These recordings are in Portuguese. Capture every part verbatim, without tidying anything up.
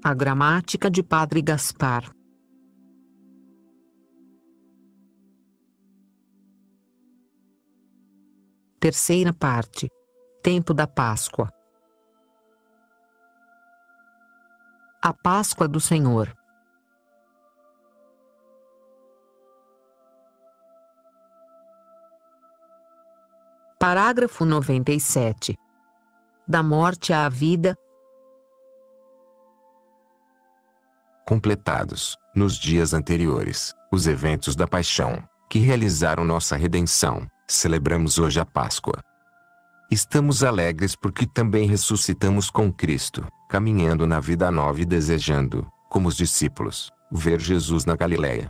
A gramática de Padre Gaspar. Terceira parte. Tempo da Páscoa. A Páscoa do Senhor. Parágrafo noventa e sete. Da morte à vida. Completados, nos dias anteriores, os eventos da paixão, que realizaram nossa redenção, celebramos hoje a Páscoa. Estamos alegres porque também ressuscitamos com Cristo, caminhando na vida nova e desejando, como os discípulos, ver Jesus na Galileia.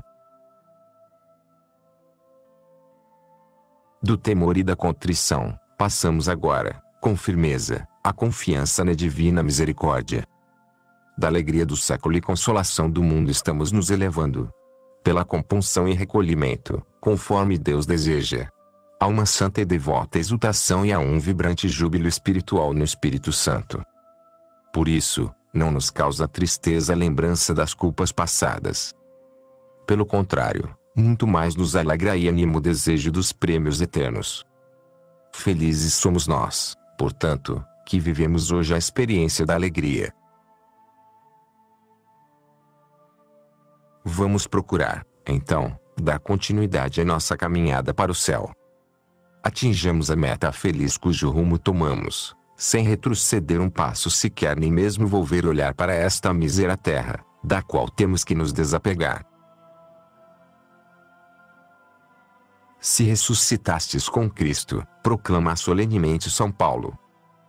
Do temor e da contrição, passamos agora, com firmeza, à confiança na divina misericórdia. Da alegria do século e consolação do mundo estamos nos elevando. Pela compunção e recolhimento, conforme Deus deseja. A uma santa e devota exultação e a um vibrante júbilo espiritual no Espírito Santo. Por isso, não nos causa tristeza a lembrança das culpas passadas. Pelo contrário, muito mais nos alegra e anima o desejo dos prêmios eternos. Felizes somos nós, portanto, que vivemos hoje a experiência da alegria. Vamos procurar, então, dar continuidade à nossa caminhada para o céu. Atinjamos a meta feliz cujo rumo tomamos, sem retroceder um passo sequer nem mesmo volver olhar para esta mísera terra, da qual temos que nos desapegar. Se ressuscitastes com Cristo, proclama solenemente São Paulo.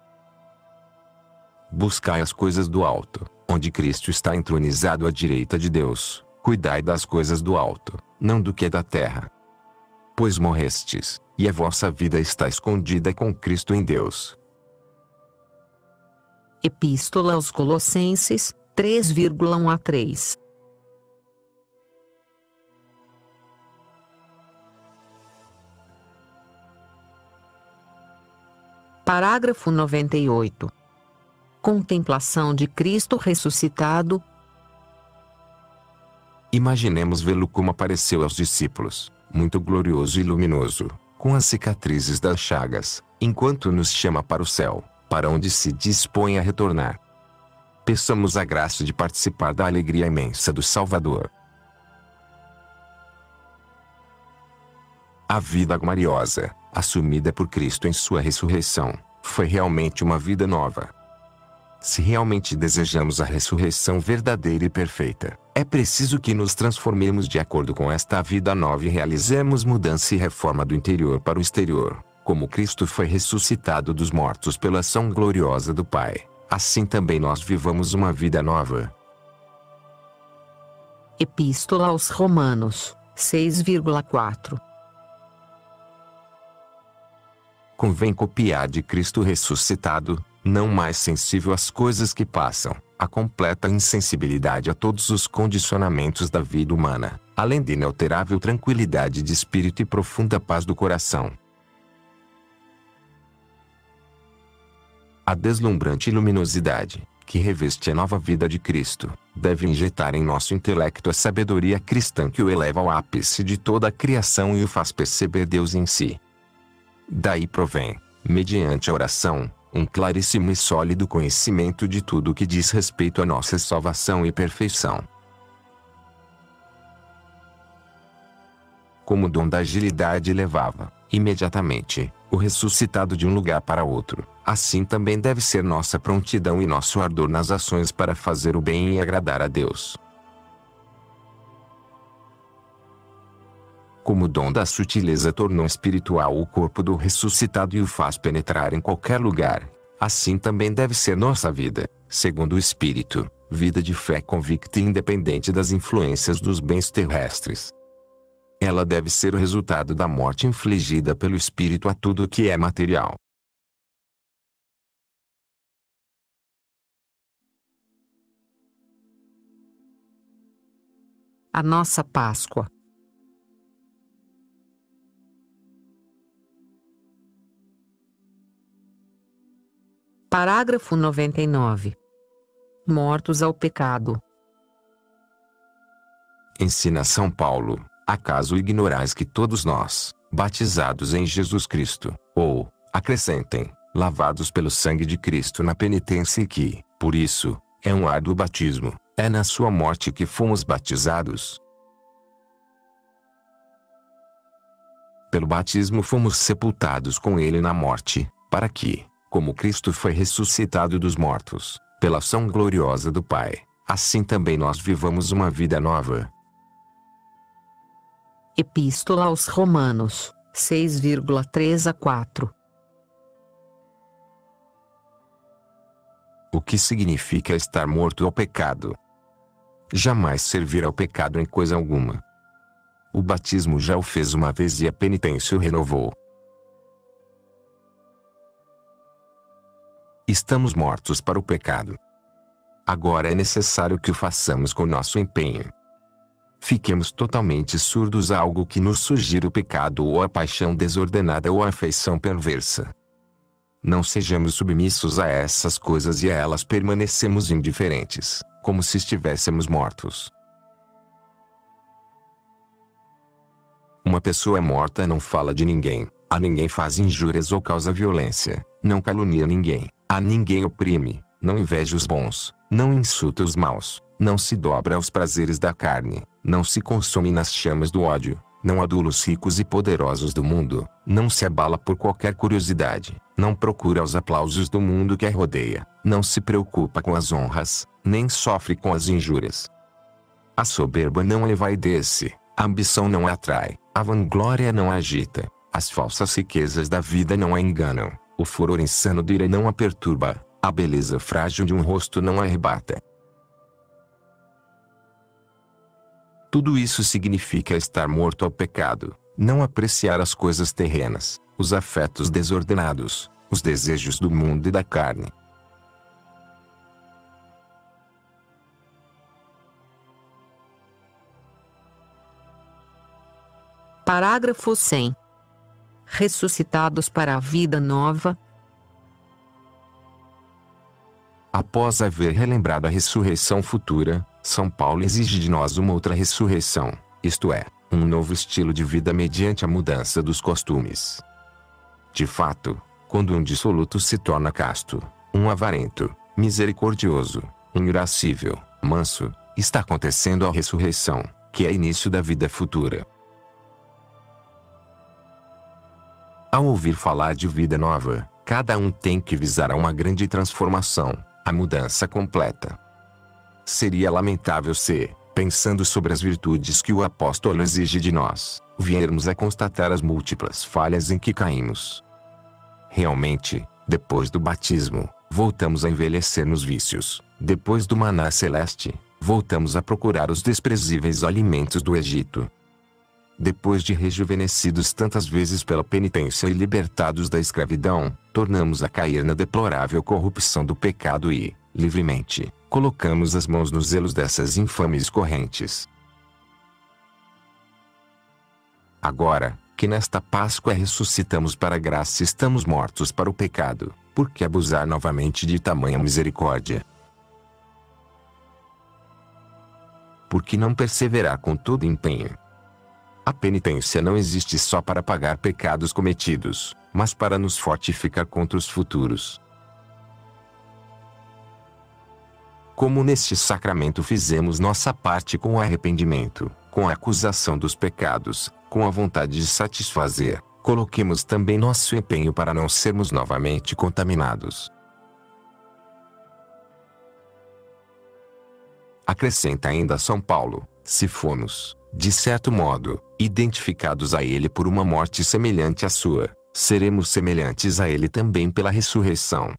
Buscai as coisas do alto, onde Cristo está entronizado à direita de Deus. Cuidai das coisas do alto, não do que é da terra. Pois morrestes, e a vossa vida está escondida com Cristo em Deus. Epístola aos Colossenses, três vírgula um a três. Parágrafo noventa e oito. Contemplação de Cristo ressuscitado. Imaginemos vê-lo como apareceu aos discípulos, muito glorioso e luminoso, com as cicatrizes das chagas, enquanto nos chama para o céu, para onde se dispõe a retornar. Peçamos a graça de participar da alegria imensa do Salvador. A vida gloriosa, assumida por Cristo em sua ressurreição, foi realmente uma vida nova. Se realmente desejamos a ressurreição verdadeira e perfeita, é preciso que nos transformemos de acordo com esta vida nova e realizemos mudança e reforma do interior para o exterior. Como Cristo foi ressuscitado dos mortos pela ação gloriosa do Pai, assim também nós vivamos uma vida nova. Epístola aos Romanos, seis vírgula quatro. Convém copiar de Cristo ressuscitado, não mais sensível às coisas que passam, a completa insensibilidade a todos os condicionamentos da vida humana, além de inalterável tranquilidade de espírito e profunda paz do coração. A deslumbrante luminosidade, que reveste a nova vida de Cristo, deve injetar em nosso intelecto a sabedoria cristã que o eleva ao ápice de toda a criação e o faz perceber Deus em si. Daí provém, mediante a oração, um claríssimo e sólido conhecimento de tudo o que diz respeito à nossa salvação e perfeição. Como o dom da agilidade levava, imediatamente, o ressuscitado de um lugar para outro, assim também deve ser nossa prontidão e nosso ardor nas ações para fazer o bem e agradar a Deus. Como o dom da sutileza tornou espiritual o corpo do ressuscitado e o faz penetrar em qualquer lugar, assim também deve ser nossa vida, segundo o Espírito, vida de fé convicta e independente das influências dos bens terrestres. Ela deve ser o resultado da morte infligida pelo Espírito a tudo o que é material. A nossa Páscoa. Parágrafo noventa e nove. mortos ao pecado. Ensina São Paulo: acaso ignorais que todos nós, batizados em Jesus Cristo, ou, acrescentem, lavados pelo sangue de Cristo na penitência e que, por isso, é um árduo batismo, é na sua morte que fomos batizados? Pelo batismo fomos sepultados com ele na morte, para que, como Cristo foi ressuscitado dos mortos, pela ação gloriosa do Pai, assim também nós vivamos uma vida nova. Epístola aos Romanos, seis, três a quatro. O que significa estar morto ao pecado? Jamais servir ao pecado em coisa alguma. O batismo já o fez uma vez e a penitência o renovou. Estamos mortos para o pecado. Agora é necessário que o façamos com nosso empenho. Fiquemos totalmente surdos a algo que nos sugira o pecado ou a paixão desordenada ou a afeição perversa. Não sejamos submissos a essas coisas e a elas permanecemos indiferentes, como se estivéssemos mortos. Uma pessoa morta não fala de ninguém, a ninguém faz injúrias ou causa violência, não calunia ninguém, a ninguém oprime, não inveja os bons, não insulta os maus, não se dobra aos prazeres da carne, não se consome nas chamas do ódio, não adula os ricos e poderosos do mundo, não se abala por qualquer curiosidade, não procura os aplausos do mundo que a rodeia, não se preocupa com as honras, nem sofre com as injúrias. A soberba não a envaidece, a ambição não a atrai, a vanglória não a agita, as falsas riquezas da vida não a enganam, o furor insano do ira não a perturba, a beleza frágil de um rosto não a arrebata. Tudo isso significa estar morto ao pecado, não apreciar as coisas terrenas, os afetos desordenados, os desejos do mundo e da carne. Parágrafo cem. Ressuscitados para a vida nova. Após haver relembrado a ressurreição futura, São Paulo exige de nós uma outra ressurreição, isto é, um novo estilo de vida mediante a mudança dos costumes. De fato, quando um dissoluto se torna casto, um avarento, misericordioso, um irascível, manso, está acontecendo a ressurreição, que é início da vida futura. Ao ouvir falar de vida nova, cada um tem que visar a uma grande transformação, a mudança completa. Seria lamentável se, pensando sobre as virtudes que o apóstolo exige de nós, viermos a constatar as múltiplas falhas em que caímos. Realmente, depois do batismo, voltamos a envelhecer nos vícios, depois do maná celeste, voltamos a procurar os desprezíveis alimentos do Egito. Depois de rejuvenescidos tantas vezes pela penitência e libertados da escravidão, tornamos a cair na deplorável corrupção do pecado e, livremente, colocamos as mãos nos elos dessas infames correntes. Agora, que nesta Páscoa ressuscitamos para a graça e estamos mortos para o pecado, por que abusar novamente de tamanha misericórdia? Por que não perseverar com todo empenho? A penitência não existe só para pagar pecados cometidos, mas para nos fortificar contra os futuros. Como neste sacramento fizemos nossa parte com o arrependimento, com a acusação dos pecados, com a vontade de satisfazer, coloquemos também nosso empenho para não sermos novamente contaminados. Acrescenta ainda São Paulo: se formos, de certo modo, identificados a ele por uma morte semelhante à sua, seremos semelhantes a ele também pela ressurreição.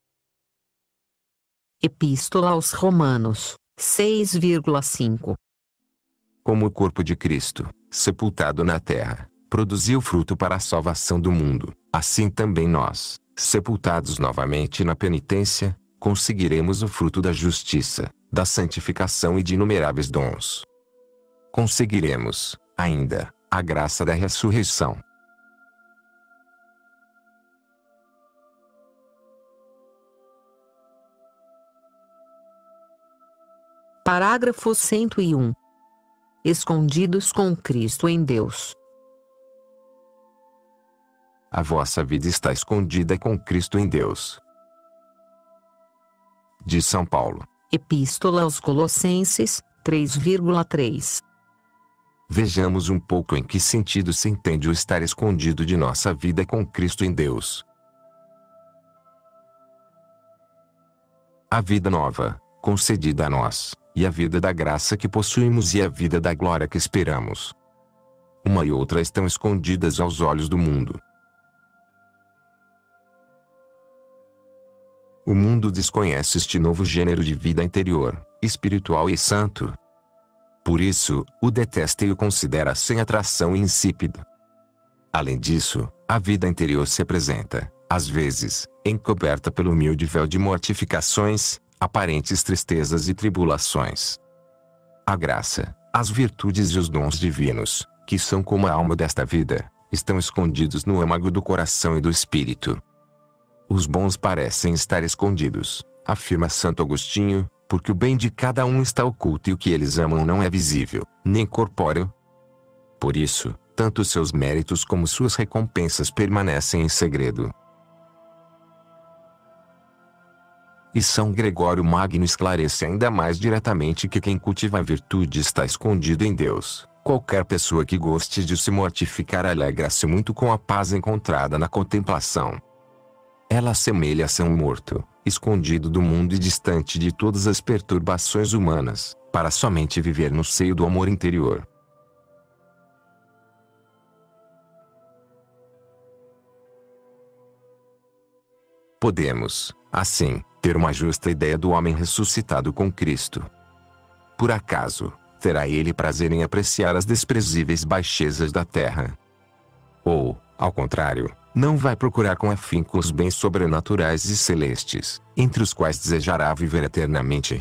Epístola aos Romanos, seis, cinco. Como o corpo de Cristo, sepultado na terra, produziu fruto para a salvação do mundo, assim também nós, sepultados novamente na penitência, conseguiremos o fruto da justiça, da santificação e de inumeráveis dons. Conseguiremos, ainda, a graça da ressurreição. Parágrafo cento e um. Escondidos com Cristo em Deus. A vossa vida está escondida com Cristo em Deus. De São Paulo. Epístola aos Colossenses, três vírgula três. Vejamos um pouco em que sentido se entende o estar escondido de nossa vida com Cristo em Deus. A vida nova, concedida a nós, e a vida da graça que possuímos e a vida da glória que esperamos. Uma e outra estão escondidas aos olhos do mundo. O mundo desconhece este novo gênero de vida interior, espiritual e santo. Por isso, o detesta e o considera sem atração e insípido. Além disso, a vida interior se apresenta, às vezes, encoberta pelo humilde véu de mortificações, aparentes tristezas e tribulações. A graça, as virtudes e os dons divinos, que são como a alma desta vida, estão escondidos no âmago do coração e do espírito. Os bons parecem estar escondidos, afirma Santo Agostinho, porque o bem de cada um está oculto e o que eles amam não é visível, nem corpóreo. Por isso, tanto seus méritos como suas recompensas permanecem em segredo. E São Gregório Magno esclarece ainda mais diretamente que quem cultiva a virtude está escondido em Deus. Qualquer pessoa que goste de se mortificar alegra-se muito com a paz encontrada na contemplação. Ela assemelha-se a um morto, escondido do mundo e distante de todas as perturbações humanas, para somente viver no seio do amor interior. Podemos, assim, ter uma justa ideia do homem ressuscitado com Cristo. Por acaso, terá ele prazer em apreciar as desprezíveis baixezas da terra? Ou, ao contrário, não vai procurar com afinco os bens sobrenaturais e celestes, entre os quais desejará viver eternamente?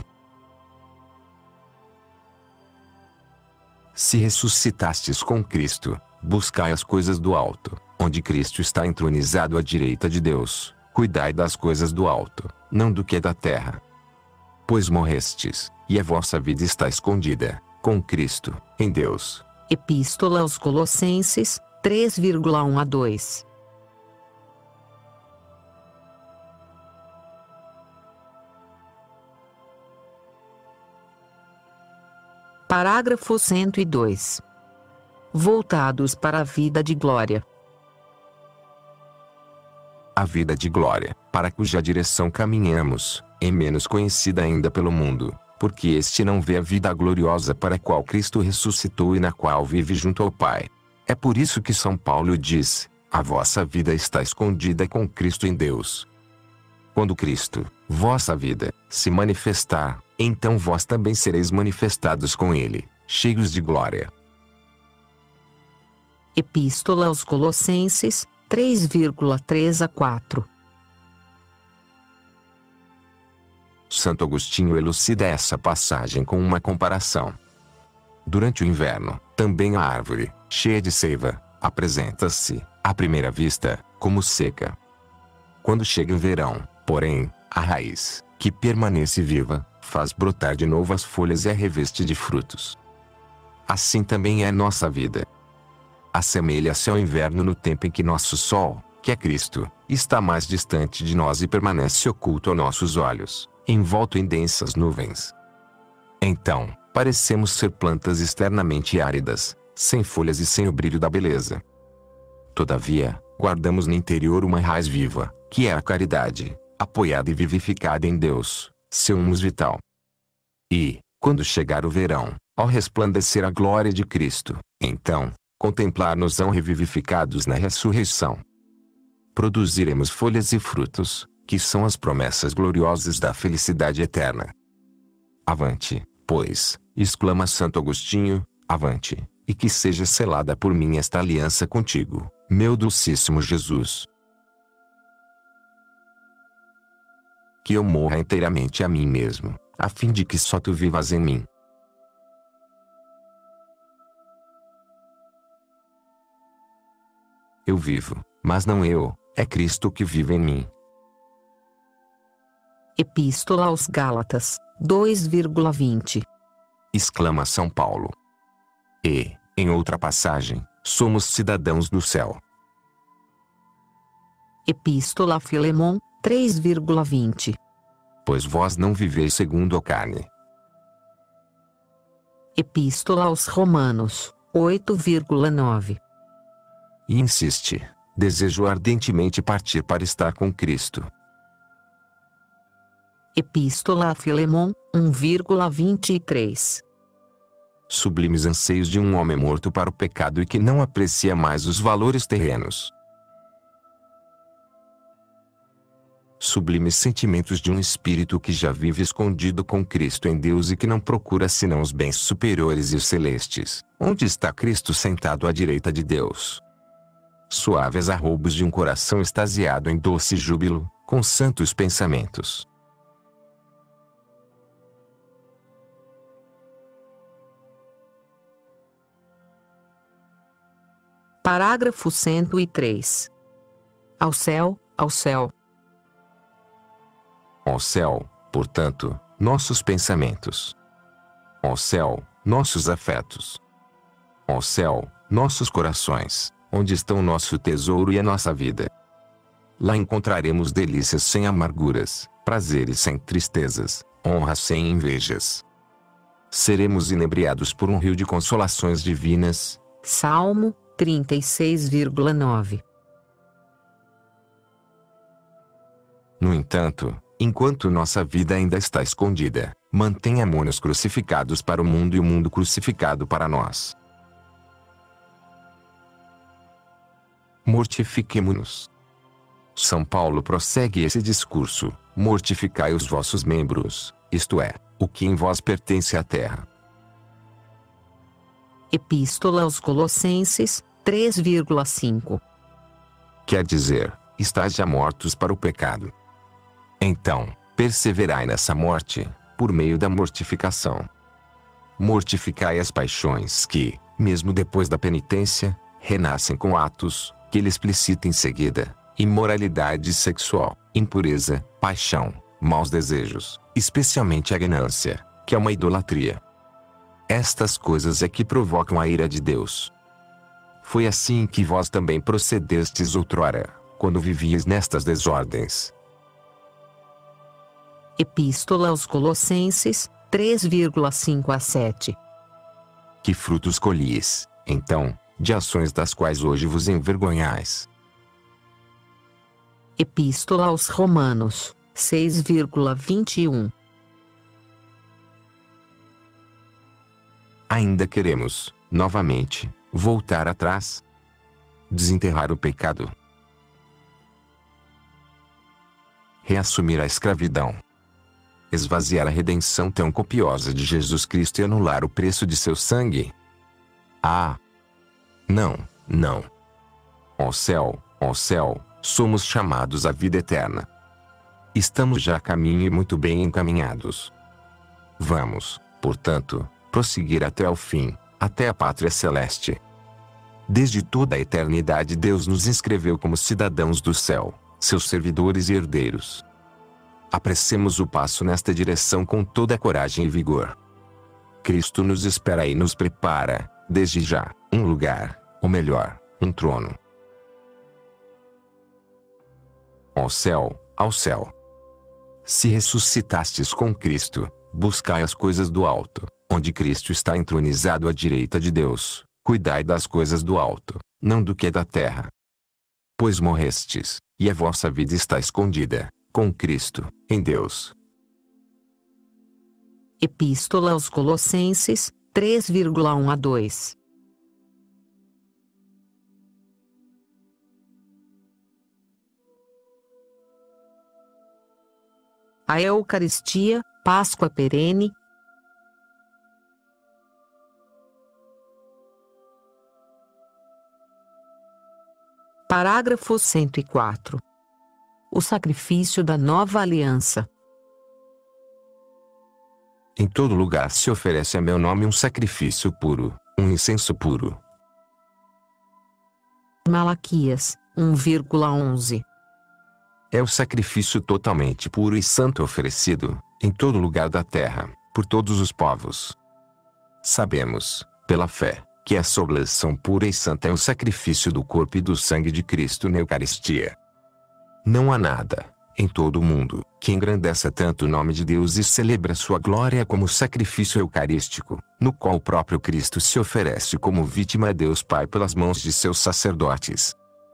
Se ressuscitastes com Cristo, buscai as coisas do alto, onde Cristo está entronizado à direita de Deus. Cuidai das coisas do alto, não do que é da terra. Pois morrestes, e a vossa vida está escondida, com Cristo, em Deus. Epístola aos Colossenses, três vírgula um a dois. Parágrafo cento e dois. Voltados para a vida de glória. A vida de glória, para cuja direção caminhamos, é menos conhecida ainda pelo mundo, porque este não vê a vida gloriosa para a qual Cristo ressuscitou e na qual vive junto ao Pai. É por isso que São Paulo diz: a vossa vida está escondida com Cristo em Deus. Quando Cristo, vossa vida, se manifestar, então vós também sereis manifestados com Ele, cheios de glória. Epístola aos Colossenses, três vírgula três a quatro. Santo Agostinho elucida essa passagem com uma comparação. Durante o inverno, também a árvore, cheia de seiva, apresenta-se, à primeira vista, como seca. Quando chega o verão, porém, a raiz, que permanece viva, faz brotar de novo as folhas e a reveste de frutos. Assim também é nossa vida. Assemelha-se ao inverno no tempo em que nosso sol, que é Cristo, está mais distante de nós e permanece oculto aos nossos olhos, envolto em densas nuvens. Então, parecemos ser plantas externamente áridas, sem folhas e sem o brilho da beleza. Todavia, guardamos no interior uma raiz viva, que é a caridade, apoiada e vivificada em Deus, seu humus vital. E, quando chegar o verão, ao resplandecer a glória de Cristo, então, contemplar-nos-ão revivificados na ressurreição. Produziremos folhas e frutos, que são as promessas gloriosas da felicidade eterna. Avante, pois, exclama Santo Agostinho, avante, e que seja selada por mim esta aliança contigo, meu dulcíssimo Jesus. Que eu morra inteiramente a mim mesmo, a fim de que só tu vivas em mim. Eu vivo, mas não eu, é Cristo que vive em mim. Epístola aos Gálatas, dois vírgula vinte. exclama São Paulo. E, em outra passagem, somos cidadãos do céu. Epístola a Filemon, três vírgula vinte. Pois vós não viveis segundo a carne. Epístola aos Romanos, oito vírgula nove. E insiste: desejo ardentemente partir para estar com Cristo. Epístola a Filemon, um vírgula vinte e três. Sublimes anseios de um homem morto para o pecado e que não aprecia mais os valores terrenos. Sublimes sentimentos de um espírito que já vive escondido com Cristo em Deus e que não procura senão os bens superiores e os celestes, onde está Cristo sentado à direita de Deus. Suaves arroubos de um coração extasiado em doce júbilo, com santos pensamentos. Parágrafo cento e três. Ao céu, ao céu. Ao céu, portanto, nossos pensamentos. Ao céu, nossos afetos. Ao céu, nossos corações, onde estão nosso tesouro e a nossa vida. Lá encontraremos delícias sem amarguras, prazeres sem tristezas, honras sem invejas. Seremos inebriados por um rio de consolações divinas. Salmo trinta e seis vírgula nove. No entanto, enquanto nossa vida ainda está escondida, mantenhamo-nos crucificados para o mundo e o mundo crucificado para nós. Mortifiquemo-nos. São Paulo prossegue esse discurso: mortificai os vossos membros, isto é, o que em vós pertence à terra. Epístola aos Colossenses, três vírgula cinco. Quer dizer, estáis já mortos para o pecado. Então, perseverai nessa morte, por meio da mortificação. Mortificai as paixões que, mesmo depois da penitência, renascem com atos, que ele explicita em seguida: imoralidade sexual, impureza, paixão, maus desejos, especialmente a ganância, que é uma idolatria. Estas coisas é que provocam a ira de Deus. Foi assim que vós também procedestes outrora, quando vivíeis nestas desordens. Epístola aos Colossenses, três vírgula cinco a sete. Que frutos colhies, então, de ações das quais hoje vos envergonhais? Epístola aos Romanos, seis vírgula vinte e um. Ainda queremos, novamente, voltar atrás? Desenterrar o pecado? Reassumir a escravidão? Esvaziar a redenção tão copiosa de Jesus Cristo e anular o preço de seu sangue? Ah! Não, não. Ó céu, ó céu, somos chamados à vida eterna. Estamos já a caminho e muito bem encaminhados. Vamos, portanto, prosseguir até o fim, até a pátria celeste. Desde toda a eternidade Deus nos inscreveu como cidadãos do céu, seus servidores e herdeiros. Apressemos o passo nesta direção com toda a coragem e vigor. Cristo nos espera e nos prepara, desde já, um lugar, ou melhor, um trono. Ao céu, ao céu. Se ressuscitastes com Cristo, buscai as coisas do alto, onde Cristo está entronizado à direita de Deus. Cuidai das coisas do alto, não do que é da terra. Pois morrestes, e a vossa vida está escondida, com Cristo, em Deus. Epístola aos Colossenses, três vírgula um a dois. A Eucaristia, Páscoa perene. Parágrafo cento e quatro. O sacrifício da nova aliança. Em todo lugar se oferece a meu nome um sacrifício puro, um incenso puro. Malaquias, um vírgula onze. É o sacrifício totalmente puro e santo oferecido, em todo lugar da terra, por todos os povos. Sabemos, pela fé, que a oblação pura e santa é o sacrifício do corpo e do sangue de Cristo na Eucaristia. Não há nada, em todo o mundo, que engrandeça tanto o nome de Deus e celebra sua glória como o sacrifício eucarístico, no qual o próprio Cristo se oferece como vítima a Deus Pai pelas mãos de seus sacerdotes.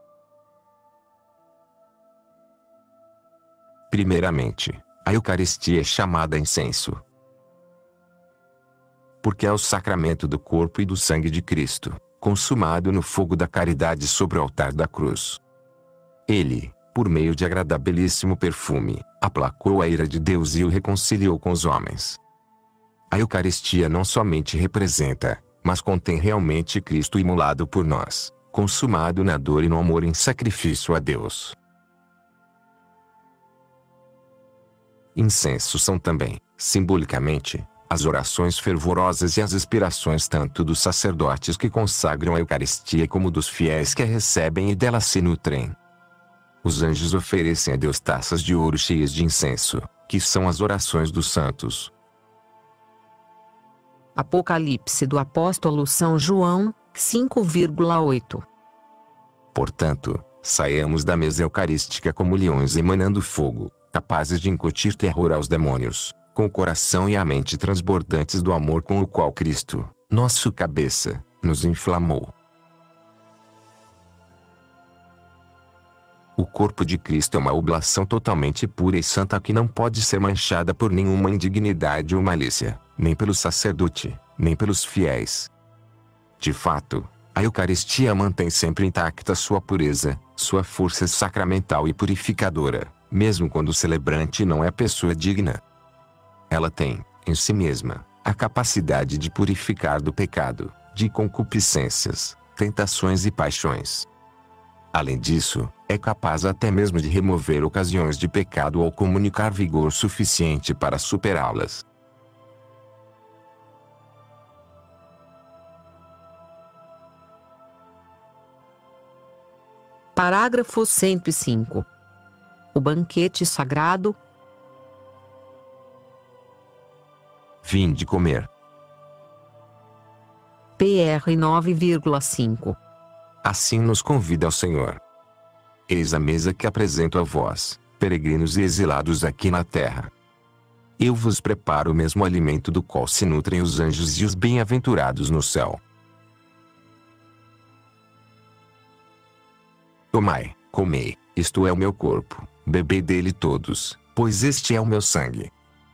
Primeiramente, a Eucaristia é chamada incenso, porque é o sacramento do corpo e do sangue de Cristo, consumado no fogo da caridade sobre o altar da cruz. Ele, por meio de agradabilíssimo perfume, aplacou a ira de Deus e o reconciliou com os homens. A Eucaristia não somente representa, mas contém realmente Cristo imolado por nós, consumado na dor e no amor em sacrifício a Deus. Incensos são também, simbolicamente, as orações fervorosas e as inspirações tanto dos sacerdotes que consagram a Eucaristia como dos fiéis que a recebem e dela se nutrem. Os anjos oferecem a Deus taças de ouro cheias de incenso, que são as orações dos santos. Apocalipse do Apóstolo São João, cinco vírgula oito. Portanto, saiamos da mesa eucarística como leões emanando fogo, capazes de incutir terror aos demônios, com o coração e a mente transbordantes do amor com o qual Cristo, nosso cabeça, nos inflamou. O corpo de Cristo é uma oblação totalmente pura e santa que não pode ser manchada por nenhuma indignidade ou malícia, nem pelo sacerdote, nem pelos fiéis. De fato, a Eucaristia mantém sempre intacta sua pureza, sua força sacramental e purificadora, mesmo quando o celebrante não é pessoa digna. Ela tem, em si mesma, a capacidade de purificar do pecado, de concupiscências, tentações e paixões. Além disso, é capaz até mesmo de remover ocasiões de pecado ou comunicar vigor suficiente para superá-las. Parágrafo cento e cinco. O banquete sagrado. Vinde comer. P R nove vírgula cinco. Assim nos convida o Senhor. Eis a mesa que apresento a vós, peregrinos e exilados aqui na terra. Eu vos preparo o mesmo alimento do qual se nutrem os anjos e os bem-aventurados no céu. Tomai, comei, isto é o meu corpo, bebei dele todos, pois este é o meu sangue.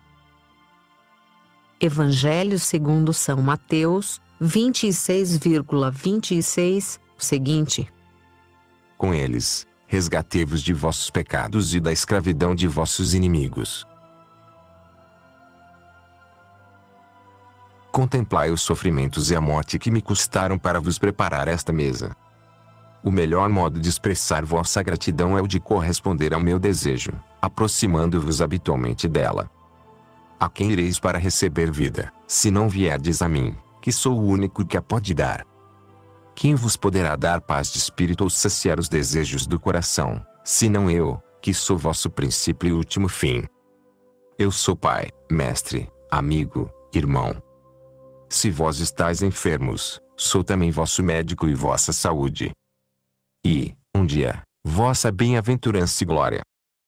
Evangelho segundo São Mateus, vinte e seis vírgula vinte e seis, seguinte. Com eles, resgatei-vos de vossos pecados e da escravidão de vossos inimigos. Contemplai os sofrimentos e a morte que me custaram para vos preparar esta mesa. O melhor modo de expressar vossa gratidão é o de corresponder ao meu desejo, aproximando-vos habitualmente dela. A quem ireis para receber vida, se não vierdes a mim, que sou o único que a pode dar? Quem vos poderá dar paz de espírito ou saciar os desejos do coração, senão eu, que sou vosso princípio e último fim? Eu sou pai, mestre, amigo, irmão. Se vós estáis enfermos, sou também vosso médico e vossa saúde. E, um dia, vossa bem-aventurança e glória.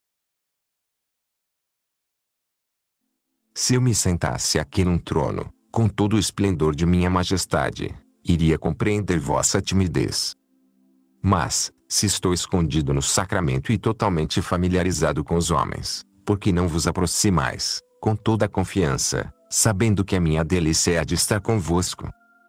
Se eu me sentasse aqui num trono, com todo o esplendor de minha majestade, iria compreender vossa timidez. Mas, se estou escondido no sacramento e totalmente familiarizado com os homens, por que não vos aproximais, com toda a confiança, sabendo que a minha delícia é a de estar convosco?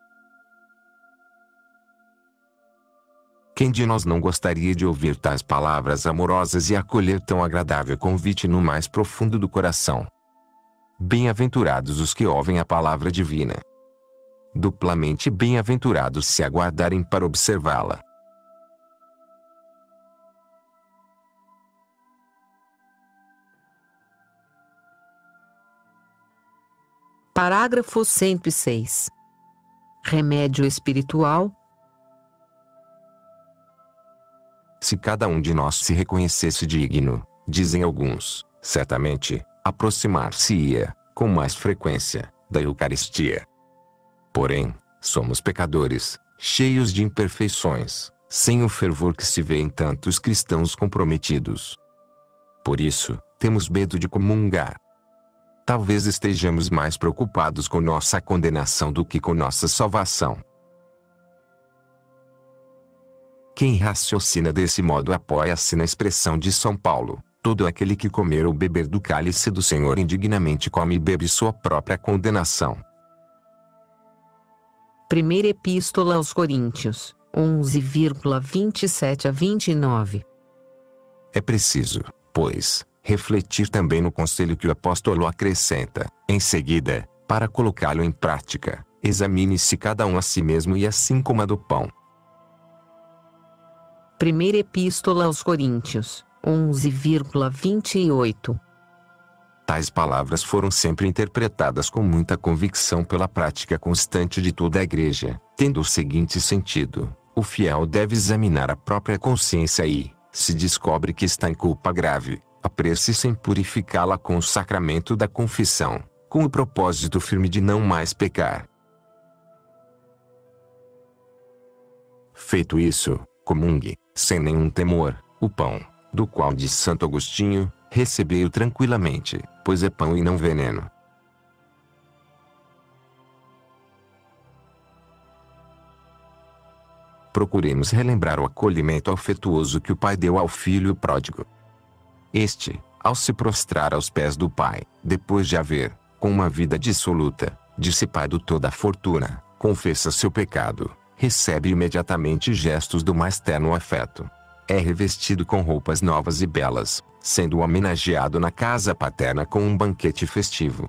Quem de nós não gostaria de ouvir tais palavras amorosas e acolher tão agradável convite no mais profundo do coração? Bem-aventurados os que ouvem a palavra divina. Duplamente bem-aventurados se aguardarem para observá-la. Parágrafo cento e seis. Remédio espiritual. Se cada um de nós se reconhecesse digno, dizem alguns, certamente, aproximar-se-ia, com mais frequência, da Eucaristia. Porém, somos pecadores, cheios de imperfeições, sem o fervor que se vê em tantos cristãos comprometidos. Por isso, temos medo de comungar. Talvez estejamos mais preocupados com nossa condenação do que com nossa salvação. Quem raciocina desse modo apoia-se na expressão de São Paulo: todo aquele que comer ou beber do cálice do Senhor indignamente come e bebe sua própria condenação. Primeira Epístola aos Coríntios, onze, vinte e sete a vinte e nove. É preciso, pois, refletir também no conselho que o apóstolo acrescenta, em seguida, para colocá-lo em prática: examine-se cada um a si mesmo e assim coma do pão. Primeira Epístola aos Coríntios, onze, vinte e oito. Tais palavras foram sempre interpretadas com muita convicção pela prática constante de toda a Igreja, tendo o seguinte sentido: o fiel deve examinar a própria consciência e, se descobre que está em culpa grave, apresse-se em purificá-la com o sacramento da confissão, com o propósito firme de não mais pecar. Feito isso, comungue, sem nenhum temor, o pão, do qual diz Santo Agostinho: recebei-o tranquilamente, pois é pão e não veneno. Procuremos relembrar o acolhimento afetuoso que o pai deu ao filho pródigo. Este, ao se prostrar aos pés do pai, depois de haver, com uma vida dissoluta, dissipado toda a fortuna, confessa seu pecado, recebe imediatamente gestos do mais terno afeto. É revestido com roupas novas e belas, sendo homenageado na casa paterna com um banquete festivo.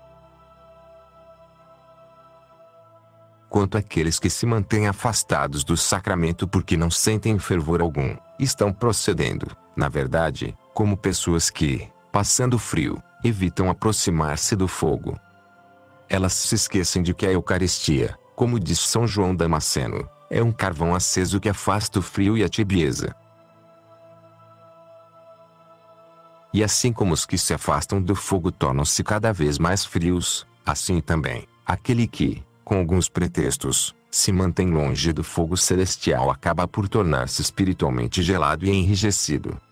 Quanto àqueles que se mantêm afastados do sacramento porque não sentem fervor algum, estão procedendo, na verdade, como pessoas que, passando frio, evitam aproximar-se do fogo. Elas se esquecem de que a Eucaristia, como diz São João Damasceno, é um carvão aceso que afasta o frio e a tibieza. E assim como os que se afastam do fogo tornam-se cada vez mais frios, assim também, aquele que, com alguns pretextos, se mantém longe do fogo celestial acaba por tornar-se espiritualmente gelado e enrijecido.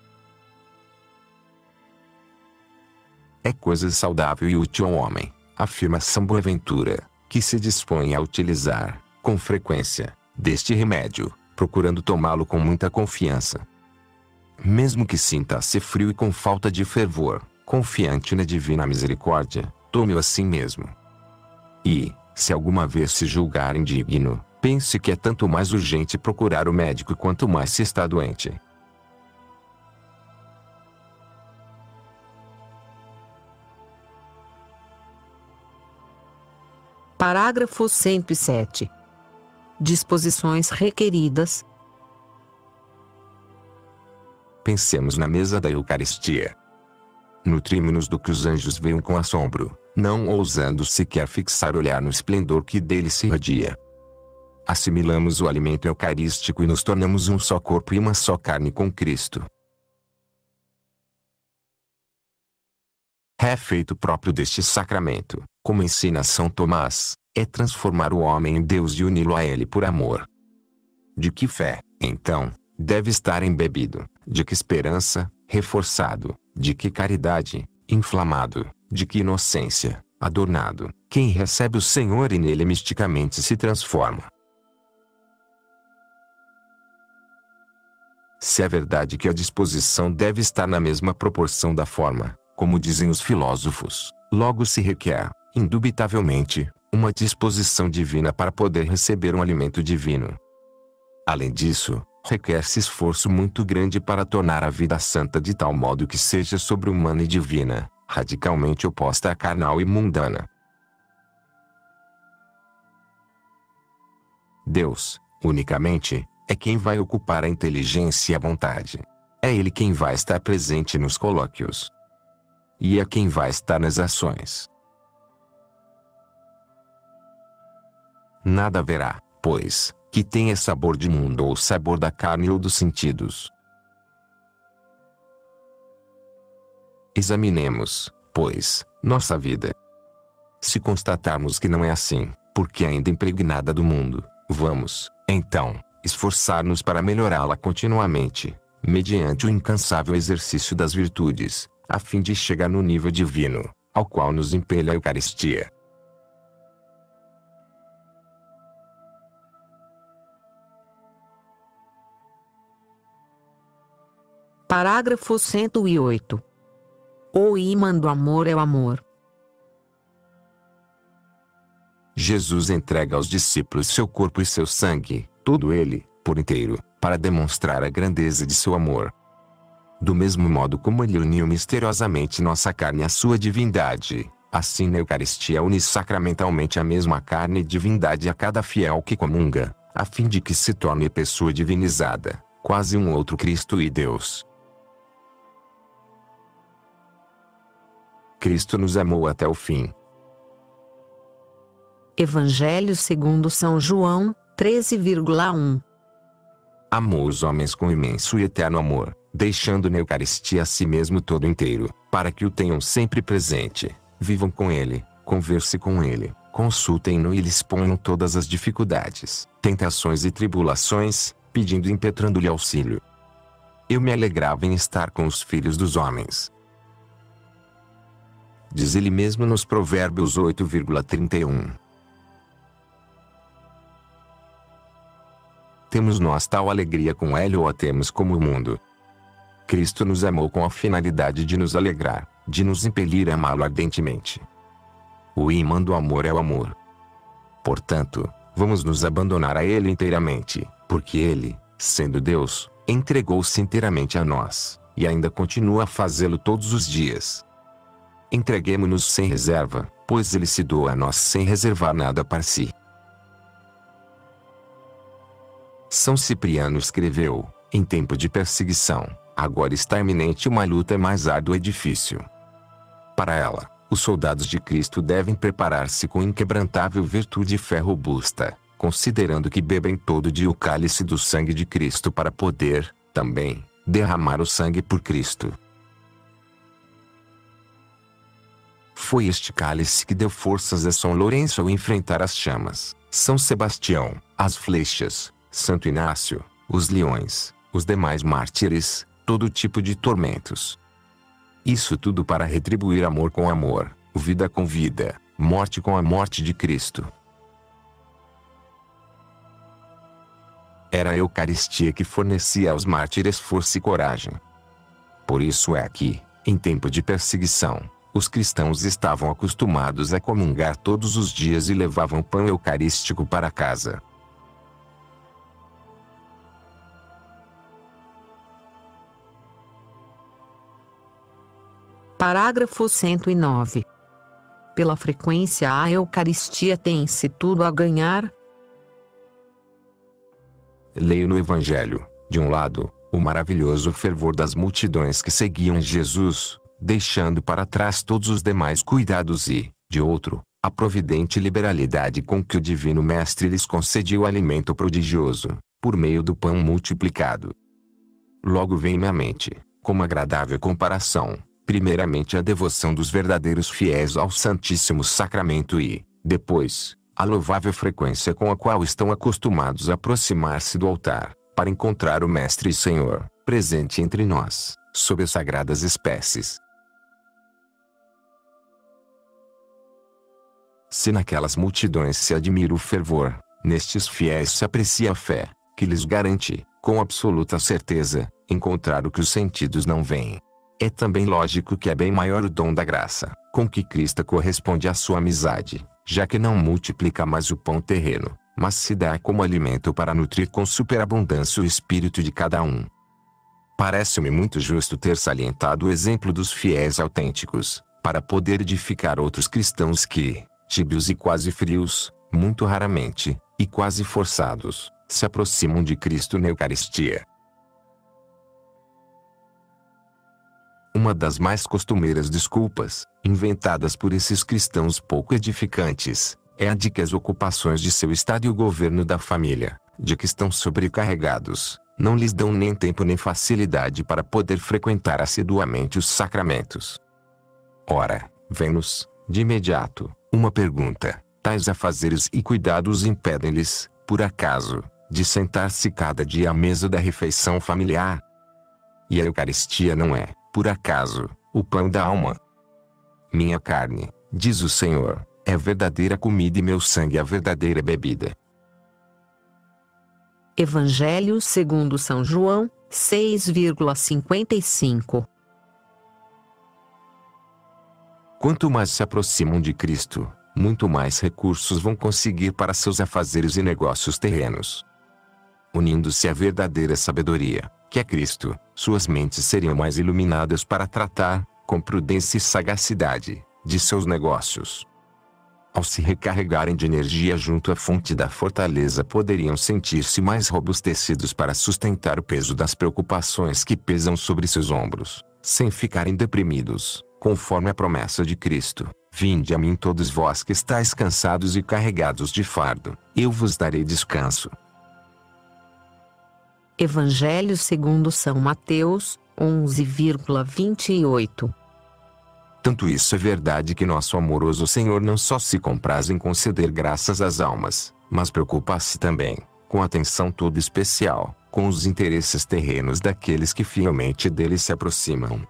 É coisa saudável e útil ao homem, afirma São Boaventura, que se dispõe a utilizar, com frequência, deste remédio, procurando tomá-lo com muita confiança. Mesmo que sinta-se frio e com falta de fervor, confiante na divina misericórdia, tome-o assim mesmo. E, se alguma vez se julgar indigno, pense que é tanto mais urgente procurar o médico quanto mais se está doente. Parágrafo cento e sete. Disposições requeridas. Pensemos na mesa da Eucaristia. Nutrimos-nos do que os anjos veem com assombro, não ousando sequer fixar olhar no esplendor que dele se irradia. Assimilamos o alimento eucarístico e nos tornamos um só corpo e uma só carne com Cristo. É feito próprio deste sacramento, como ensina São Tomás, é transformar o homem em Deus e uni-lo a ele por amor. De que fé, então, deve estar embebido, de que esperança, reforçado, de que caridade, inflamado, de que inocência, adornado, quem recebe o Senhor e nele misticamente se transforma. Se é verdade que a disposição deve estar na mesma proporção da forma, como dizem os filósofos, logo se requer, indubitavelmente, uma disposição divina para poder receber um alimento divino. Além disso, requer-se esforço muito grande para tornar a vida santa de tal modo que seja sobre-humana e divina, radicalmente oposta à carnal e mundana. Deus, unicamente, é quem vai ocupar a inteligência e a vontade. É Ele quem vai estar presente nos colóquios. E é quem vai estar nas ações. Nada haverá, pois, que tenha sabor de mundo ou sabor da carne ou dos sentidos. Examinemos, pois, nossa vida. Se constatarmos que não é assim, porque ainda impregnada do mundo, vamos, então, esforçar-nos para melhorá-la continuamente, mediante o incansável exercício das virtudes, a fim de chegar no nível divino, ao qual nos impele a Eucaristia. Parágrafo cento e oito. O ímã do amor é o amor. Jesus entrega aos discípulos seu corpo e seu sangue, todo ele, por inteiro, para demonstrar a grandeza de seu amor. Do mesmo modo como ele uniu misteriosamente nossa carne à sua divindade, assim na Eucaristia une sacramentalmente a mesma carne e divindade a cada fiel que comunga, a fim de que se torne pessoa divinizada, quase um outro Cristo e Deus. Cristo nos amou até o fim. Evangelho segundo São João, treze vírgula um. Amou os homens com imenso e eterno amor, deixando na Eucaristia a si mesmo todo inteiro, para que o tenham sempre presente, vivam com ele, conversem com ele, consultem-no e lhe exponham todas as dificuldades, tentações e tribulações, pedindo e impetrando-lhe auxílio. Eu me alegrava em estar com os filhos dos homens. Diz ele mesmo nos Provérbios oito vírgula trinta e um. Temos nós tal alegria com ele ou a temos como o mundo? Cristo nos amou com a finalidade de nos alegrar, de nos impelir a amá-lo ardentemente. O ímã do amor é o amor. Portanto, vamos nos abandonar a ele inteiramente, porque ele, sendo Deus, entregou-se inteiramente a nós, e ainda continua a fazê-lo todos os dias. Entreguemo-nos sem reserva, pois ele se doa a nós sem reservar nada para si. São Cipriano escreveu, em tempo de perseguição, agora está iminente uma luta mais árdua e difícil. Para ela, os soldados de Cristo devem preparar-se com inquebrantável virtude e fé robusta, considerando que bebem todo dia o cálice do sangue de Cristo para poder, também, derramar o sangue por Cristo. Foi este cálice que deu forças a São Lourenço ao enfrentar as chamas, São Sebastião, as flechas, Santo Inácio, os leões, os demais mártires, todo tipo de tormentos. Isso tudo para retribuir amor com amor, vida com vida, morte com a morte de Cristo. Era a Eucaristia que fornecia aos mártires força e coragem. Por isso é que, em tempo de perseguição, os cristãos estavam acostumados a comungar todos os dias e levavam pão eucarístico para casa. Parágrafo cento e nove. Pela frequência à Eucaristia tem-se tudo a ganhar? Leio no Evangelho, de um lado, o maravilhoso fervor das multidões que seguiam Jesus, deixando para trás todos os demais cuidados e, de outro, a providente liberalidade com que o Divino Mestre lhes concedia o alimento prodigioso, por meio do pão multiplicado. Logo vem-me à mente, como agradável comparação, primeiramente a devoção dos verdadeiros fiéis ao Santíssimo Sacramento e, depois, a louvável frequência com a qual estão acostumados a aproximar-se do altar, para encontrar o Mestre e Senhor, presente entre nós, sob as sagradas espécies. Se naquelas multidões se admira o fervor, nestes fiéis se aprecia a fé, que lhes garante, com absoluta certeza, encontrar o que os sentidos não veem. É também lógico que é bem maior o dom da graça, com que Cristo corresponde à sua amizade, já que não multiplica mais o pão terreno, mas se dá como alimento para nutrir com superabundância o espírito de cada um. Parece-me muito justo ter salientado o exemplo dos fiéis autênticos, para poder edificar outros cristãos que, tíbios e quase frios, muito raramente, e quase forçados, se aproximam de Cristo na Eucaristia. Uma das mais costumeiras desculpas, inventadas por esses cristãos pouco edificantes, é a de que as ocupações de seu estado e o governo da família, de que estão sobrecarregados, não lhes dão nem tempo nem facilidade para poder frequentar assiduamente os sacramentos. Ora, vem-nos, de imediato, uma pergunta: tais afazeres e cuidados impedem-lhes, por acaso, de sentar-se cada dia à mesa da refeição familiar. E a Eucaristia não é, por acaso, o pão da alma. Minha carne, diz o Senhor, é verdadeira comida e meu sangue a verdadeira bebida. Evangelho segundo São João, seis vírgula cinquenta e cinco. Quanto mais se aproximam de Cristo, muito mais recursos vão conseguir para seus afazeres e negócios terrenos. Unindo-se à verdadeira sabedoria, que é Cristo, suas mentes seriam mais iluminadas para tratar, com prudência e sagacidade, de seus negócios. Ao se recarregarem de energia junto à fonte da fortaleza, poderiam sentir-se mais robustecidos para sustentar o peso das preocupações que pesam sobre seus ombros, sem ficarem deprimidos, conforme a promessa de Cristo: vinde a mim todos vós que estáis cansados e carregados de fardo, eu vos darei descanso. Evangelho segundo São Mateus, onze vírgula vinte e oito. Tanto isso é verdade que nosso amoroso Senhor não só se compraz em conceder graças às almas, mas preocupa-se também, com atenção toda especial, com os interesses terrenos daqueles que fielmente dele se aproximam.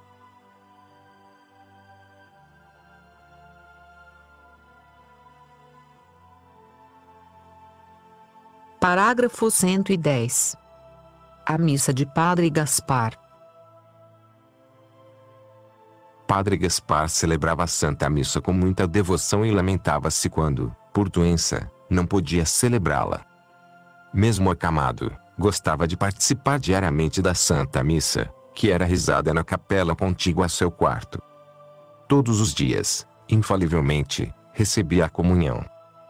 Parágrafo cento e dez. A missa de Padre Gaspar. Padre Gaspar celebrava a Santa Missa com muita devoção e lamentava-se quando, por doença, não podia celebrá-la. Mesmo acamado, gostava de participar diariamente da Santa Missa, que era rezada na capela contígua a seu quarto. Todos os dias, infalivelmente, recebia a comunhão.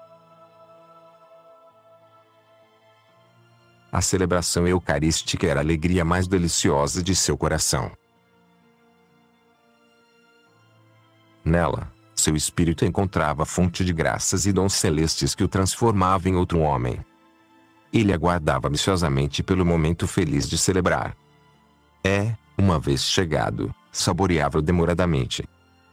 A celebração eucarística era a alegria mais deliciosa de seu coração. Nela, seu espírito encontrava fonte de graças e dons celestes que o transformavam em outro homem. Ele aguardava ansiosamente pelo momento feliz de celebrar. É, uma vez chegado, saboreava-o demoradamente.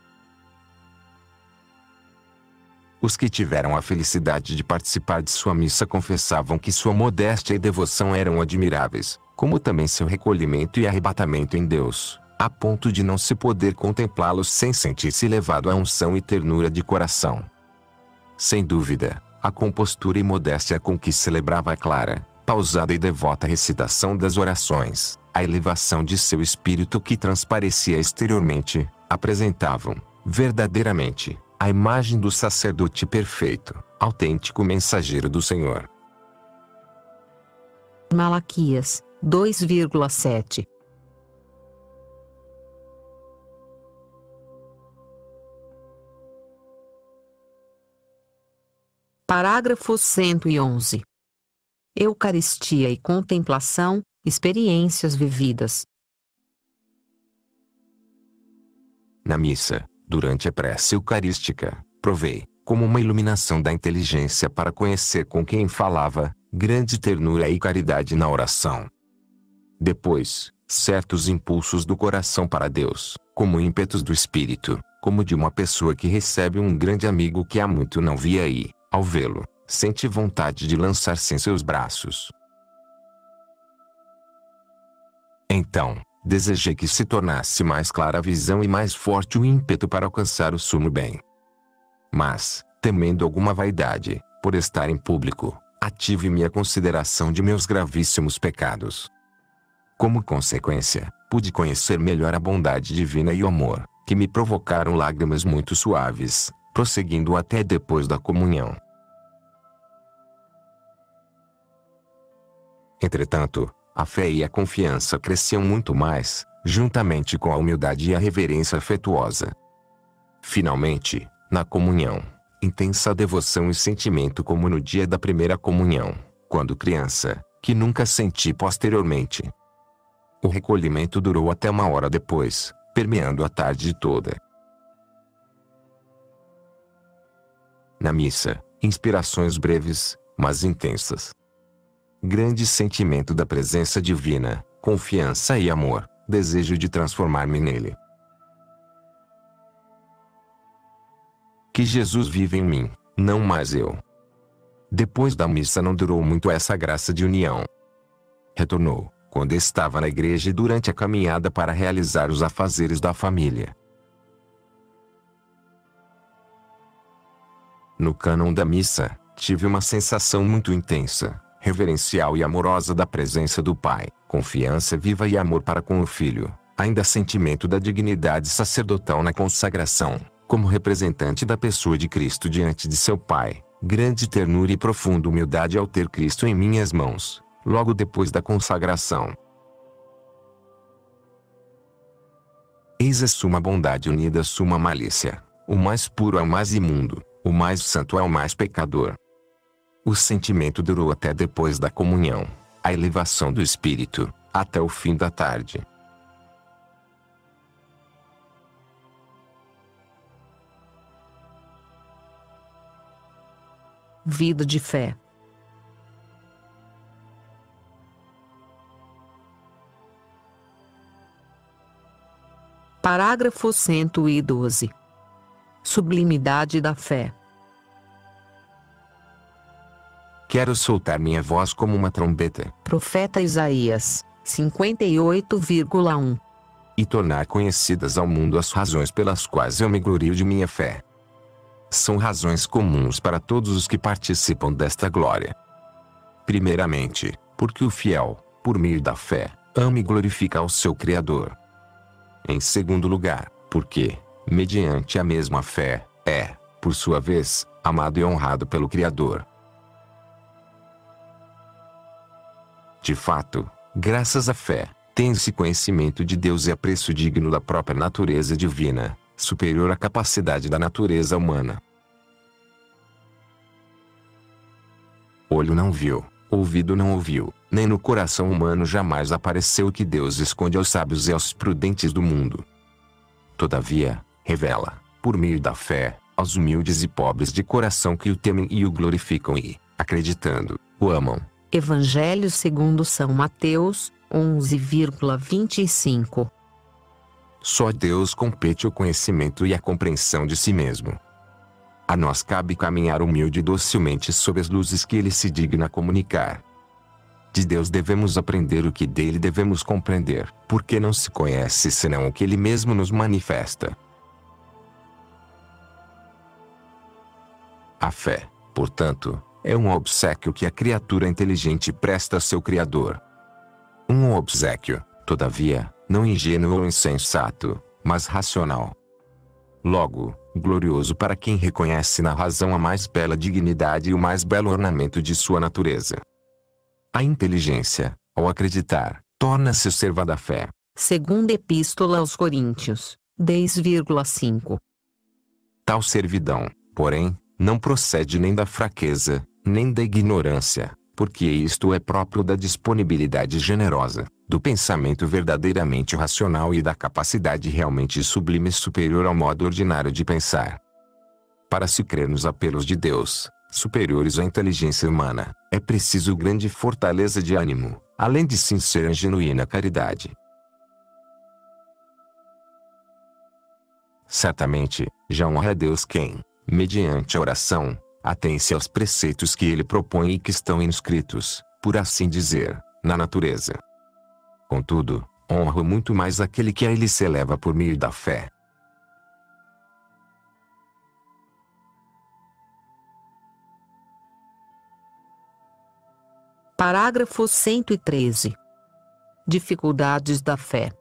Os que tiveram a felicidade de participar de sua missa confessavam que sua modéstia e devoção eram admiráveis, como também seu recolhimento e arrebatamento em Deus, a ponto de não se poder contemplá-los sem sentir-se levado à unção e ternura de coração. Sem dúvida, a compostura e modéstia com que celebrava a clara, pausada e devota recitação das orações, a elevação de seu espírito que transparecia exteriormente, apresentavam, verdadeiramente, a imagem do sacerdote perfeito, autêntico mensageiro do Senhor. Malaquias, dois vírgula sete. Parágrafo cento e onze. Eucaristia e contemplação, experiências vividas. Na missa, durante a prece eucarística, provei, como uma iluminação da inteligência para conhecer com quem falava, grande ternura e caridade na oração. Depois, certos impulsos do coração para Deus, como ímpetos do espírito, como de uma pessoa que recebe um grande amigo que há muito não via e, ao vê-lo, sente vontade de lançar-se em seus braços. Então, desejei que se tornasse mais clara a visão e mais forte o ímpeto para alcançar o sumo bem. Mas, temendo alguma vaidade, por estar em público, ative-me a consideração de meus gravíssimos pecados. Como consequência, pude conhecer melhor a bondade divina e o amor, que me provocaram lágrimas muito suaves, prosseguindo até depois da comunhão. Entretanto, a fé e a confiança cresciam muito mais, juntamente com a humildade e a reverência afetuosa. Finalmente, na comunhão, intensa devoção e sentimento como no dia da primeira comunhão, quando criança, que nunca senti posteriormente. O recolhimento durou até uma hora depois, permeando a tarde toda. Na missa, inspirações breves, mas intensas. Grande sentimento da presença divina, confiança e amor, desejo de transformar-me nele. Que Jesus vive em mim, não mais eu. Depois da missa não durou muito essa graça de união. Retornou, quando estava na igreja e durante a caminhada para realizar os afazeres da família. No cânon da missa, tive uma sensação muito intensa, reverencial e amorosa da presença do Pai, confiança viva e amor para com o Filho, ainda sentimento da dignidade sacerdotal na consagração, como representante da pessoa de Cristo diante de seu Pai, grande ternura e profunda humildade ao ter Cristo em minhas mãos, logo depois da consagração. Eis a suma bondade unida à suma malícia, o mais puro ao mais imundo, o mais santo ao mais pecador. O sentimento durou até depois da comunhão, a elevação do espírito, até o fim da tarde. Vida de fé. Parágrafo cento e doze. Sublimidade da fé. Quero soltar minha voz como uma trombeta. Profeta Isaías, cinquenta e oito vírgula um. E tornar conhecidas ao mundo as razões pelas quais eu me glorio de minha fé. São razões comuns para todos os que participam desta glória. Primeiramente, porque o fiel, por meio da fé, ama e glorifica ao seu Criador. Em segundo lugar, porque, mediante a mesma fé, é, por sua vez, amado e honrado pelo Criador. De fato, graças à fé, tem-se conhecimento de Deus e apreço digno da própria natureza divina, superior à capacidade da natureza humana. Olho não viu, ouvido não ouviu, nem no coração humano jamais apareceu o que Deus esconde aos sábios e aos prudentes do mundo. Todavia, revela, por meio da fé, aos humildes e pobres de coração que o temem e o glorificam e, acreditando, o amam. Evangelho segundo São Mateus, onze vírgula vinte e cinco. Só a Deus compete o conhecimento e a compreensão de si mesmo. A nós cabe caminhar humilde e docilmente sob as luzes que Ele se digna comunicar. De Deus devemos aprender o que dele devemos compreender, porque não se conhece senão o que Ele mesmo nos manifesta. A fé, portanto, é um obséquio que a criatura inteligente presta a seu Criador. Um obséquio, todavia, não ingênuo ou insensato, mas racional. Logo, glorioso para quem reconhece na razão a mais bela dignidade e o mais belo ornamento de sua natureza. A inteligência, ao acreditar, torna-se serva da fé. Segunda Epístola aos Coríntios, dez vírgula cinco. Tal servidão, porém, não procede nem da fraqueza, nem da ignorância, porque isto é próprio da disponibilidade generosa, do pensamento verdadeiramente racional e da capacidade realmente sublime superior ao modo ordinário de pensar. Para se crer nos apelos de Deus, superiores à inteligência humana, é preciso grande fortaleza de ânimo, além de sincera e genuína caridade. Certamente, já honra a Deus quem, mediante a oração, atém-se aos preceitos que ele propõe e que estão inscritos, por assim dizer, na natureza. Contudo, honra muito mais aquele que a ele se eleva por meio da fé. Parágrafo cento e treze. Dificuldades da fé.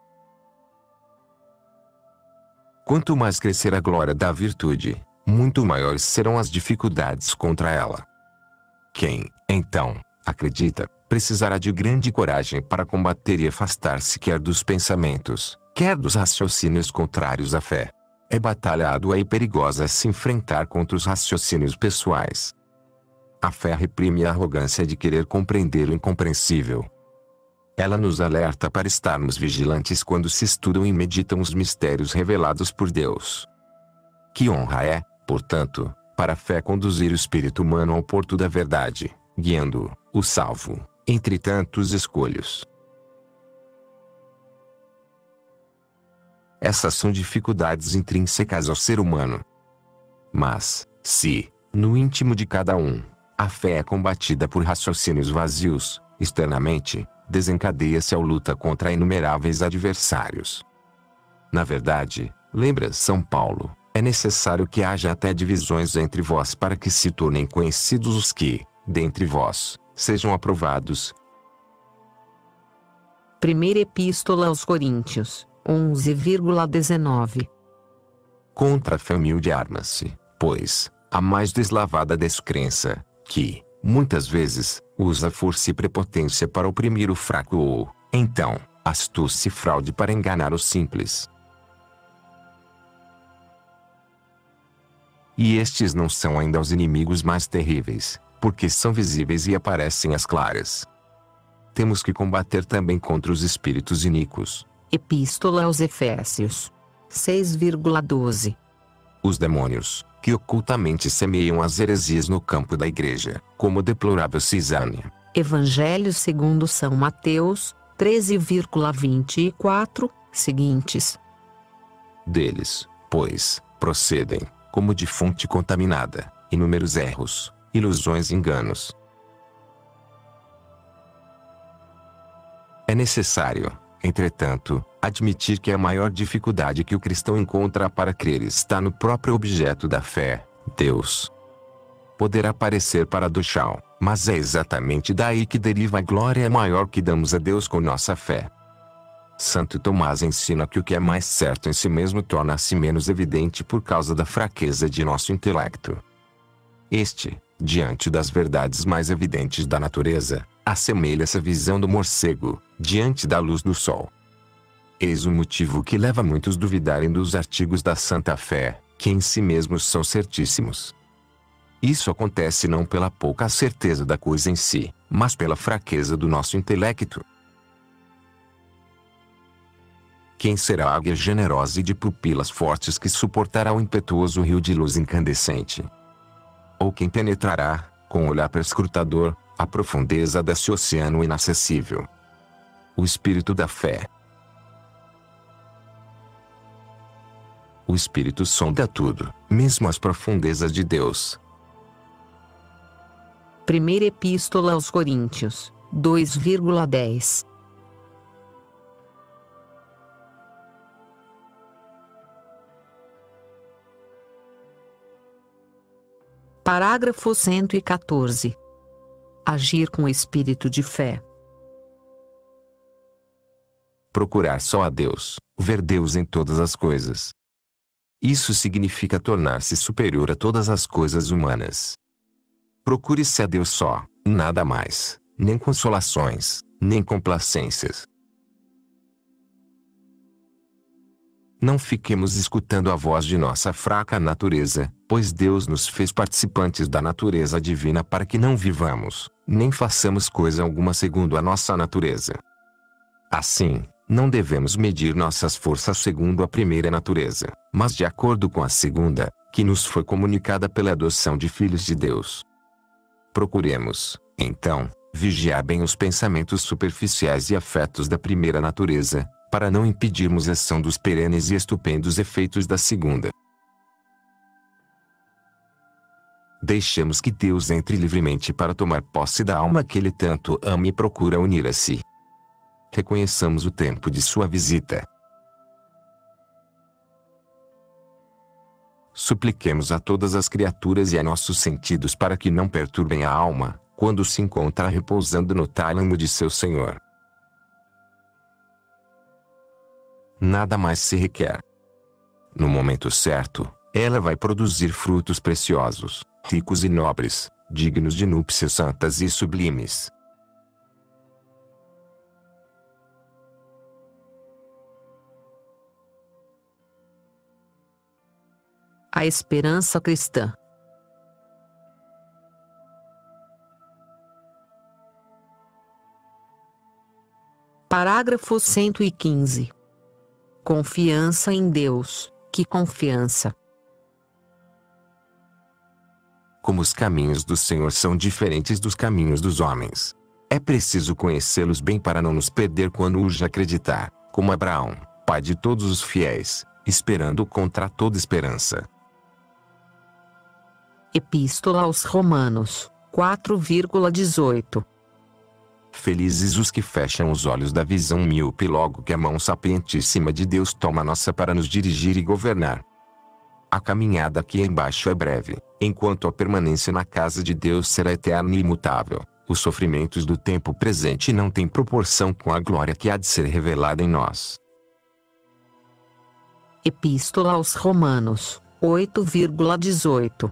Quanto mais crescer a glória da virtude, muito maiores serão as dificuldades contra ela. Quem, então, acredita, precisará de grande coragem para combater e afastar-se quer dos pensamentos, quer dos raciocínios contrários à fé. É batalha árdua e perigosa se enfrentar contra os raciocínios pessoais. A fé reprime a arrogância de querer compreender o incompreensível. Ela nos alerta para estarmos vigilantes quando se estudam e meditam os mistérios revelados por Deus. Que honra é, portanto, para a fé conduzir o espírito humano ao porto da verdade, guiando-o, o salvo, entre tantos escolhos. Essas são dificuldades intrínsecas ao ser humano. Mas, se, No íntimo de cada um, a fé é combatida por raciocínios vazios. Externamente, desencadeia-se a luta contra inumeráveis adversários. Na verdade, lembra São Paulo, é necessário que haja até divisões entre vós para que se tornem conhecidos os que, dentre vós, sejam aprovados. Primeira Epístola aos Coríntios, onze, dezenove. Contra a fé humilde arma-se, pois, a mais deslavada descrença, que, muitas vezes, usa força e prepotência para oprimir o fraco ou, então, astúcia e fraude para enganar os simples. E estes não são ainda os inimigos mais terríveis, porque são visíveis e aparecem às claras. Temos que combater também contra os espíritos iníquos. Epístola aos Efésios, seis, doze. Os demônios, que ocultamente semeiam as heresias no campo da igreja, como o deplorável Cisânia. Evangelho segundo São Mateus, treze, vinte e quatro, seguintes. Deles, pois, procedem, como de fonte contaminada, inúmeros erros, ilusões e enganos. É necessário, entretanto, admitir que a maior dificuldade que o cristão encontra para crer está no próprio objeto da fé, Deus. Poderá parecer paradoxal, mas é exatamente daí que deriva a glória maior que damos a Deus com nossa fé. Santo Tomás ensina que o que é mais certo em si mesmo torna-se menos evidente por causa da fraqueza de nosso intelecto. Este, diante das verdades mais evidentes da natureza, assemelha-se à visão do morcego, diante da luz do sol. Eis o motivo que leva muitos a duvidarem dos artigos da Santa Fé, que em si mesmos são certíssimos. Isso acontece não pela pouca certeza da coisa em si, mas pela fraqueza do nosso intelecto. Quem será a águia generosa e de pupilas fortes que suportará o impetuoso rio de luz incandescente? Ou quem penetrará, com olhar perscrutador, a profundeza desse oceano inacessível? O espírito da fé. O espírito sonda tudo, mesmo as profundezas de Deus. Primeira Epístola aos Coríntios, dois, dez. Parágrafo cento e quatorze. Agir com espírito de fé. Procurar só a Deus, ver Deus em todas as coisas. Isso significa tornar-se superior a todas as coisas humanas. Procure-se a Deus só, nada mais, nem consolações, nem complacências. Não fiquemos escutando a voz de nossa fraca natureza, pois Deus nos fez participantes da natureza divina para que não vivamos, nem façamos coisa alguma segundo a nossa natureza. Assim, não devemos medir nossas forças segundo a primeira natureza, mas de acordo com a segunda, que nos foi comunicada pela adoção de filhos de Deus. Procuremos, então, vigiar bem os pensamentos superficiais e afetos da primeira natureza, para não impedirmos a ação dos perenes e estupendos efeitos da segunda. Deixemos que Deus entre livremente para tomar posse da alma que Ele tanto ama e procura unir a si. Reconheçamos o tempo de sua visita. Supliquemos a todas as criaturas e a nossos sentidos para que não perturbem a alma, quando se encontra repousando no tálamo de seu Senhor. Nada mais se requer. No momento certo, ela vai produzir frutos preciosos, ricos e nobres, dignos de núpcias santas e sublimes. A esperança cristã. Parágrafo cento e quinze. Confiança em Deus. Que confiança! Como os caminhos do Senhor são diferentes dos caminhos dos homens. É preciso conhecê-los bem para não nos perder quando urge acreditar, como Abraão, pai de todos os fiéis, esperando contra toda esperança. Epístola aos Romanos, quatro vírgula dezoito. Felizes os que fecham os olhos da visão míope logo que a mão sapientíssima de Deus toma nossa para nos dirigir e governar. A caminhada aqui embaixo é breve, enquanto a permanência na casa de Deus será eterna e imutável. Os sofrimentos do tempo presente não têm proporção com a glória que há de ser revelada em nós. Epístola aos Romanos, oito vírgula dezoito.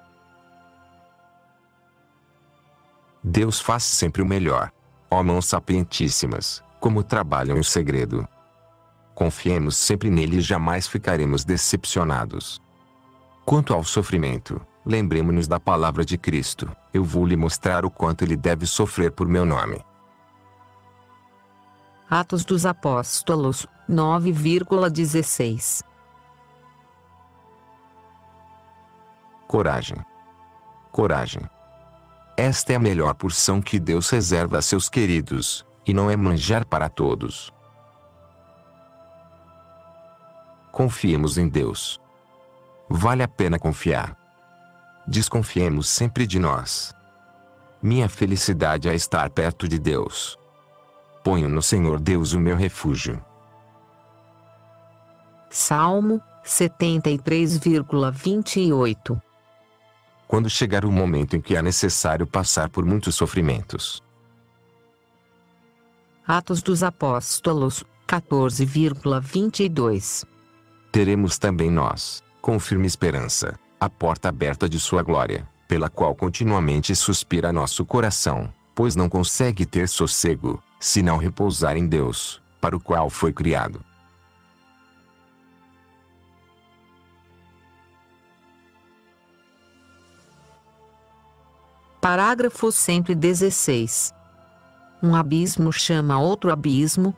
Deus faz sempre o melhor. Ó mãos sapientíssimas, como trabalham em segredo. Confiemos sempre nele e jamais ficaremos decepcionados. Quanto ao sofrimento, lembremos-nos da palavra de Cristo: eu vou lhe mostrar o quanto ele deve sofrer por meu nome. Atos dos Apóstolos, nove vírgula dezesseis. Coragem. Coragem. Esta é a melhor porção que Deus reserva a seus queridos, e não é manjar para todos. Confiemos em Deus. Vale a pena confiar. Desconfiemos sempre de nós. Minha felicidade é estar perto de Deus. Ponho no Senhor Deus o meu refúgio. Salmo setenta e três vírgula vinte e oito. Quando chegar o momento em que é necessário passar por muitos sofrimentos. Atos dos Apóstolos, quatorze vírgula vinte e dois. Teremos também nós, com firme esperança, a porta aberta de sua glória, pela qual continuamente suspira nosso coração, pois não consegue ter sossego, se não repousar em Deus, para o qual foi criado. Parágrafo cento e dezesseis. Um abismo chama outro abismo.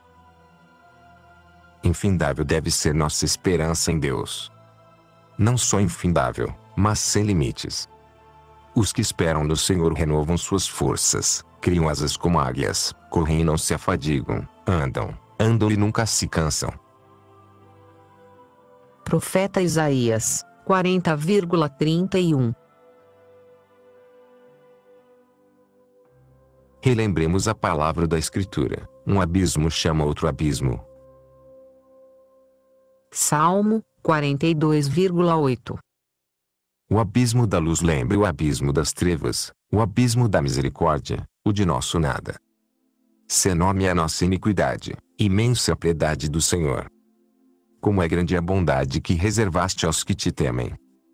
Infindável deve ser nossa esperança em Deus. Não só infindável, mas sem limites. Os que esperam no Senhor renovam suas forças, criam asas como águias, correm e não se afadigam, andam, andam e nunca se cansam. Profeta Isaías, quarenta vírgula trinta e um. Relembremos a palavra da Escritura: um abismo chama outro abismo. Salmo quarenta e dois vírgula oito. O abismo da luz lembra o abismo das trevas, o abismo da misericórdia, o de nosso nada. Se enorme é a nossa iniquidade, imensa a piedade do Senhor. Como é grande a bondade que reservaste aos que te temem.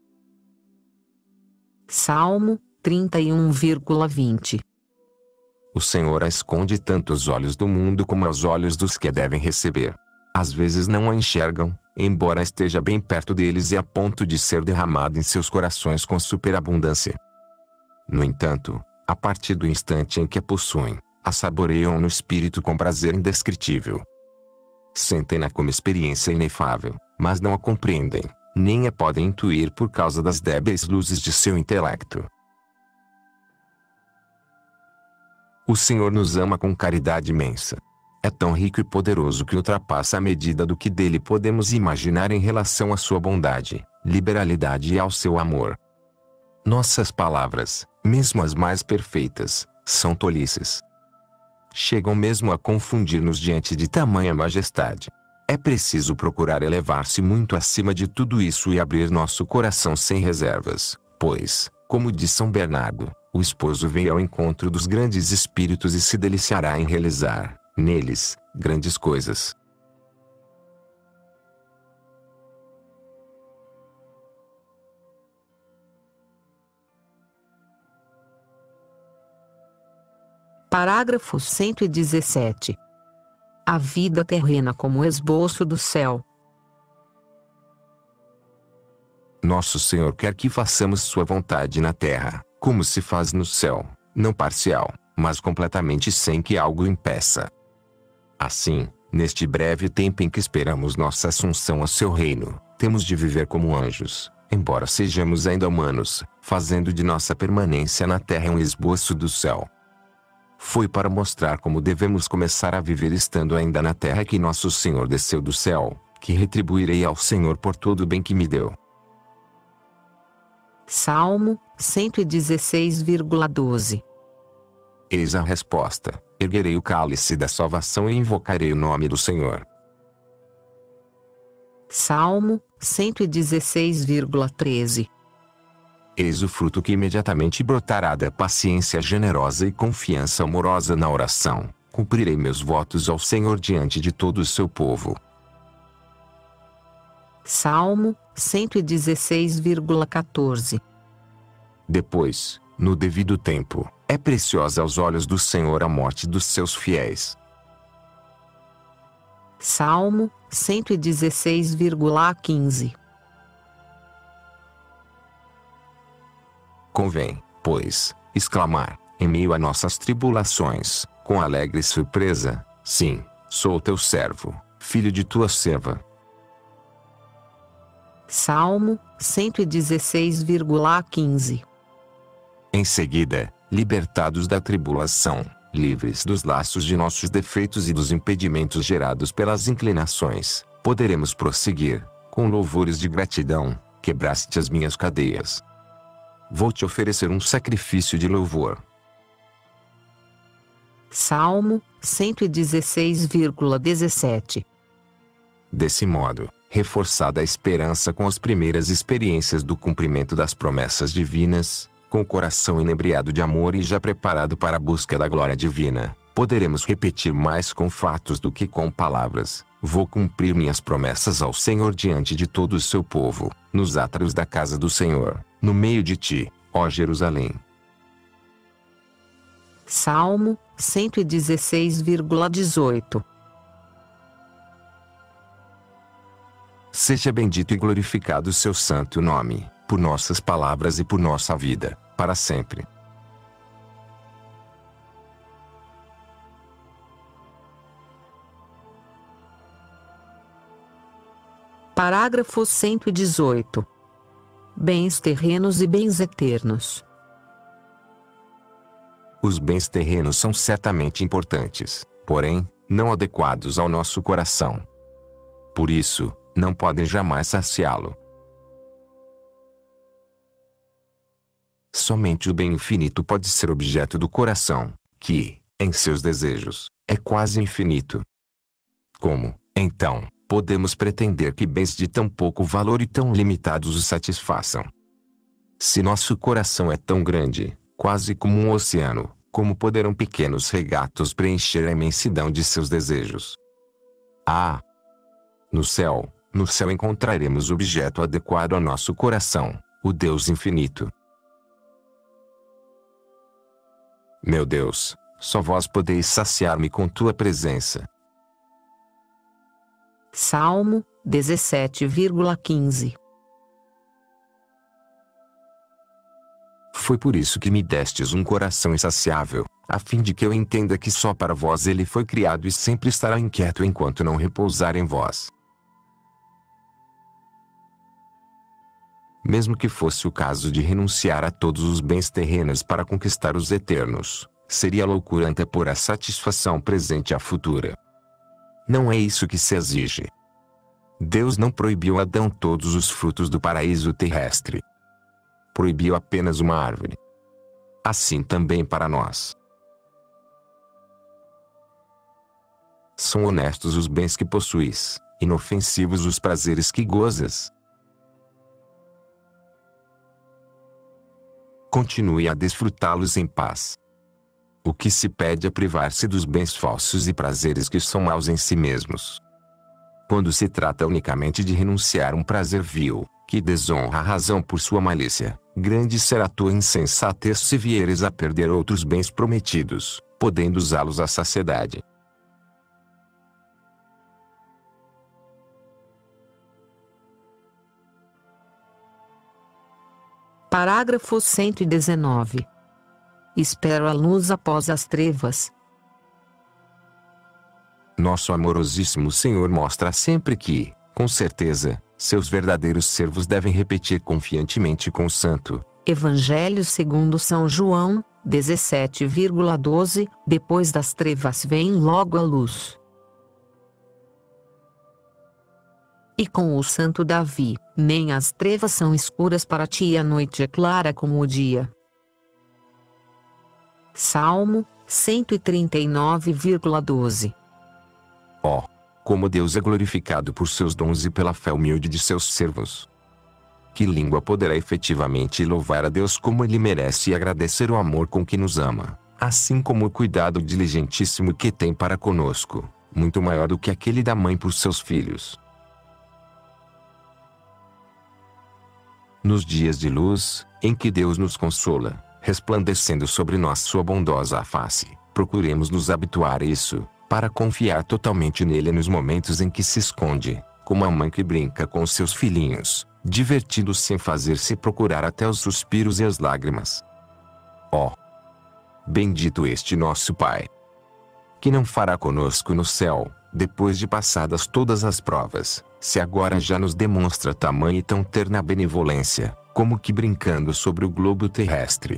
Salmo trinta e um vírgula vinte. O Senhor a esconde tanto aos olhos do mundo como aos olhos dos que a devem receber. Às vezes não a enxergam, embora esteja bem perto deles e a ponto de ser derramada em seus corações com superabundância. No entanto, a partir do instante em que a possuem, a saboreiam no espírito com prazer indescritível. Sentem-na como experiência inefável, mas não a compreendem, nem a podem intuir por causa das débeis luzes de seu intelecto. O Senhor nos ama com caridade imensa. É tão rico e poderoso que ultrapassa a medida do que dele podemos imaginar em relação à sua bondade, liberalidade e ao seu amor. Nossas palavras, mesmo as mais perfeitas, são tolices. Chegam mesmo a confundir-nos diante de tamanha majestade. É preciso procurar elevar-se muito acima de tudo isso e abrir nosso coração sem reservas, pois, como diz São Bernardo, o esposo veio ao encontro dos grandes espíritos e se deliciará em realizar, neles, grandes coisas. Parágrafo cento e dezessete. A vida terrena como esboço do céu. Nosso Senhor quer que façamos sua vontade na terra, como se faz no céu, não parcial, mas completamente sem que algo impeça. Assim, neste breve tempo em que esperamos nossa assunção a seu reino, temos de viver como anjos, embora sejamos ainda humanos, fazendo de nossa permanência na terra um esboço do céu. Foi para mostrar como devemos começar a viver estando ainda na terra que nosso Senhor desceu do céu, que retribuirei ao Senhor por todo o bem que me deu. Salmo cento e dezesseis, doze. Eis a resposta: erguerei o cálice da salvação e invocarei o nome do Senhor. Salmo cento e dezesseis, treze. Eis o fruto que imediatamente brotará da paciência generosa e confiança amorosa na oração. Cumprirei meus votos ao Senhor diante de todo o seu povo. Salmo cento e dezesseis, quatorze. Depois, no devido tempo, é preciosa aos olhos do Senhor a morte dos seus fiéis. Salmo cento e dezesseis, quinze. Convém, pois, exclamar, em meio a nossas tribulações, com alegre surpresa: sim, sou teu servo, filho de tua serva. Salmo cento e dezesseis, quinze. Em seguida, libertados da tribulação, livres dos laços de nossos defeitos e dos impedimentos gerados pelas inclinações, poderemos prosseguir, com louvores de gratidão. Quebraste as minhas cadeias. Vou te oferecer um sacrifício de louvor. Salmo cento e dezesseis, dezessete. Desse modo, reforçada a esperança com as primeiras experiências do cumprimento das promessas divinas, com o coração inebriado de amor e já preparado para a busca da glória divina, poderemos repetir mais com fatos do que com palavras: vou cumprir minhas promessas ao Senhor diante de todo o seu povo, nos átrios da casa do Senhor, no meio de ti, ó Jerusalém. Salmo cento e dezesseis, dezoito. Seja bendito e glorificado o seu santo nome, por nossas palavras e por nossa vida, para sempre. Parágrafo cento e dezoito. Bens terrenos e bens eternos. Os bens terrenos são certamente importantes, porém, não adequados ao nosso coração. Por isso, não podem jamais saciá-lo. Somente o bem infinito pode ser objeto do coração, que, em seus desejos, é quase infinito. Como, então, podemos pretender que bens de tão pouco valor e tão limitados o satisfaçam? Se nosso coração é tão grande, quase como um oceano, como poderão pequenos regatos preencher a imensidão de seus desejos? Ah! No céu, no céu encontraremos o objeto adequado ao nosso coração, o Deus infinito. Meu Deus, só vós podeis saciar-me com tua presença. Salmo dezessete, quinze. Foi por isso que me destes um coração insaciável, a fim de que eu entenda que só para vós ele foi criado e sempre estará inquieto enquanto não repousar em vós. Mesmo que fosse o caso de renunciar a todos os bens terrenos para conquistar os eternos, seria loucura antepor a satisfação presente à futura. Não é isso que se exige. Deus não proibiu a Adão todos os frutos do paraíso terrestre. Proibiu apenas uma árvore. Assim também para nós. São honestos os bens que possuis, inofensivos os prazeres que gozas. Continue a desfrutá-los em paz. O que se pede é privar-se dos bens falsos e prazeres que são maus em si mesmos. Quando se trata unicamente de renunciar a um prazer vil, que desonra a razão por sua malícia, grande será tua insensatez se vieres a perder outros bens prometidos, podendo usá-los à saciedade. Parágrafo cento e dezenove. Espero a luz após as trevas. Nosso amorosíssimo Senhor mostra sempre que, com certeza, seus verdadeiros servos devem repetir confiantemente com o santo Evangelho segundo São João, dezessete, doze, depois das trevas vem logo a luz. E com o santo Davi, nem as trevas são escuras para ti e a noite é clara como o dia. Salmo cento e trinta e nove, doze. Ó, como Deus é glorificado por seus dons e pela fé humilde de seus servos. Que língua poderá efetivamente louvar a Deus como Ele merece e agradecer o amor com que nos ama, assim como o cuidado diligentíssimo que tem para conosco, muito maior do que aquele da mãe por seus filhos. Nos dias de luz, em que Deus nos consola, resplandecendo sobre nós sua bondosa face, procuremos nos habituar a isso, para confiar totalmente nele nos momentos em que se esconde, como a mãe que brinca com seus filhinhos, divertindo-se em fazer-se procurar até os suspiros e as lágrimas. Ó! Bendito este nosso Pai, que não fará conosco no céu, depois de passadas todas as provas, se agora já nos demonstra tamanha e tão terna benevolência, como que brincando sobre o globo terrestre.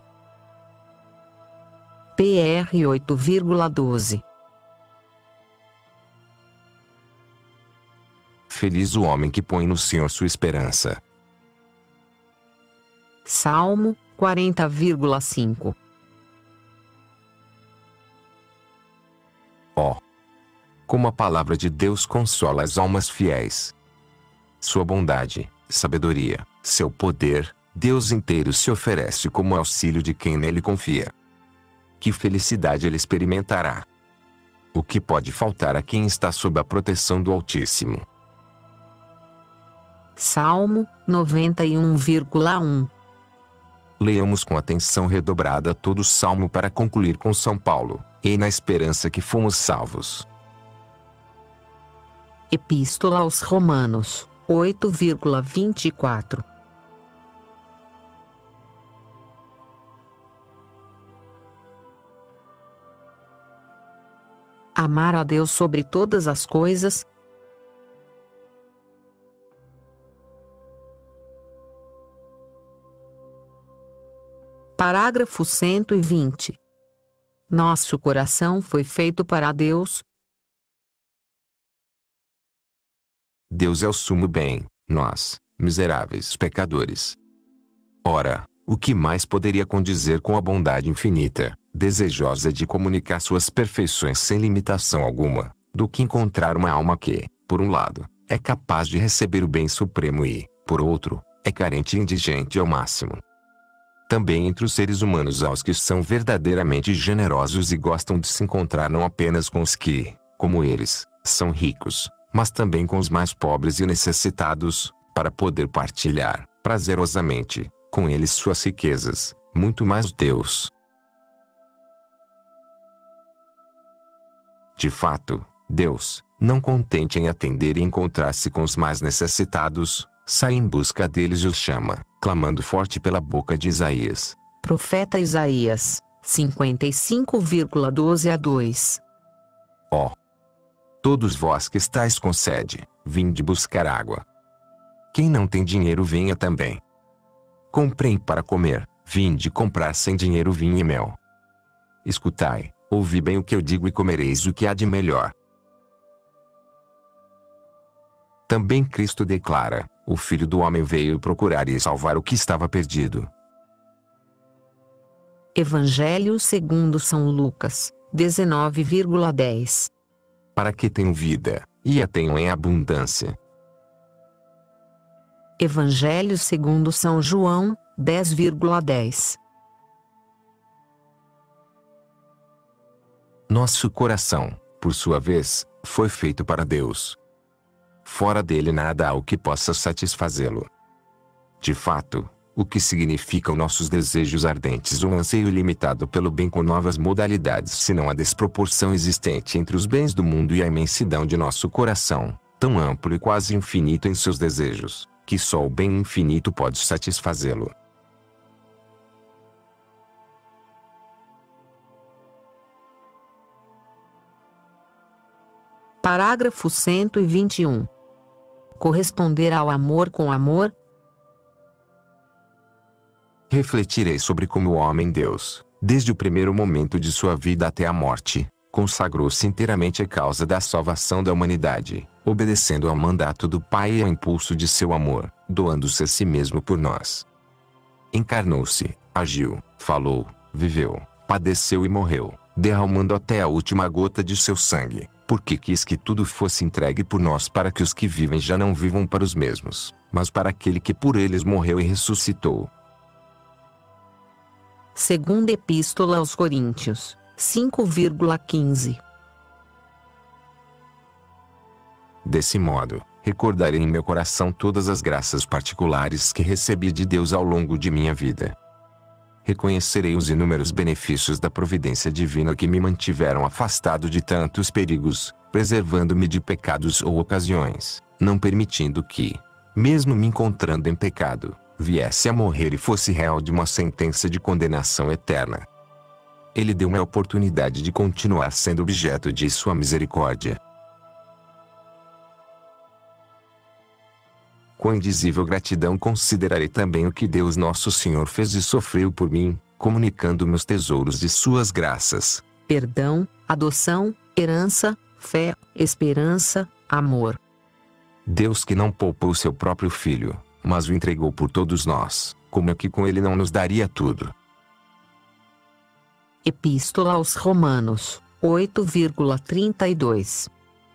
P R oito, doze. Feliz o homem que põe no Senhor sua esperança. Salmo quarenta, cinco. Ó! Como a palavra de Deus consola as almas fiéis. Sua bondade, sabedoria, seu poder, Deus inteiro se oferece como auxílio de quem nele confia. Que felicidade ele experimentará! O que pode faltar a quem está sob a proteção do Altíssimo? Salmo noventa e um, um. Leamos com atenção redobrada todo o salmo para concluir com São Paulo, e na esperança que fomos salvos. Epístola aos Romanos, oito, vinte e quatro. Amar a Deus sobre todas as coisas. Parágrafo cento e vinte. Nosso coração foi feito para Deus. Deus é o sumo bem, nós, miseráveis pecadores. Ora, o que mais poderia condizer com a bondade infinita, desejosa de comunicar suas perfeições sem limitação alguma, do que encontrar uma alma que, por um lado, é capaz de receber o bem supremo e, por outro, é carente e indigente ao máximo. Também entre os seres humanos há os que são verdadeiramente generosos e gostam de se encontrar não apenas com os que, como eles, são ricos, mas também com os mais pobres e necessitados, para poder partilhar, prazerosamente, com eles suas riquezas, muito mais Deus. De fato, Deus, não contente em atender e encontrar-se com os mais necessitados, sai em busca deles e os chama, clamando forte pela boca de Isaías. Profeta Isaías, cinquenta e cinco, doze a dois. Ó! Todos vós que estáis com sede, vinde buscar água. Quem não tem dinheiro venha também. Comprem para comer, vinde comprar sem dinheiro vinho e mel. Escutai, ouvi bem o que eu digo e comereis o que há de melhor. Também Cristo declara, o Filho do Homem veio procurar e salvar o que estava perdido. Evangelho segundo São Lucas, dezenove, dez. Para que tenham vida, e a tenham em abundância. Evangelho segundo São João, dez, dez. Nosso coração, por sua vez, foi feito para Deus. Fora dele nada há o que possa satisfazê-lo. De fato, o que significam nossos desejos ardentes ou um anseio ilimitado pelo bem com novas modalidades senão a desproporção existente entre os bens do mundo e a imensidão de nosso coração, tão amplo e quase infinito em seus desejos, que só o bem infinito pode satisfazê-lo. Parágrafo cento e vinte e um. Corresponder ao amor com amor. Refletirei sobre como o homem-Deus, desde o primeiro momento de sua vida até a morte, consagrou-se inteiramente à causa da salvação da humanidade, obedecendo ao mandato do Pai e ao impulso de seu amor, doando-se a si mesmo por nós. Encarnou-se, agiu, falou, viveu, padeceu e morreu, derramando até a última gota de seu sangue, porque quis que tudo fosse entregue por nós para que os que vivem já não vivam para os mesmos, mas para aquele que por eles morreu e ressuscitou. Segunda Epístola aos Coríntios, cinco, quinze. Desse modo, recordarei em meu coração todas as graças particulares que recebi de Deus ao longo de minha vida. Reconhecerei os inúmeros benefícios da providência divina que me mantiveram afastado de tantos perigos, preservando-me de pecados ou ocasiões, não permitindo que, mesmo me encontrando em pecado, viesse a morrer e fosse réu de uma sentença de condenação eterna. Ele deu-me a oportunidade de continuar sendo objeto de sua misericórdia. Com indizível gratidão considerarei também o que Deus nosso Senhor fez e sofreu por mim, comunicando-me os tesouros de suas graças. Perdão, adoção, herança, fé, esperança, amor. Deus que não poupou seu próprio Filho, mas o entregou por todos nós, como é que com ele não nos daria tudo? Epístola aos Romanos, oito, trinta e dois.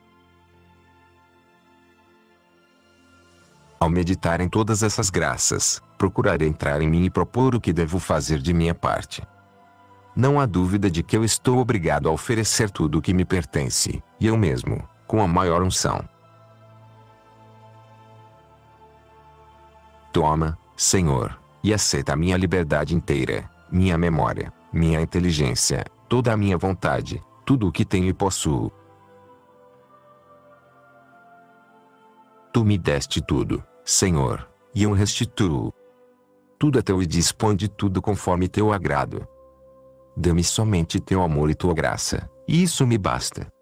Ao meditar em todas essas graças, procurarei entrar em mim e propor o que devo fazer de minha parte. Não há dúvida de que eu estou obrigado a oferecer tudo o que me pertence, e eu mesmo, com a maior unção. Toma, Senhor, e aceita a minha liberdade inteira, minha memória, minha inteligência, toda a minha vontade, tudo o que tenho e possuo. Tu me deste tudo, Senhor, e eu restituo. Tudo é teu e dispõe de tudo conforme teu agrado. Dê-me somente teu amor e tua graça, e isso me basta.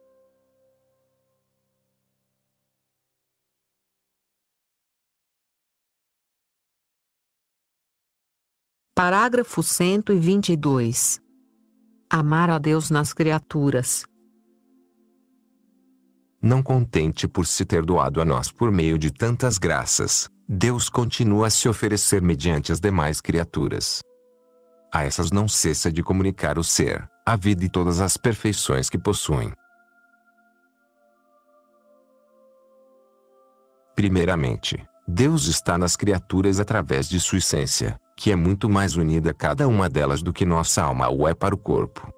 Parágrafo cento e vinte e dois. Amar a Deus nas criaturas. Não contente por se ter doado a nós por meio de tantas graças, Deus continua a se oferecer mediante as demais criaturas. A essas não cessa de comunicar o ser, a vida e todas as perfeições que possuem. Primeiramente, Deus está nas criaturas através de sua essência, que é muito mais unida a cada uma delas do que nossa alma o é para o corpo.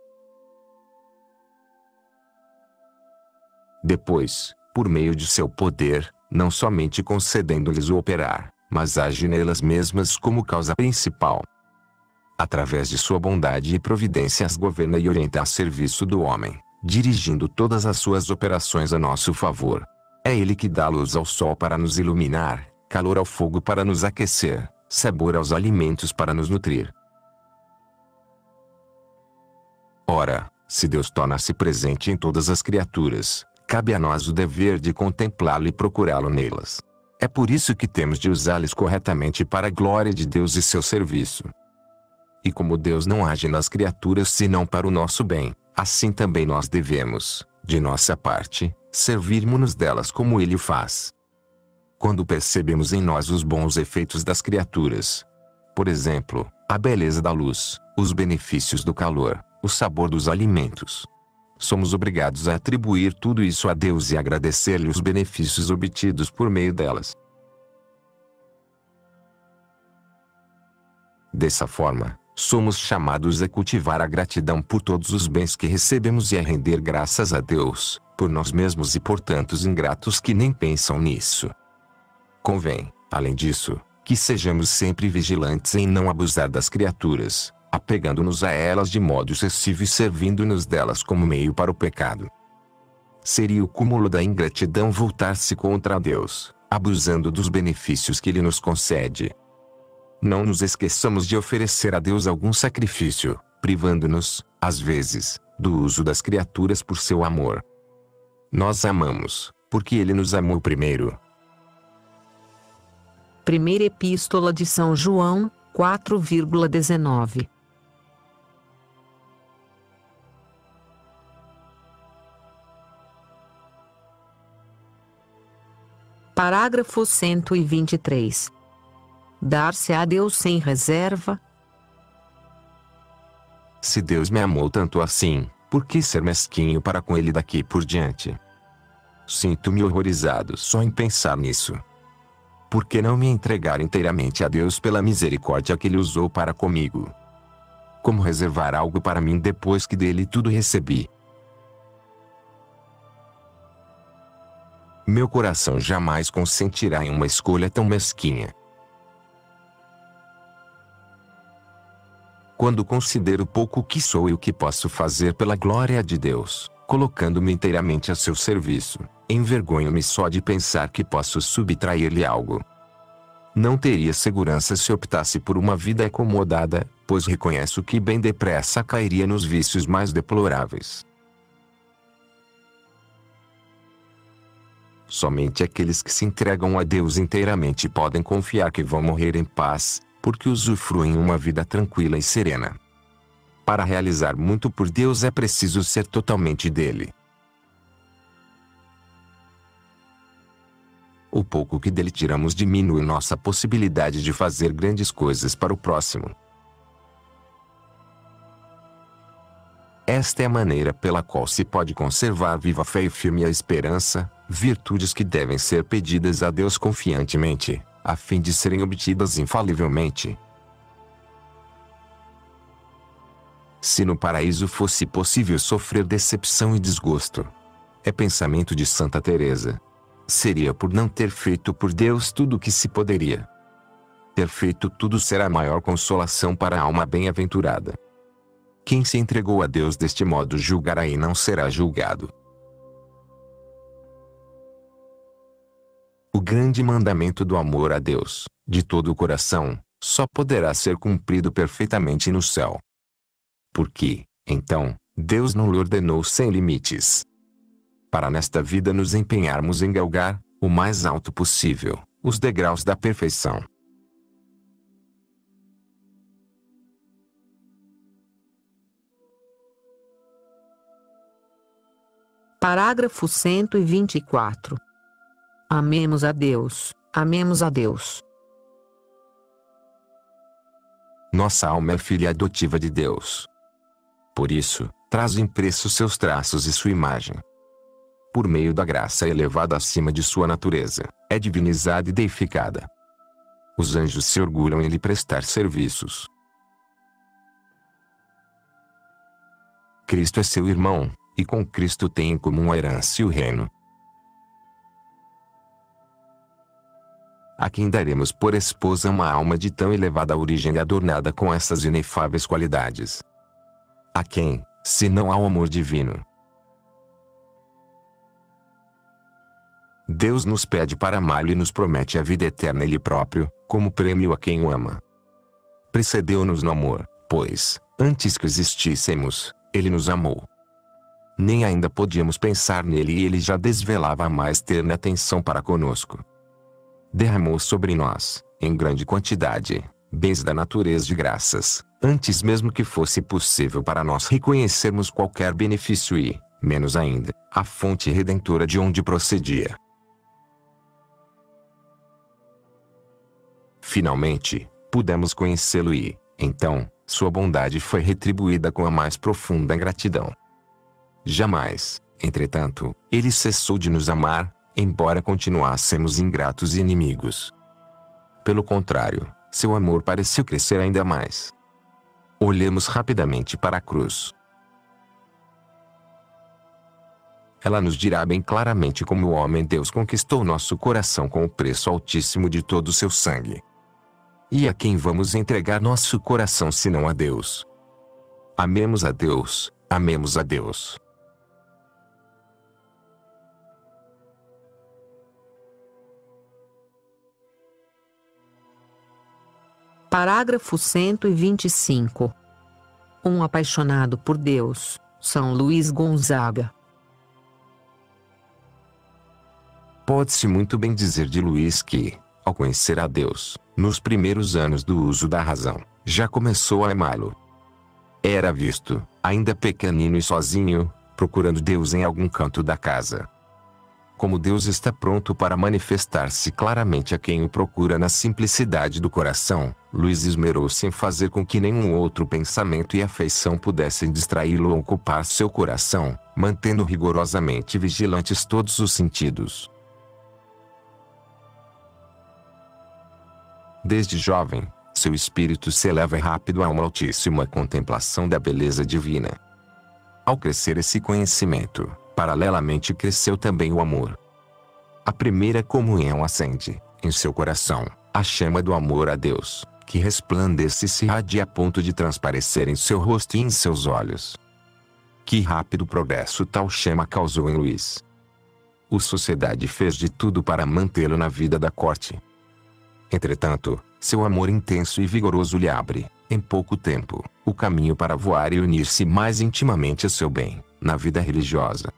Depois, por meio de seu poder, não somente concedendo-lhes o operar, mas age nelas mesmas como causa principal. Através de sua bondade e providência as governa e orienta a serviço do homem, dirigindo todas as suas operações a nosso favor. É ele que dá luz ao sol para nos iluminar, calor ao fogo para nos aquecer, sabor aos alimentos para nos nutrir. Ora, se Deus torna-se presente em todas as criaturas, cabe a nós o dever de contemplá-lo e procurá-lo nelas. É por isso que temos de usá-los corretamente para a glória de Deus e seu serviço. E como Deus não age nas criaturas senão para o nosso bem, assim também nós devemos, de nossa parte, servirmos-nos delas como Ele o faz. Quando percebemos em nós os bons efeitos das criaturas, por exemplo, a beleza da luz, os benefícios do calor, o sabor dos alimentos, somos obrigados a atribuir tudo isso a Deus e agradecer-lhe os benefícios obtidos por meio delas. Dessa forma, somos chamados a cultivar a gratidão por todos os bens que recebemos e a render graças a Deus, por nós mesmos e por tantos ingratos que nem pensam nisso. Convém, além disso, que sejamos sempre vigilantes em não abusar das criaturas, apegando-nos a elas de modo excessivo e servindo-nos delas como meio para o pecado. Seria o cúmulo da ingratidão voltar-se contra Deus, abusando dos benefícios que Ele nos concede. Não nos esqueçamos de oferecer a Deus algum sacrifício, privando-nos, às vezes, do uso das criaturas por seu amor. Nós amamos, porque Ele nos amou primeiro. Primeira Epístola de São João, quatro, dezenove. Parágrafo cento e vinte e três. Dar-se a Deus sem reserva. Se Deus me amou tanto assim, por que ser mesquinho para com Ele daqui por diante? Sinto-me horrorizado só em pensar nisso. Por que não me entregar inteiramente a Deus pela misericórdia que Ele usou para comigo? Como reservar algo para mim depois que dele tudo recebi? Meu coração jamais consentirá em uma escolha tão mesquinha. Quando considero pouco o que sou e o que posso fazer pela glória de Deus, colocando-me inteiramente a seu serviço, envergonho-me só de pensar que posso subtrair-lhe algo. Não teria segurança se optasse por uma vida acomodada, pois reconheço que bem depressa cairia nos vícios mais deploráveis. Somente aqueles que se entregam a Deus inteiramente podem confiar que vão morrer em paz, porque usufruem uma vida tranquila e serena. Para realizar muito por Deus é preciso ser totalmente dele. O pouco que dele tiramos diminui nossa possibilidade de fazer grandes coisas para o próximo. Esta é a maneira pela qual se pode conservar viva a fé e firme a esperança, virtudes que devem ser pedidas a Deus confiantemente, a fim de serem obtidas infalivelmente. Se no paraíso fosse possível sofrer decepção e desgosto, é pensamento de Santa Teresa, seria por não ter feito por Deus tudo o que se poderia. Ter feito tudo será a maior consolação para a alma bem-aventurada. Quem se entregou a Deus deste modo julgará e não será julgado. O grande mandamento do amor a Deus, de todo o coração, só poderá ser cumprido perfeitamente no céu. Porque, então, Deus não lhe ordenou sem limites. Para nesta vida nos empenharmos em galgar, o mais alto possível, os degraus da perfeição. Parágrafo cento e vinte e quatro. Amemos a Deus, amemos a Deus. Nossa alma é filha adotiva de Deus. Por isso, traz impresso seus traços e sua imagem. Por meio da graça elevada acima de sua natureza, é divinizada e deificada. Os anjos se orgulham em lhe prestar serviços. Cristo é seu irmão, e com Cristo tem em comum a herança e o reino. A quem daremos por esposa uma alma de tão elevada origem e adornada com essas inefáveis qualidades? A quem, se não ao amor divino? Deus nos pede para amá-lo e nos promete a vida eterna Ele próprio, como prêmio a quem o ama. Precedeu-nos no amor, pois, antes que existíssemos, Ele nos amou. Nem ainda podíamos pensar nele e Ele já desvelava a mais terna atenção para conosco. Derramou sobre nós, em grande quantidade, bens da natureza de graças, antes mesmo que fosse possível para nós reconhecermos qualquer benefício e, menos ainda, a fonte redentora de onde procedia. Finalmente, pudemos conhecê-lo e, então, sua bondade foi retribuída com a mais profunda gratidão. Jamais, entretanto, ele cessou de nos amar, embora continuássemos ingratos e inimigos. Pelo contrário, seu amor pareceu crescer ainda mais. Olhemos rapidamente para a cruz. Ela nos dirá bem claramente como o homem Deus conquistou nosso coração com o preço altíssimo de todo o seu sangue. E a quem vamos entregar nosso coração senão a Deus? Amemos a Deus, amemos a Deus. Parágrafo cento e vinte e cinco. Um apaixonado por Deus, São Luís Gonzaga. Pode-se muito bem dizer de Luís que, ao conhecer a Deus, nos primeiros anos do uso da razão, já começou a amá-lo. Era visto, ainda pequenino e sozinho, procurando Deus em algum canto da casa. Como Deus está pronto para manifestar-se claramente a quem o procura na simplicidade do coração, Luís esmerou-se em fazer com que nenhum outro pensamento e afeição pudessem distraí-lo ou ocupar seu coração, mantendo rigorosamente vigilantes todos os sentidos. Desde jovem, seu espírito se eleva rápido a uma altíssima contemplação da beleza divina. Ao crescer esse conhecimento, paralelamente cresceu também o amor. A primeira comunhão acende, em seu coração, a chama do amor a Deus, que resplandece e se irradia a ponto de transparecer em seu rosto e em seus olhos. Que rápido progresso tal chama causou em Luís. A sociedade fez de tudo para mantê-lo na vida da corte. Entretanto, seu amor intenso e vigoroso lhe abre, em pouco tempo, o caminho para voar e unir-se mais intimamente a seu bem, na vida religiosa.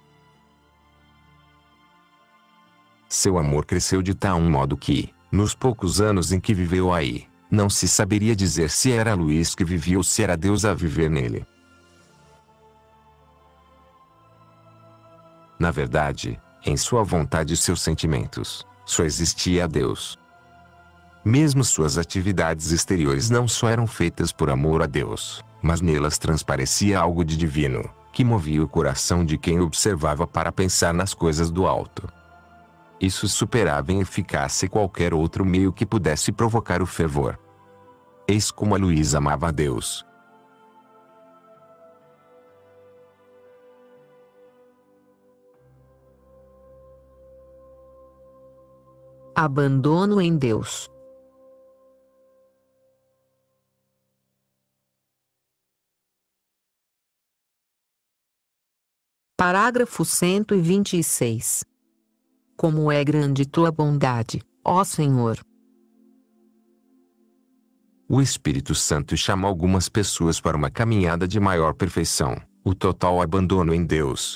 Seu amor cresceu de tal modo que, nos poucos anos em que viveu aí, não se saberia dizer se era Luís que vivia ou se era Deus a viver nele. Na verdade, em sua vontade e seus sentimentos, só existia Deus. Mesmo suas atividades exteriores não só eram feitas por amor a Deus, mas nelas transparecia algo de divino, que movia o coração de quem observava para pensar nas coisas do alto. Isso superava em eficácia qualquer outro meio que pudesse provocar o fervor. Eis como a Luís amava a Deus. Abandono em Deus. Parágrafo cento e vinte e seis. Como é grande tua bondade, ó Senhor! O Espírito Santo chama algumas pessoas para uma caminhada de maior perfeição, o total abandono em Deus.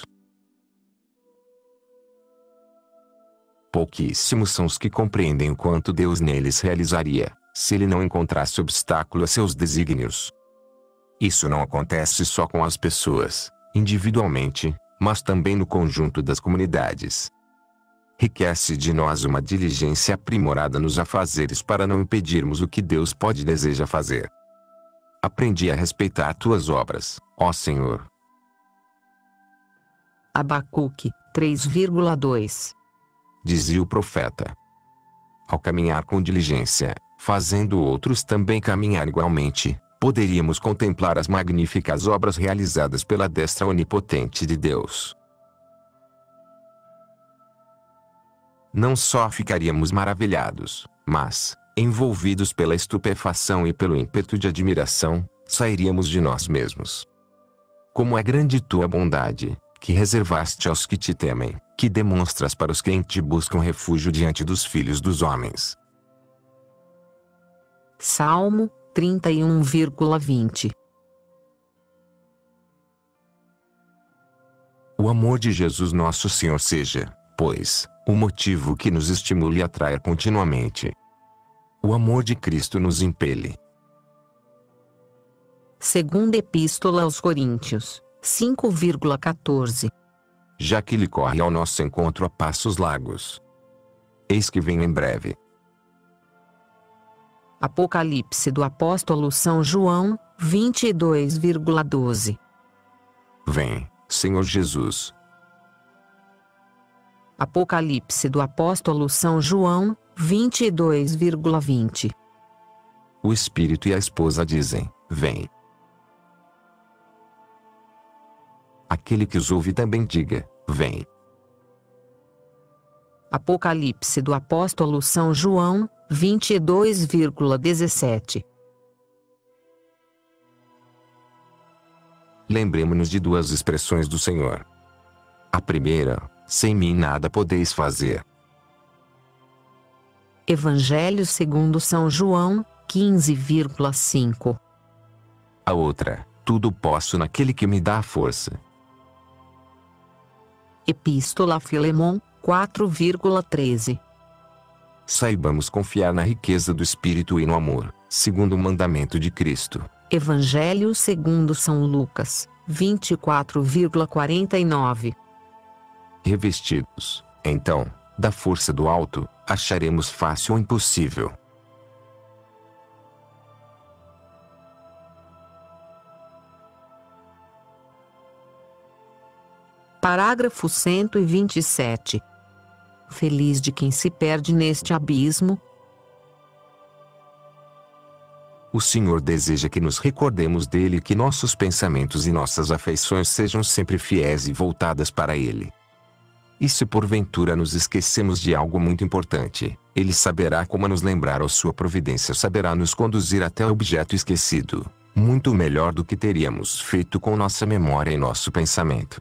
Pouquíssimos são os que compreendem o quanto Deus neles realizaria, se ele não encontrasse obstáculo a seus desígnios. Isso não acontece só com as pessoas, individualmente, mas também no conjunto das comunidades. Requer-se de nós uma diligência aprimorada nos afazeres para não impedirmos o que Deus pode e deseja fazer. Aprendi a respeitar tuas obras, ó Senhor. Abacuque, três vírgula dois. Dizia o profeta. Ao caminhar com diligência, fazendo outros também caminhar igualmente, poderíamos contemplar as magníficas obras realizadas pela destra onipotente de Deus. Não só ficaríamos maravilhados, mas, envolvidos pela estupefação e pelo ímpeto de admiração, sairíamos de nós mesmos. Como é grande tua bondade, que reservaste aos que te temem, que demonstras para os que em ti buscam refúgio diante dos filhos dos homens. Salmo trinta e um, vinte. O amor de Jesus nosso Senhor seja, pois, o motivo que nos estimule e atraia continuamente. O amor de Cristo nos impele. Segunda Epístola aos Coríntios, cinco, quatorze. Já que ele corre ao nosso encontro a passos largos. Eis que vem em breve. Apocalipse do Apóstolo São João, vinte e dois, doze. Vem, Senhor Jesus. Apocalipse do Apóstolo São João, vinte e dois, vinte. O Espírito e a esposa dizem, vem. Aquele que os ouve também diga, vem. Apocalipse do Apóstolo São João, vinte e dois, dezessete. Lembremo-nos de duas expressões do Senhor. A primeira, sem mim nada podeis fazer. Evangelho segundo São João, quinze, cinco. A outra, tudo posso naquele que me dá a força. Epístola a Filemon, quatro, treze. Saibamos confiar na riqueza do Espírito e no amor, segundo o mandamento de Cristo. Evangelho segundo São Lucas, vinte e quatro, quarenta e nove. Revestidos, Então, da força do alto, acharemos fácil o impossível. Parágrafo cento e vinte e sete. Feliz de quem se perde neste abismo. O Senhor deseja que nos recordemos dele e que nossos pensamentos e nossas afeições sejam sempre fiéis e voltadas para ele. E se porventura nos esquecemos de algo muito importante, ele saberá como nos lembrar, ou sua providência saberá nos conduzir até o objeto esquecido, muito melhor do que teríamos feito com nossa memória e nosso pensamento.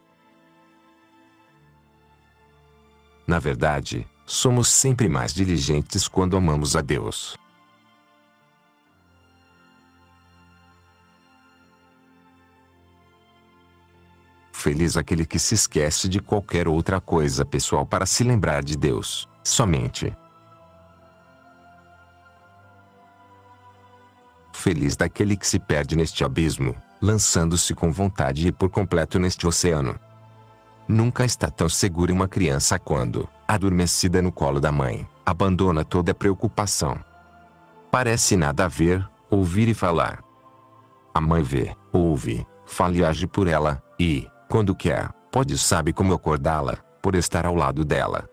Na verdade, somos sempre mais diligentes quando amamos a Deus. Feliz aquele que se esquece de qualquer outra coisa pessoal para se lembrar de Deus, somente. Feliz daquele que se perde neste abismo, lançando-se com vontade e por completo neste oceano. Nunca está tão segura uma criança quando, adormecida no colo da mãe, abandona toda preocupação. Parece nada ver, ouvir e falar. A mãe vê, ouve, fala e age por ela, e, quando quer, pode e sabe como acordá-la, por estar ao lado dela.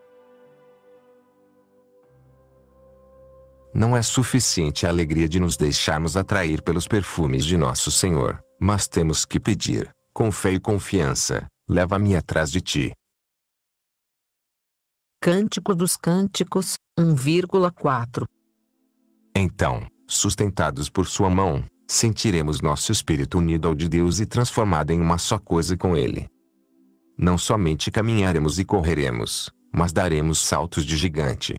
Não é suficiente a alegria de nos deixarmos atrair pelos perfumes de nosso Senhor, mas temos que pedir, com fé e confiança, leva-me atrás de ti. Cântico dos Cânticos, um vírgula quatro. Então, sustentados por sua mão, sentiremos nosso espírito unido ao de Deus e transformado em uma só coisa com Ele. Não somente caminharemos e correremos, mas daremos saltos de gigante.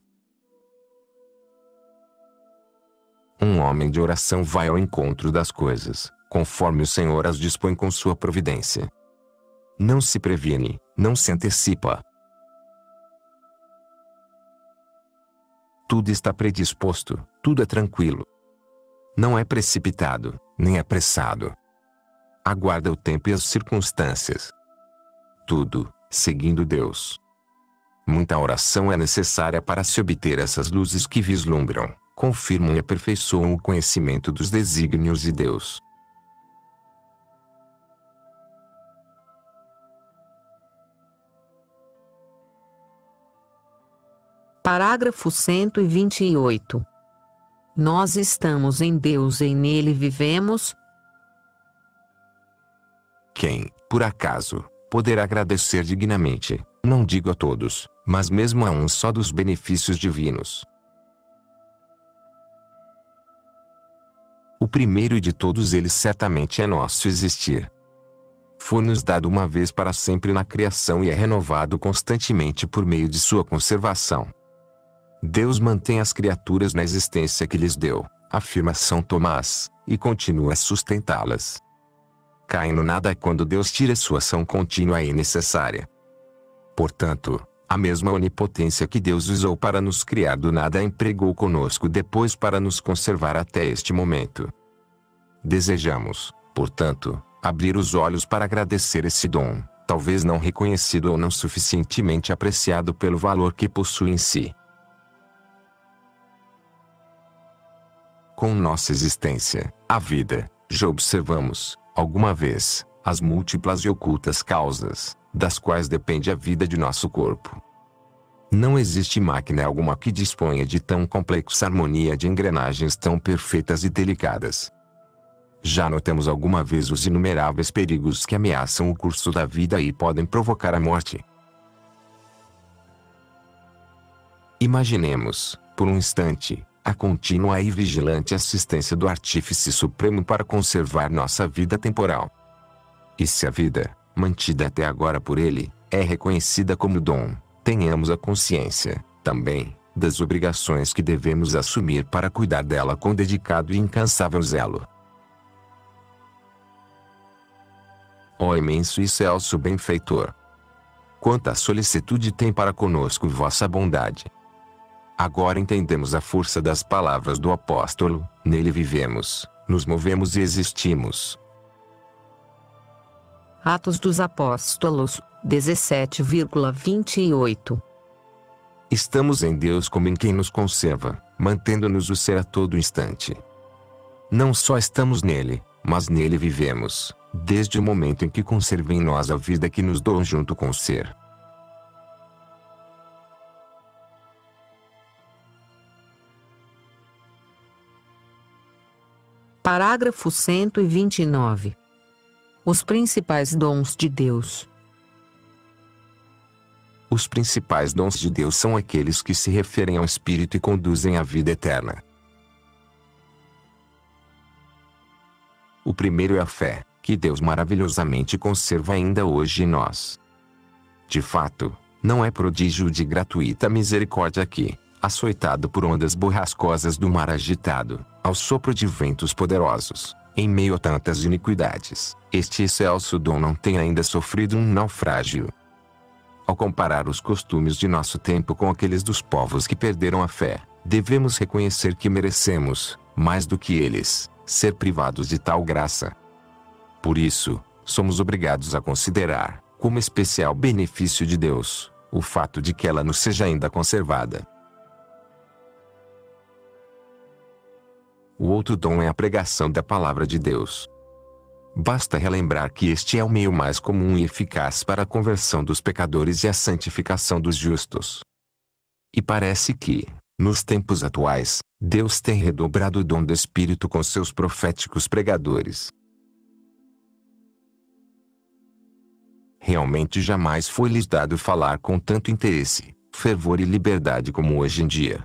Um homem de oração vai ao encontro das coisas, conforme o Senhor as dispõe com sua providência. Não se previne, não se antecipa. Tudo está predisposto, tudo é tranquilo. Não é precipitado, nem apressado. Aguarda o tempo e as circunstâncias. Tudo, seguindo Deus. Muita oração é necessária para se obter essas luzes que vislumbram, confirmam e aperfeiçoam o conhecimento dos desígnios de Deus. Parágrafo cento e vinte e oito. Nós estamos em Deus e nele vivemos. Quem, por acaso, poderá agradecer dignamente, não digo a todos, mas mesmo a um só dos benefícios divinos? O primeiro de todos eles certamente é nosso existir. Foi-nos dado uma vez para sempre na criação e é renovado constantemente por meio de sua conservação. Deus mantém as criaturas na existência que lhes deu, afirma São Tomás, e continua a sustentá-las. Caem no nada quando Deus tira sua ação contínua e necessária. Portanto, a mesma onipotência que Deus usou para nos criar do nada a empregou conosco depois para nos conservar até este momento. Desejamos, portanto, abrir os olhos para agradecer esse dom, talvez não reconhecido ou não suficientemente apreciado pelo valor que possui em si. Com nossa existência, a vida, já observamos, alguma vez, as múltiplas e ocultas causas, das quais depende a vida de nosso corpo. Não existe máquina alguma que disponha de tão complexa harmonia de engrenagens tão perfeitas e delicadas. Já notamos alguma vez os inumeráveis perigos que ameaçam o curso da vida e podem provocar a morte. Imaginemos, por um instante, a contínua e vigilante assistência do Artífice Supremo para conservar nossa vida temporal. E se a vida, mantida até agora por Ele, é reconhecida como dom, tenhamos a consciência, também, das obrigações que devemos assumir para cuidar dela com dedicado e incansável zelo. Ó imenso e excelso benfeitor! Quanta solicitude tem para conosco vossa bondade! Agora entendemos a força das palavras do apóstolo: nele vivemos, nos movemos e existimos. Atos dos Apóstolos, dezessete, vinte e oito. Estamos em Deus como em quem nos conserva, mantendo-nos o ser a todo instante. Não só estamos nele, mas nele vivemos, desde o momento em que conserva em nós a vida que nos doou junto com o ser. Parágrafo cento e vinte e nove. Os principais dons de Deus. Os principais dons de Deus são aqueles que se referem ao Espírito e conduzem à vida eterna. O primeiro é a fé, que Deus maravilhosamente conserva ainda hoje em nós. De fato, não é prodígio de gratuita misericórdia que, açoitado por ondas borrascosas do mar agitado, ao sopro de ventos poderosos, em meio a tantas iniquidades, este excelso dom não tem ainda sofrido um naufrágio. Ao comparar os costumes de nosso tempo com aqueles dos povos que perderam a fé, devemos reconhecer que merecemos, mais do que eles, ser privados de tal graça. Por isso, somos obrigados a considerar, como especial benefício de Deus, o fato de que ela nos seja ainda conservada. O outro dom é a pregação da palavra de Deus. Basta relembrar que este é o meio mais comum e eficaz para a conversão dos pecadores e a santificação dos justos. E parece que, nos tempos atuais, Deus tem redobrado o dom do Espírito com seus proféticos pregadores. Realmente jamais foi lhes dado falar com tanto interesse, fervor e liberdade como hoje em dia.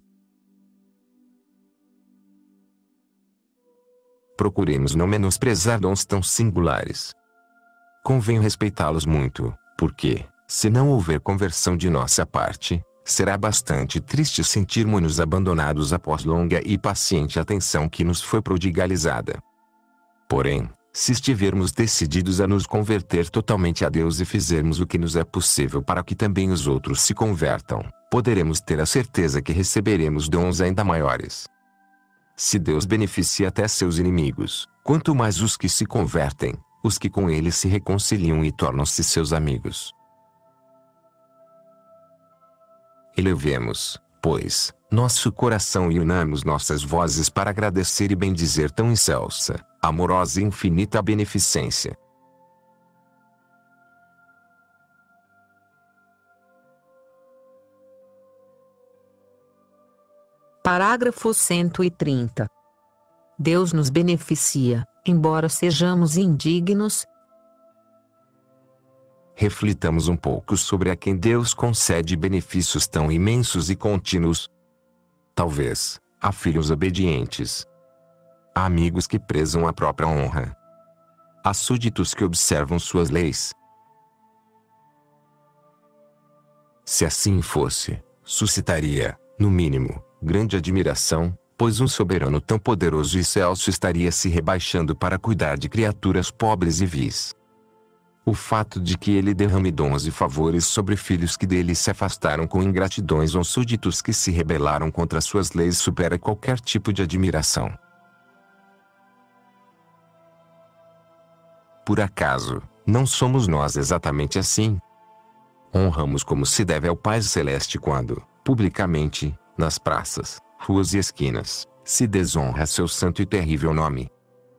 Procuremos não menosprezar dons tão singulares. Convém respeitá-los muito, porque, se não houver conversão de nossa parte, será bastante triste sentirmos-nos abandonados após longa e paciente atenção que nos foi prodigalizada. Porém, se estivermos decididos a nos converter totalmente a Deus e fizermos o que nos é possível para que também os outros se convertam, poderemos ter a certeza que receberemos dons ainda maiores. Se Deus beneficia até seus inimigos, quanto mais os que se convertem, os que com ele se reconciliam e tornam-se seus amigos. Elevemos, pois, nosso coração e unamos nossas vozes para agradecer e bendizer tão excelsa, amorosa e infinita beneficência. Parágrafo cento e trinta. Deus nos beneficia, embora sejamos indignos. Reflitamos um pouco sobre a quem Deus concede benefícios tão imensos e contínuos. Talvez, a filhos obedientes. A amigos que prezam a própria honra. A súditos que observam suas leis. Se assim fosse, suscitaria, no mínimo, grande admiração, pois um soberano tão poderoso e excelso estaria se rebaixando para cuidar de criaturas pobres e vis. O fato de que ele derrame dons e favores sobre filhos que dele se afastaram com ingratidões ou súditos que se rebelaram contra suas leis supera qualquer tipo de admiração. Por acaso, não somos nós exatamente assim? Honramos como se deve ao Pai Celeste quando, publicamente, nas praças, ruas e esquinas, se desonra seu santo e terrível nome.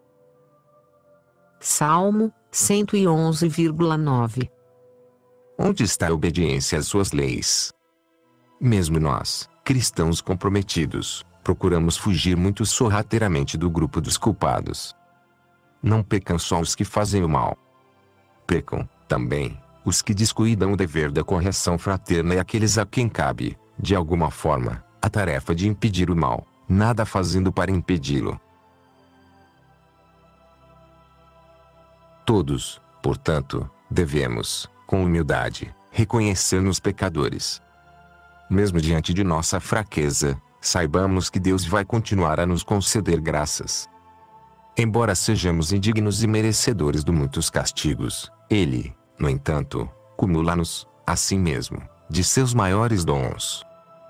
Salmo cento e onze, nove. Onde está a obediência às suas leis? Mesmo nós, cristãos comprometidos, procuramos fugir muito sorrateiramente do grupo dos culpados. Não pecam só os que fazem o mal. Pecam, também, os que descuidam o dever da correção fraterna e aqueles a quem cabe, de alguma forma, a tarefa de impedir o mal, nada fazendo para impedi-lo. Todos, portanto, devemos, com humildade, reconhecer-nos pecadores. Mesmo diante de nossa fraqueza, saibamos que Deus vai continuar a nos conceder graças. Embora sejamos indignos e merecedores de muitos castigos, Ele, no entanto, cumula-nos, assim mesmo, de seus maiores dons.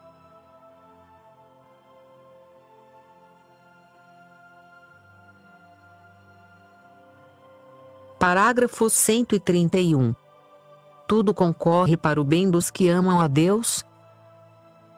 Parágrafo cento e trinta e um. Tudo concorre para o bem dos que amam a Deus?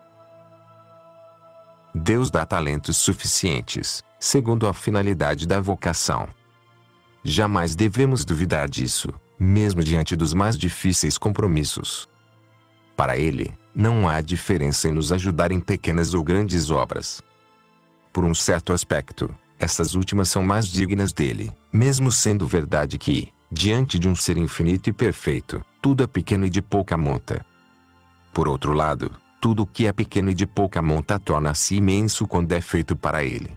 Deus dá talentos suficientes, segundo a finalidade da vocação. Jamais devemos duvidar disso, mesmo diante dos mais difíceis compromissos. Para Ele, não há diferença em nos ajudar em pequenas ou grandes obras. Por um certo aspecto, essas últimas são mais dignas dele, mesmo sendo verdade que, diante de um ser infinito e perfeito, tudo é pequeno e de pouca monta. Por outro lado, tudo o que é pequeno e de pouca monta torna-se imenso quando é feito para ele.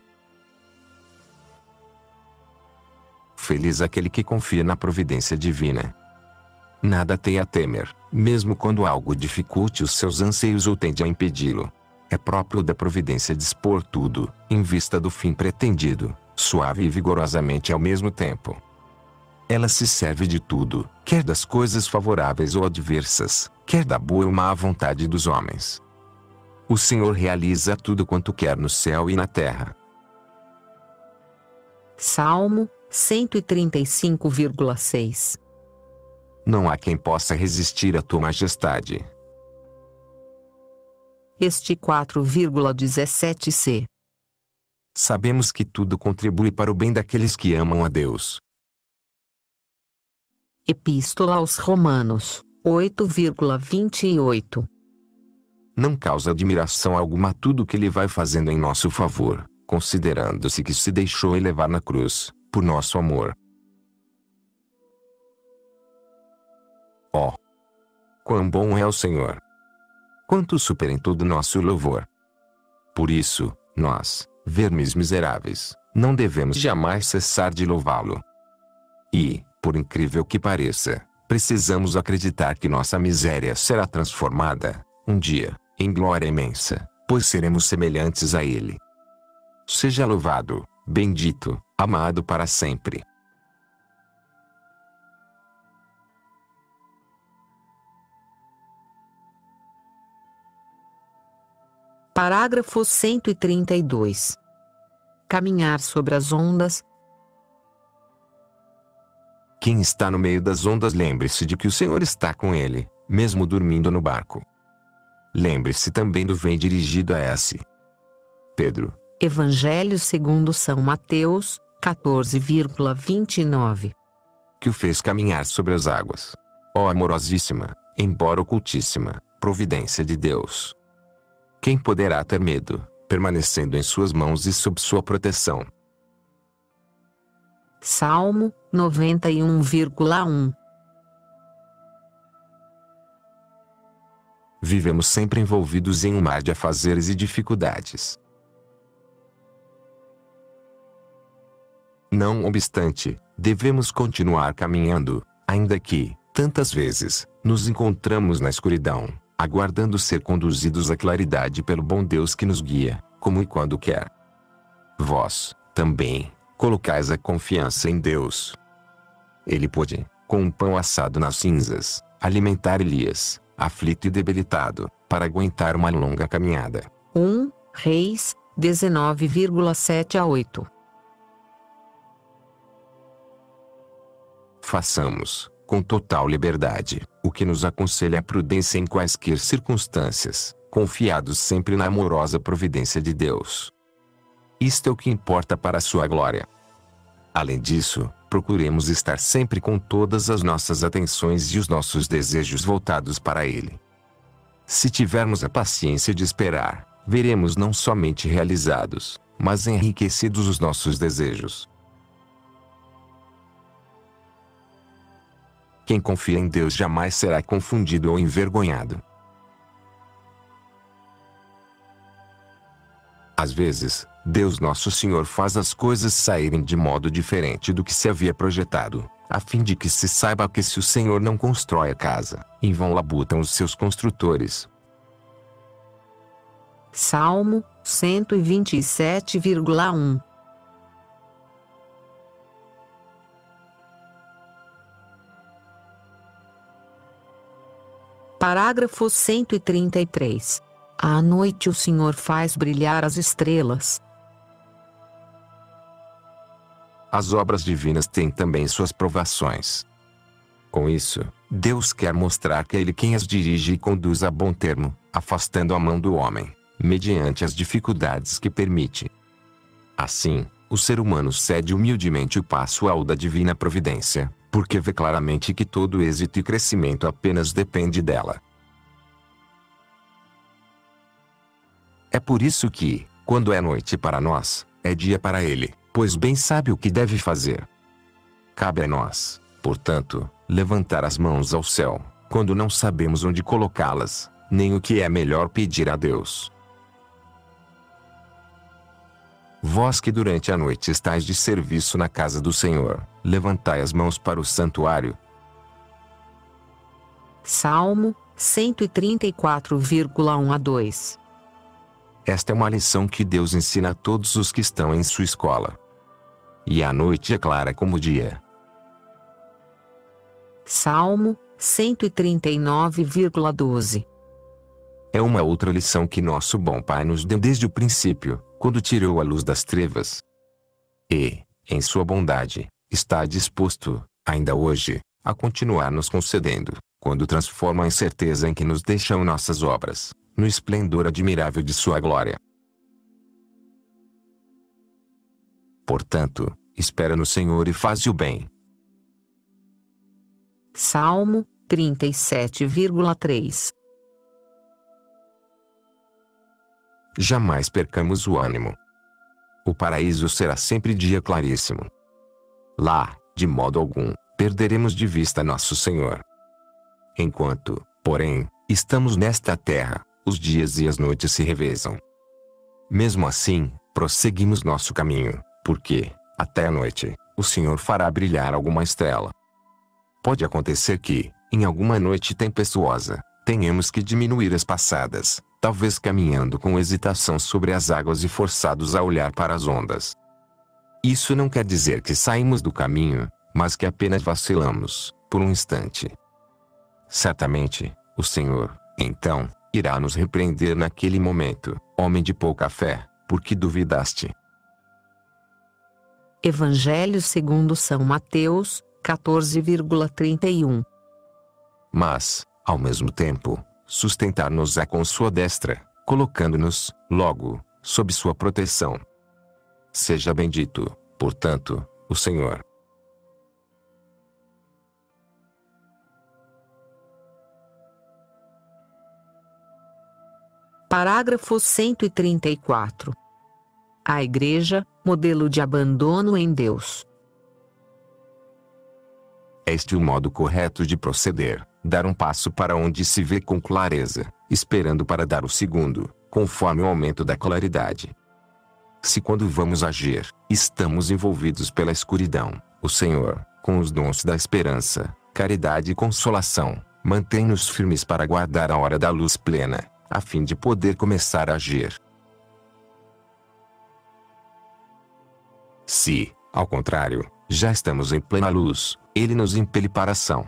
Feliz aquele que confia na providência divina. Nada tem a temer, mesmo quando algo dificulte os seus anseios ou tende a impedi-lo. É próprio da providência dispor tudo, em vista do fim pretendido, suave e vigorosamente ao mesmo tempo. Ela se serve de tudo, quer das coisas favoráveis ou adversas, quer da boa ou má vontade dos homens. O Senhor realiza tudo quanto quer no céu e na terra. Salmo cento e trinta e cinco, seis. Não há quem possa resistir à tua majestade. Este quatro, dezessete c. Sabemos que tudo contribui para o bem daqueles que amam a Deus. Epístola aos Romanos, oito, vinte e oito. Não causa admiração alguma tudo o que ele vai fazendo em nosso favor, considerando-se que se deixou elevar na cruz, por nosso amor. Ó! Quão bom é o Senhor! Quanto supera em todo nosso louvor! Por isso, nós, vermes miseráveis, não devemos jamais cessar de louvá-lo. E, por incrível que pareça, precisamos acreditar que nossa miséria será transformada, um dia, em glória imensa, pois seremos semelhantes a Ele. Seja louvado, bendito, amado para sempre. Parágrafo cento e trinta e dois. Caminhar sobre as ondas. Quem está no meio das ondas, lembre-se de que o Senhor está com ele, mesmo dormindo no barco. Lembre-se também do vem dirigido a S. Pedro. Evangelho segundo São Mateus, quatorze, vinte e nove. Que o fez caminhar sobre as águas. Ó amorosíssima, embora ocultíssima, providência de Deus. Quem poderá ter medo, permanecendo em suas mãos e sob sua proteção? Salmo noventa e um, um. Vivemos sempre envolvidos em um mar de afazeres e dificuldades. Não obstante, devemos continuar caminhando, ainda que, tantas vezes, nos encontramos na escuridão, aguardando ser conduzidos à claridade pelo bom Deus que nos guia, como e quando quer. Vós, também, colocais a confiança em Deus. Ele pôde, com um pão assado nas cinzas, alimentar Elias, aflito e debilitado, para aguentar uma longa caminhada. um Reis, dezenove, sete a oito. Façamos, com total liberdade, o que nos aconselha a prudência em quaisquer circunstâncias, confiados sempre na amorosa providência de Deus. Isto é o que importa para a sua glória. Além disso, procuremos estar sempre com todas as nossas atenções e os nossos desejos voltados para Ele. Se tivermos a paciência de esperar, veremos não somente realizados, mas enriquecidos os nossos desejos. Quem confia em Deus jamais será confundido ou envergonhado. Às vezes, Deus Nosso Senhor faz as coisas saírem de modo diferente do que se havia projetado, a fim de que se saiba que se o Senhor não constrói a casa, em vão labutam os seus construtores. Salmo cento e vinte e sete, um. Parágrafo cento e trinta e três. À noite o Senhor faz brilhar as estrelas. As obras divinas têm também suas provações. Com isso, Deus quer mostrar que é Ele quem as dirige e conduz a bom termo, afastando a mão do homem, mediante as dificuldades que permite. Assim, o ser humano cede humildemente o passo ao da divina providência, porque vê claramente que todo êxito e crescimento apenas depende dela. É por isso que, quando é noite para nós, é dia para ele, pois bem sabe o que deve fazer. Cabe a nós, portanto, levantar as mãos ao céu, quando não sabemos onde colocá-las, nem o que é melhor pedir a Deus. Vós que durante a noite estáis de serviço na casa do Senhor, levantai as mãos para o santuário. Salmo cento e trinta e quatro, um a dois. Esta é uma lição que Deus ensina a todos os que estão em sua escola. E a noite é clara como o dia. Salmo cento e trinta e nove, doze. É uma outra lição que nosso bom Pai nos deu desde o princípio, quando tirou a luz das trevas. E, em sua bondade, está disposto, ainda hoje, a continuar nos concedendo, quando transforma a incerteza em que nos deixam nossas obras, no esplendor admirável de sua glória. Portanto, espera no Senhor e faz o bem. Salmo trinta e sete, três. Jamais percamos o ânimo. O paraíso será sempre dia claríssimo. Lá, de modo algum, perderemos de vista nosso Senhor. Enquanto, porém, estamos nesta terra, os dias e as noites se revezam. Mesmo assim, prosseguimos nosso caminho, porque, até a noite, o Senhor fará brilhar alguma estrela. Pode acontecer que, em alguma noite tempestuosa, tenhamos que diminuir as passadas, talvez caminhando com hesitação sobre as águas e forçados a olhar para as ondas. Isso não quer dizer que saímos do caminho, mas que apenas vacilamos, por um instante. Certamente, o Senhor, então, irá nos repreender naquele momento, homem de pouca fé, porque duvidaste. Evangelho segundo São Mateus, quatorze, trinta e um. Mas, ao mesmo tempo, sustentar-nos-á com sua destra, colocando-nos, logo, sob sua proteção. Seja bendito, portanto, o Senhor. Parágrafo cento e trinta e quatro. A Igreja, modelo de abandono em Deus. Este é o modo correto de proceder, dar um passo para onde se vê com clareza, esperando para dar o segundo, conforme o aumento da claridade. Se quando vamos agir, estamos envolvidos pela escuridão, o Senhor, com os dons da esperança, caridade e consolação, mantém-nos firmes para guardar a hora da luz plena, a fim de poder começar a agir. Se, ao contrário, já estamos em plena luz, Ele nos impele para a ação.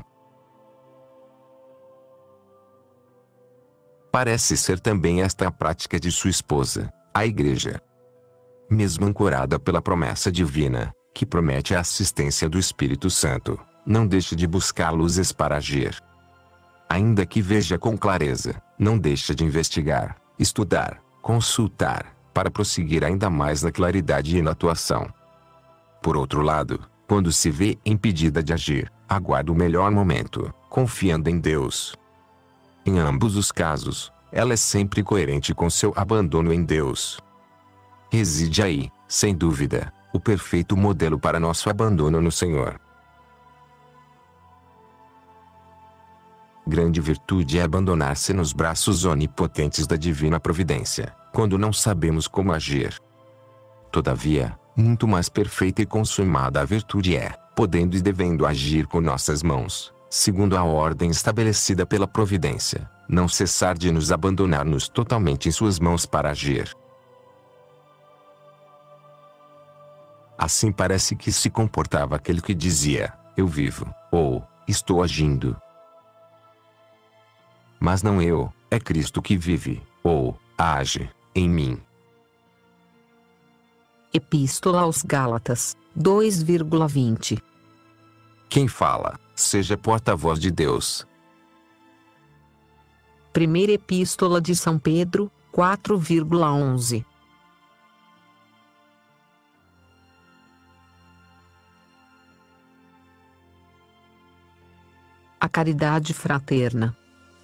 Parece ser também esta a prática de sua esposa, a Igreja. Mesmo ancorada pela promessa divina, que promete a assistência do Espírito Santo, não deixe de buscar luzes para agir. Ainda que veja com clareza, não deixa de investigar, estudar, consultar, para prosseguir ainda mais na claridade e na atuação. Por outro lado, quando se vê impedida de agir, aguarda o melhor momento, confiando em Deus. Em ambos os casos, ela é sempre coerente com seu abandono em Deus. Reside aí, sem dúvida, o perfeito modelo para nosso abandono no Senhor. Grande virtude é abandonar-se nos braços onipotentes da divina providência, quando não sabemos como agir. Todavia, muito mais perfeita e consumada a virtude é, podendo e devendo agir com nossas mãos, segundo a ordem estabelecida pela providência, não cessar de nos abandonar-nos totalmente em suas mãos para agir. Assim parece que se comportava aquele que dizia, eu vivo, ou, estou agindo. Mas não eu, é Cristo que vive, ou, age, em mim. Epístola aos Gálatas, dois, vinte. Quem fala, seja porta-voz de Deus. Primeira Epístola de São Pedro, quatro vírgula onze. A caridade fraterna.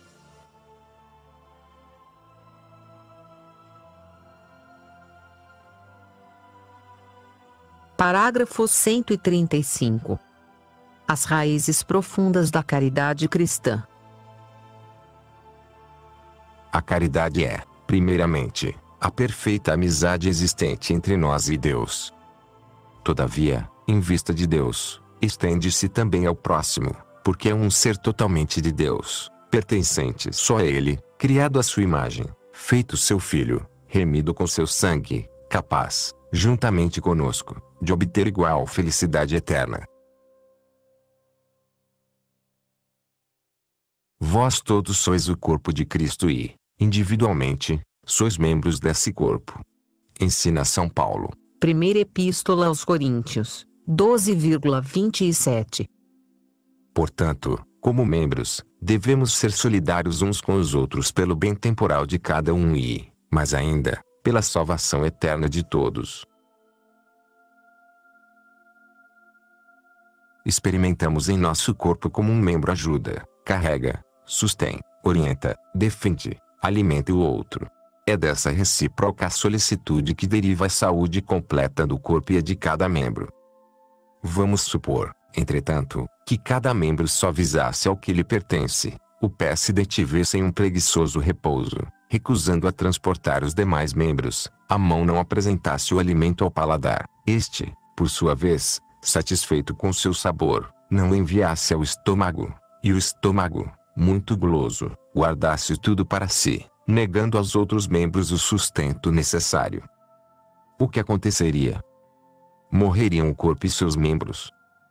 Parágrafo cento e trinta e cinco. As raízes profundas da caridade cristã. A caridade é, primeiramente, a perfeita amizade existente entre nós e Deus. Todavia, em vista de Deus, estende-se também ao próximo, porque é um ser totalmente de Deus, pertencente só a Ele, criado à sua imagem, feito seu filho, remido com seu sangue, capaz, juntamente conosco, de obter igual felicidade eterna. Vós todos sois o corpo de Cristo e, individualmente, sois membros desse corpo. Ensina São Paulo. Primeira Epístola aos Coríntios, doze vírgula vinte e sete. Portanto, como membros, devemos ser solidários uns com os outros pelo bem temporal de cada um e, mais ainda, pela salvação eterna de todos. Experimentamos em nosso corpo como um membro ajuda, carrega, sustém, orienta, defende, alimenta o outro. É dessa recíproca solicitude que deriva a saúde completa do corpo e a de cada membro. Vamos supor, entretanto, que cada membro só visasse ao que lhe pertence, o pé se detivesse em um preguiçoso repouso, recusando a transportar os demais membros, a mão não apresentasse o alimento ao paladar, este, por sua vez, satisfeito com seu sabor, não enviasse ao estômago, e o estômago, muito guloso, guardasse tudo para si, negando aos outros membros o sustento necessário. O que aconteceria? Morreriam o corpo e seus membros.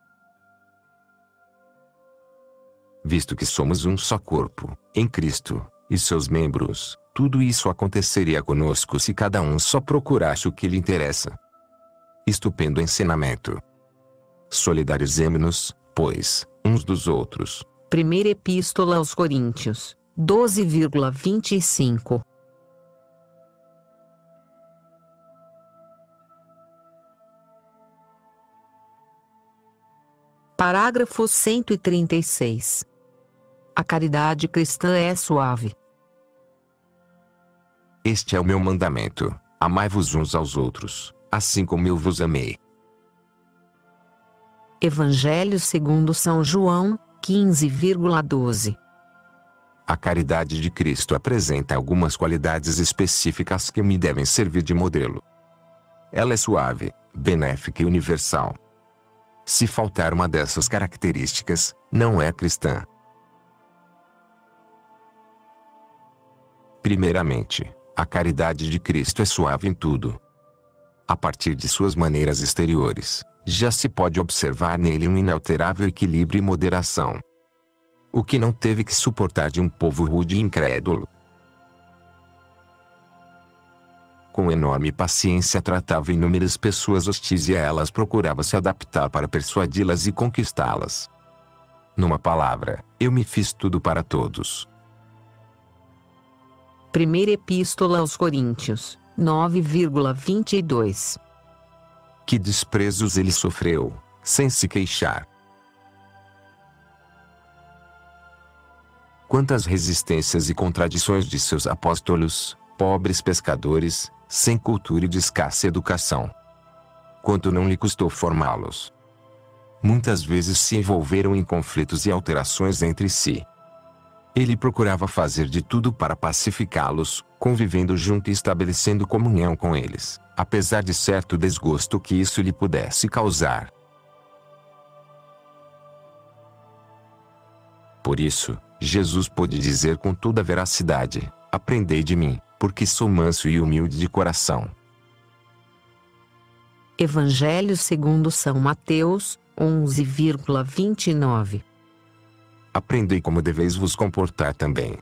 Visto que somos um só corpo, em Cristo, e seus membros, tudo isso aconteceria conosco se cada um só procurasse o que lhe interessa. Estupendo ensinamento. Solidarizemo-nos, pois, uns dos outros. Primeira Epístola aos Coríntios, doze vírgula vinte e cinco. Parágrafo cento e trinta e seis. A caridade cristã é suave. Este é o meu mandamento: amai-vos uns aos outros, assim como eu vos amei. Evangelho segundo São João, quinze vírgula doze. A caridade de Cristo apresenta algumas qualidades específicas que me devem servir de modelo. Ela é suave, benéfica e universal. Se faltar uma dessas características, não é cristã. Primeiramente, a caridade de Cristo é suave em tudo. A partir de suas maneiras exteriores, já se pode observar nele um inalterável equilíbrio e moderação. O que não teve que suportar de um povo rude e incrédulo. Com enorme paciência tratava inúmeras pessoas hostis e a elas procurava se adaptar para persuadi-las e conquistá-las. Numa palavra, eu me fiz tudo para todos. Primeira Epístola aos Coríntios, nove vírgula vinte e dois. Que desprezos ele sofreu, sem se queixar. Quantas resistências e contradições de seus apóstolos, pobres pescadores, sem cultura e de escassa educação. Quanto não lhe custou formá-los. Muitas vezes se envolveram em conflitos e alterações entre si. Ele procurava fazer de tudo para pacificá-los, convivendo junto e estabelecendo comunhão com eles, apesar de certo desgosto que isso lhe pudesse causar. Por isso, Jesus pôde dizer com toda veracidade: aprendei de mim, porque sou manso e humilde de coração. Evangelho segundo São Mateus, onze vírgula vinte e nove. Aprendei como deveis vos comportar também.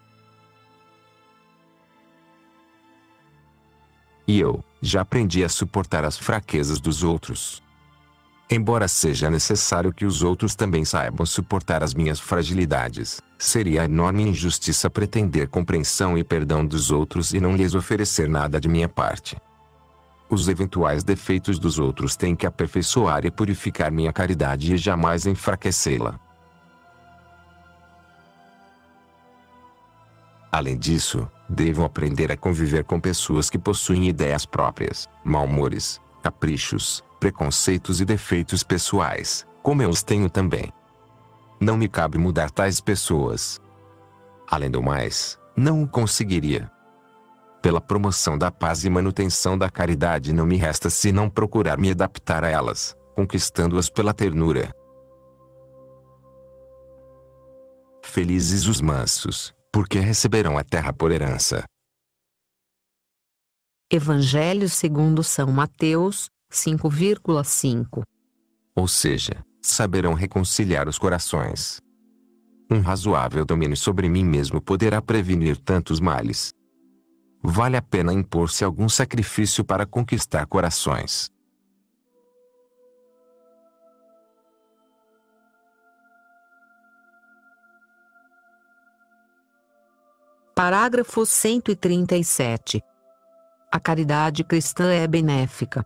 E eu, já aprendi a suportar as fraquezas dos outros. Embora seja necessário que os outros também saibam suportar as minhas fragilidades, seria enorme injustiça pretender compreensão e perdão dos outros e não lhes oferecer nada de minha parte. Os eventuais defeitos dos outros têm que aperfeiçoar e purificar minha caridade e jamais enfraquecê-la. Além disso, devo aprender a conviver com pessoas que possuem ideias próprias, mal-humores, caprichos, preconceitos e defeitos pessoais, como eu os tenho também. Não me cabe mudar tais pessoas. Além do mais, não o conseguiria. Pela promoção da paz e manutenção da caridade não me resta senão procurar me adaptar a elas, conquistando-as pela ternura. Felizes os mansos, porque receberão a terra por herança. Evangelho segundo São Mateus, cinco vírgula cinco. Ou seja, saberão reconciliar os corações. Um razoável domínio sobre mim mesmo poderá prevenir tantos males. Vale a pena impor-se algum sacrifício para conquistar corações. Parágrafo cento e trinta e sete. A caridade cristã é benéfica.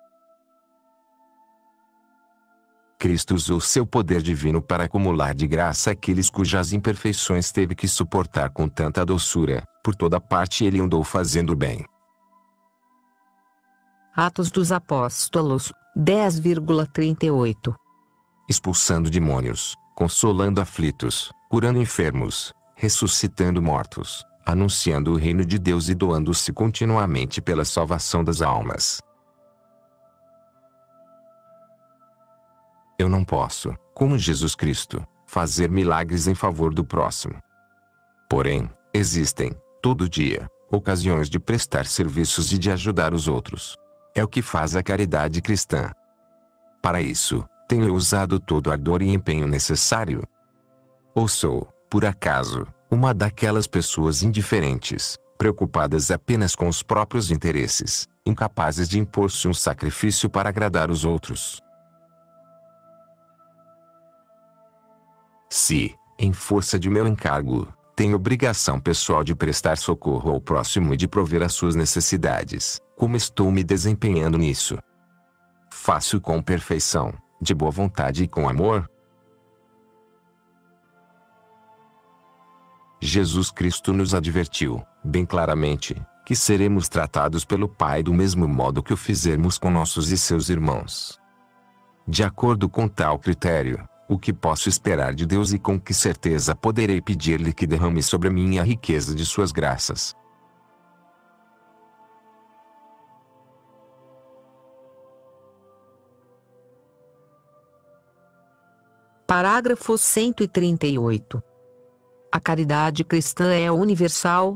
Cristo usou seu poder divino para acumular de graça aqueles cujas imperfeições teve que suportar com tanta doçura. Por toda parte ele andou fazendo bem. Atos dos Apóstolos, dez vírgula trinta e oito. Expulsando demônios, consolando aflitos, curando enfermos, ressuscitando mortos, anunciando o reino de Deus e doando-se continuamente pela salvação das almas. Eu não posso, como Jesus Cristo, fazer milagres em favor do próximo. Porém, existem, todo dia, ocasiões de prestar serviços e de ajudar os outros. É o que faz a caridade cristã. Para isso, tenho usado todo o ardor e empenho necessário. Ou sou, por acaso, uma daquelas pessoas indiferentes, preocupadas apenas com os próprios interesses, incapazes de impor-se um sacrifício para agradar os outros? Se, em força de meu encargo, tenho obrigação pessoal de prestar socorro ao próximo e de prover as suas necessidades, como estou me desempenhando nisso? Faço com perfeição, de boa vontade e com amor? Jesus Cristo nos advertiu, bem claramente, que seremos tratados pelo Pai do mesmo modo que o fizermos com nossos e seus irmãos. De acordo com tal critério, o que posso esperar de Deus e com que certeza poderei pedir-lhe que derrame sobre mim a riqueza de suas graças? Parágrafo cento e trinta e oito. A caridade cristã é universal.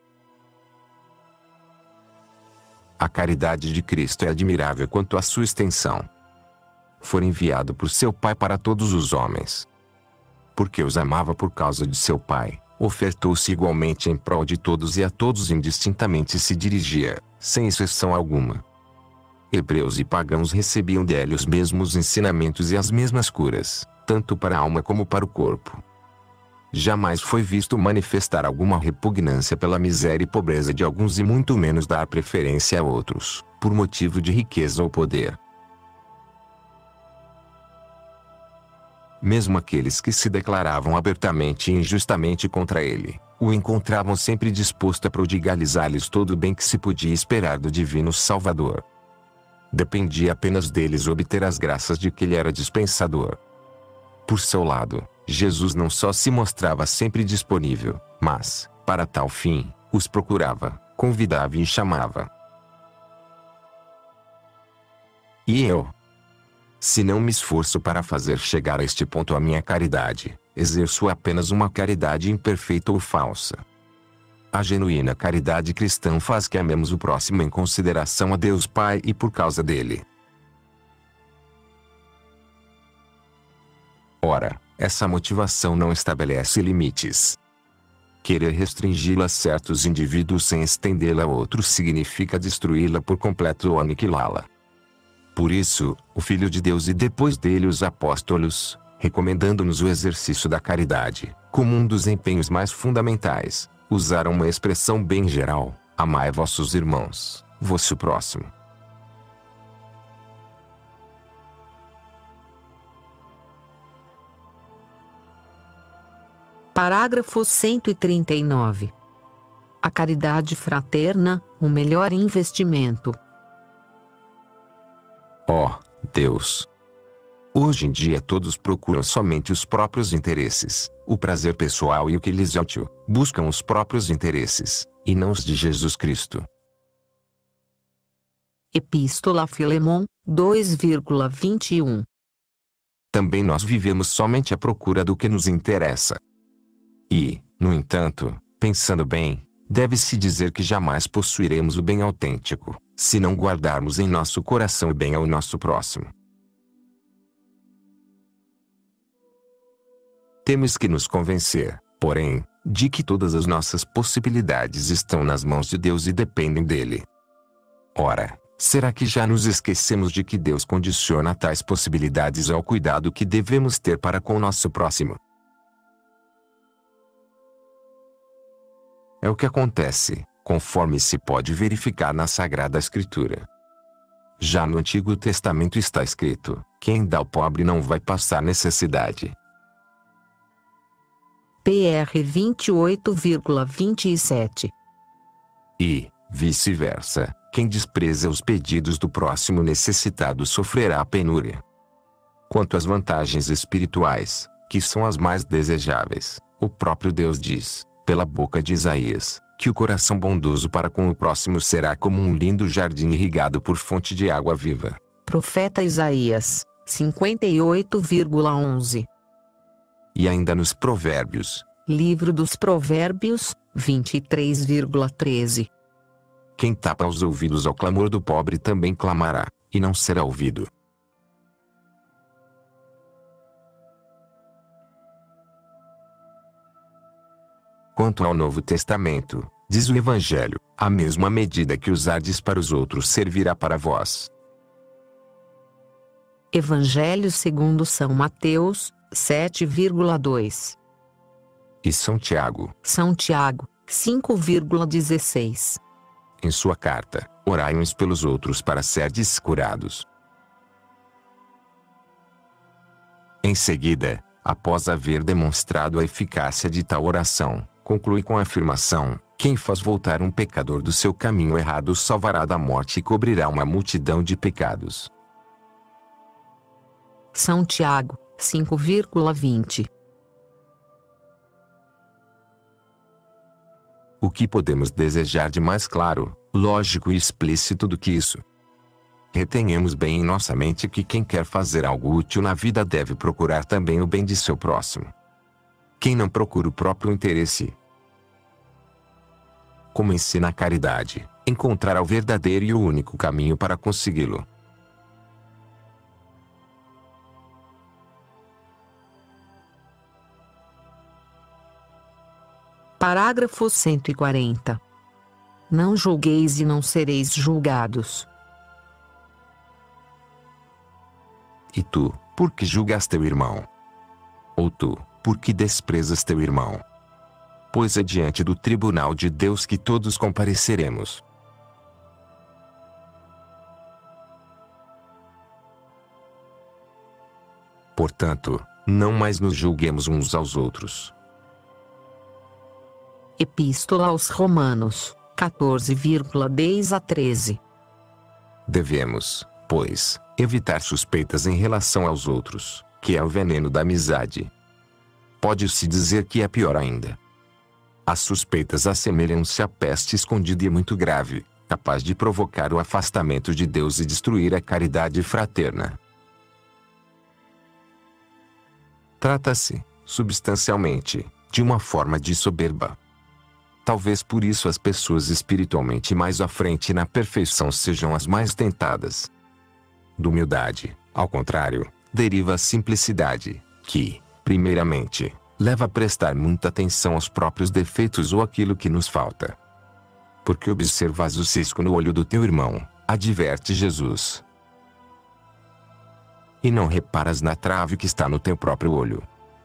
A caridade de Cristo é admirável quanto à sua extensão. Foi enviado por seu Pai para todos os homens. Porque os amava por causa de seu Pai, ofertou-se igualmente em prol de todos e a todos indistintamente se dirigia, sem exceção alguma. Hebreus e pagãos recebiam dele os mesmos ensinamentos e as mesmas curas, tanto para a alma como para o corpo. Jamais foi visto manifestar alguma repugnância pela miséria e pobreza de alguns e muito menos dar preferência a outros, por motivo de riqueza ou poder. Mesmo aqueles que se declaravam abertamente e injustamente contra ele, o encontravam sempre disposto a prodigalizar-lhes todo o bem que se podia esperar do divino Salvador. Dependia apenas deles obter as graças de que ele era dispensador. Por seu lado, Jesus não só se mostrava sempre disponível, mas, para tal fim, os procurava, convidava e chamava. E eu? Se não me esforço para fazer chegar a este ponto a minha caridade, exerço apenas uma caridade imperfeita ou falsa. A genuína caridade cristã faz que amemos o próximo em consideração a Deus Pai e por causa dele. Ora, essa motivação não estabelece limites. Querer restringi-la a certos indivíduos sem estendê-la a outros significa destruí-la por completo ou aniquilá-la. Por isso, o Filho de Deus e depois dele os apóstolos, recomendando-nos o exercício da caridade, como um dos empenhos mais fundamentais, usaram uma expressão bem geral: amai vossos irmãos, vosso próximo. Parágrafo cento e trinta e nove. A caridade fraterna, o melhor investimento. Ó Deus! Hoje em dia todos procuram somente os próprios interesses, o prazer pessoal e o que lhes é útil, buscam os próprios interesses, e não os de Jesus Cristo. Epístola a Filemon, dois vírgula vinte e um. Também nós vivemos somente à procura do que nos interessa. E, no entanto, pensando bem, deve-se dizer que jamais possuiremos o bem autêntico, se não guardarmos em nosso coração o bem ao nosso próximo. Temos que nos convencer, porém, de que todas as nossas possibilidades estão nas mãos de Deus e dependem dele. Ora, será que já nos esquecemos de que Deus condiciona tais possibilidades ao cuidado que devemos ter para com o nosso próximo? É o que acontece, conforme se pode verificar na Sagrada Escritura. Já no Antigo Testamento está escrito: quem dá ao pobre não vai passar necessidade. P R vinte e oito vírgula vinte e sete. E, vice-versa, quem despreza os pedidos do próximo necessitado sofrerá a penúria. Quanto às vantagens espirituais, que são as mais desejáveis, o próprio Deus diz, pela boca de Isaías, que o coração bondoso para com o próximo será como um lindo jardim irrigado por fonte de água viva. Profeta Isaías, cinquenta e oito vírgula onze. E ainda nos Provérbios. Livro dos Provérbios, vinte e três vírgula treze. Quem tapa os ouvidos ao clamor do pobre também clamará, e não será ouvido. Quanto ao Novo Testamento, diz o Evangelho, a mesma medida que usardes para os outros servirá para vós. Evangelho segundo São Mateus, sete vírgula dois. E São Tiago. São Tiago, cinco vírgula dezesseis. Em sua carta, orai uns pelos outros para serdes curados. Em seguida, após haver demonstrado a eficácia de tal oração, conclui com a afirmação: quem faz voltar um pecador do seu caminho errado salvará da morte e cobrirá uma multidão de pecados. São Tiago, cinco vírgula vinte. O que podemos desejar de mais claro, lógico e explícito do que isso? Retenhamos bem em nossa mente que quem quer fazer algo útil na vida deve procurar também o bem de seu próximo. Quem não procura o próprio interesse, como ensina a caridade, encontrará o verdadeiro e o único caminho para consegui-lo. Parágrafo cento e quarenta. Não julgueis e não sereis julgados. E tu, por que julgas teu irmão? Ou tu, por que desprezas teu irmão? Pois é diante do tribunal de Deus que todos compareceremos. Portanto, não mais nos julguemos uns aos outros. Epístola aos Romanos, quatorze vírgula dez a treze. Devemos, pois, evitar suspeitas em relação aos outros, que é o veneno da amizade. Pode-se dizer que é pior ainda. As suspeitas assemelham-se à peste escondida e muito grave, capaz de provocar o afastamento de Deus e destruir a caridade fraterna. Trata-se, substancialmente, de uma forma de soberba. Talvez por isso as pessoas espiritualmente mais à frente na perfeição sejam as mais tentadas. Da humildade, ao contrário, deriva a simplicidade, que, primeiramente, leva a prestar muita atenção aos próprios defeitos ou àquilo que nos falta. Porque observas o cisco no olho do teu irmão, adverte Jesus. e não reparas na trave que está no teu próprio olho.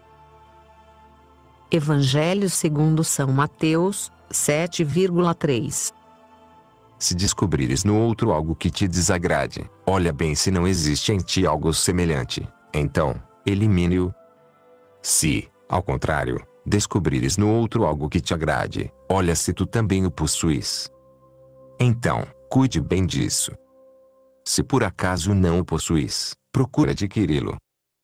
Evangelho segundo São Mateus, sete vírgula três. Se descobrires no outro algo que te desagrade, olha bem se não existe em ti algo semelhante, então, elimine-o. Se, ao contrário, descobrires no outro algo que te agrade, olha se tu também o possuis. Então, cuide bem disso. Se por acaso não o possuis, procura adquiri-lo.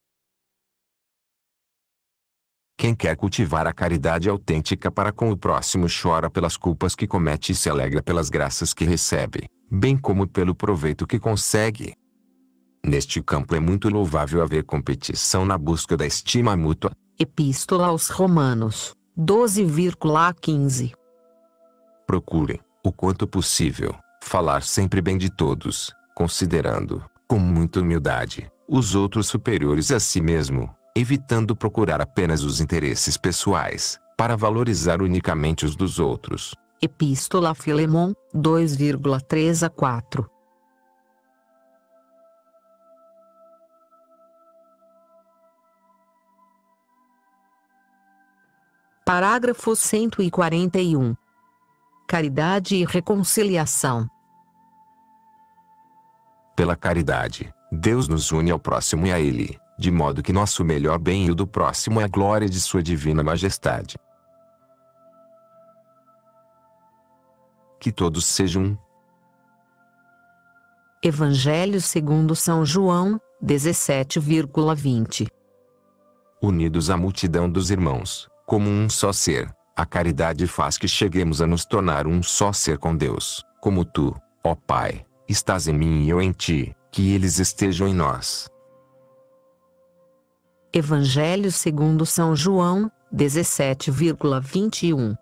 Quem quer cultivar a caridade autêntica para com o próximo chora pelas culpas que comete e se alegra pelas graças que recebe, bem como pelo proveito que consegue. Neste campo é muito louvável haver competição na busca da estima mútua. Epístola aos Romanos, doze vírgula quinze. Procure, o quanto possível, falar sempre bem de todos, considerando, com muita humildade, os outros superiores a si mesmo, evitando procurar apenas os interesses pessoais, para valorizar unicamente os dos outros. Epístola a Filemon, dois vírgula três a quatro. Parágrafo cento e quarenta e um. Caridade e reconciliação. Pela caridade, Deus nos une ao próximo e a Ele, de modo que nosso melhor bem e o do próximo é a glória de Sua Divina Majestade. Que todos sejam um. Evangelho segundo São João, dezessete vírgula vinte. Unidos à multidão dos irmãos, como um só ser, a caridade faz que cheguemos a nos tornar um só ser com Deus, como Tu, ó Pai, estás em mim e eu em Ti, que eles estejam em nós. Evangelho segundo São João, dezessete vírgula vinte e um.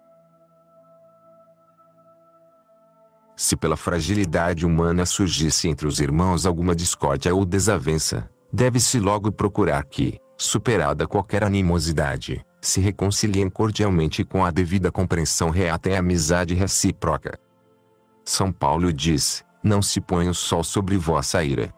Se pela fragilidade humana surgisse entre os irmãos alguma discórdia ou desavença, deve-se logo procurar que, superada qualquer animosidade, se reconciliem cordialmente com a devida compreensão reatem a amizade recíproca. São Paulo diz, não se ponha o sol sobre vossa ira.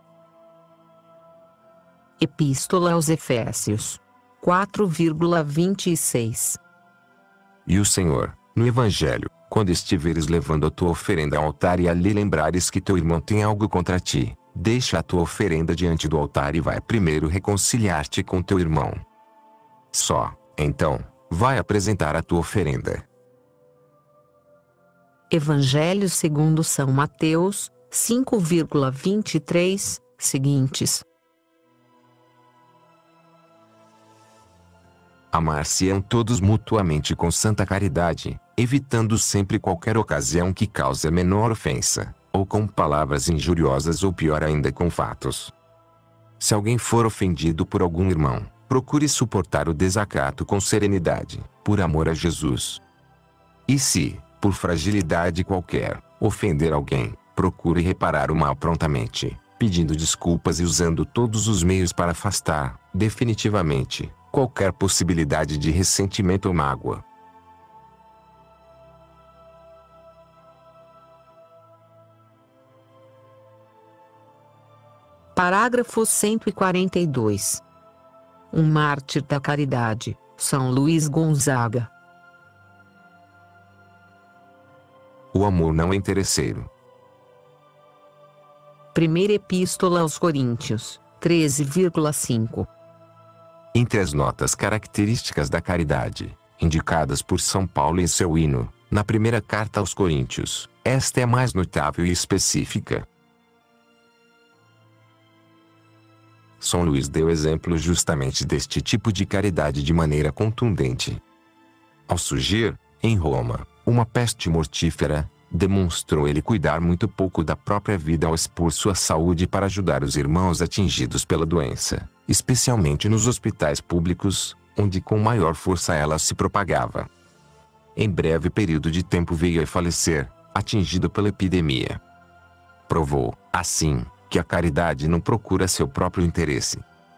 Epístola aos Efésios, quatro vírgula vinte e seis. E o Senhor, no Evangelho, quando estiveres levando a tua oferenda ao altar e ali lembrares que teu irmão tem algo contra ti, deixa a tua oferenda diante do altar e vai primeiro reconciliar-te com teu irmão. Só, então, vai apresentar a tua oferenda. Evangelho segundo São Mateus, cinco vírgula vinte e três, seguintes. Amar-se-ão todos mutuamente com santa caridade, evitando sempre qualquer ocasião que cause a menor ofensa, ou com palavras injuriosas ou pior ainda com fatos. Se alguém for ofendido por algum irmão, procure suportar o desacato com serenidade, por amor a Jesus. E se, por fragilidade qualquer, ofender alguém, procure reparar o mal prontamente, pedindo desculpas e usando todos os meios para afastar, definitivamente, qualquer possibilidade de ressentimento ou mágoa. Parágrafo cento e quarenta e dois. Um mártir da caridade, São Luís Gonzaga. O amor não é interesseiro. Primeira Epístola aos Coríntios, treze vírgula cinco. Entre as notas características da caridade, indicadas por São Paulo em seu hino, na primeira carta aos Coríntios, esta é a mais notável e específica. São Luís deu exemplo justamente deste tipo de caridade de maneira contundente. Ao surgir, em Roma, uma peste mortífera, demonstrou ele cuidar muito pouco da própria vida ao expor sua saúde para ajudar os irmãos atingidos pela doença, especialmente nos hospitais públicos, onde com maior força ela se propagava. Em breve período de tempo veio a falecer, atingido pela epidemia. Provou, assim, que a caridade não procura seu próprio interesse.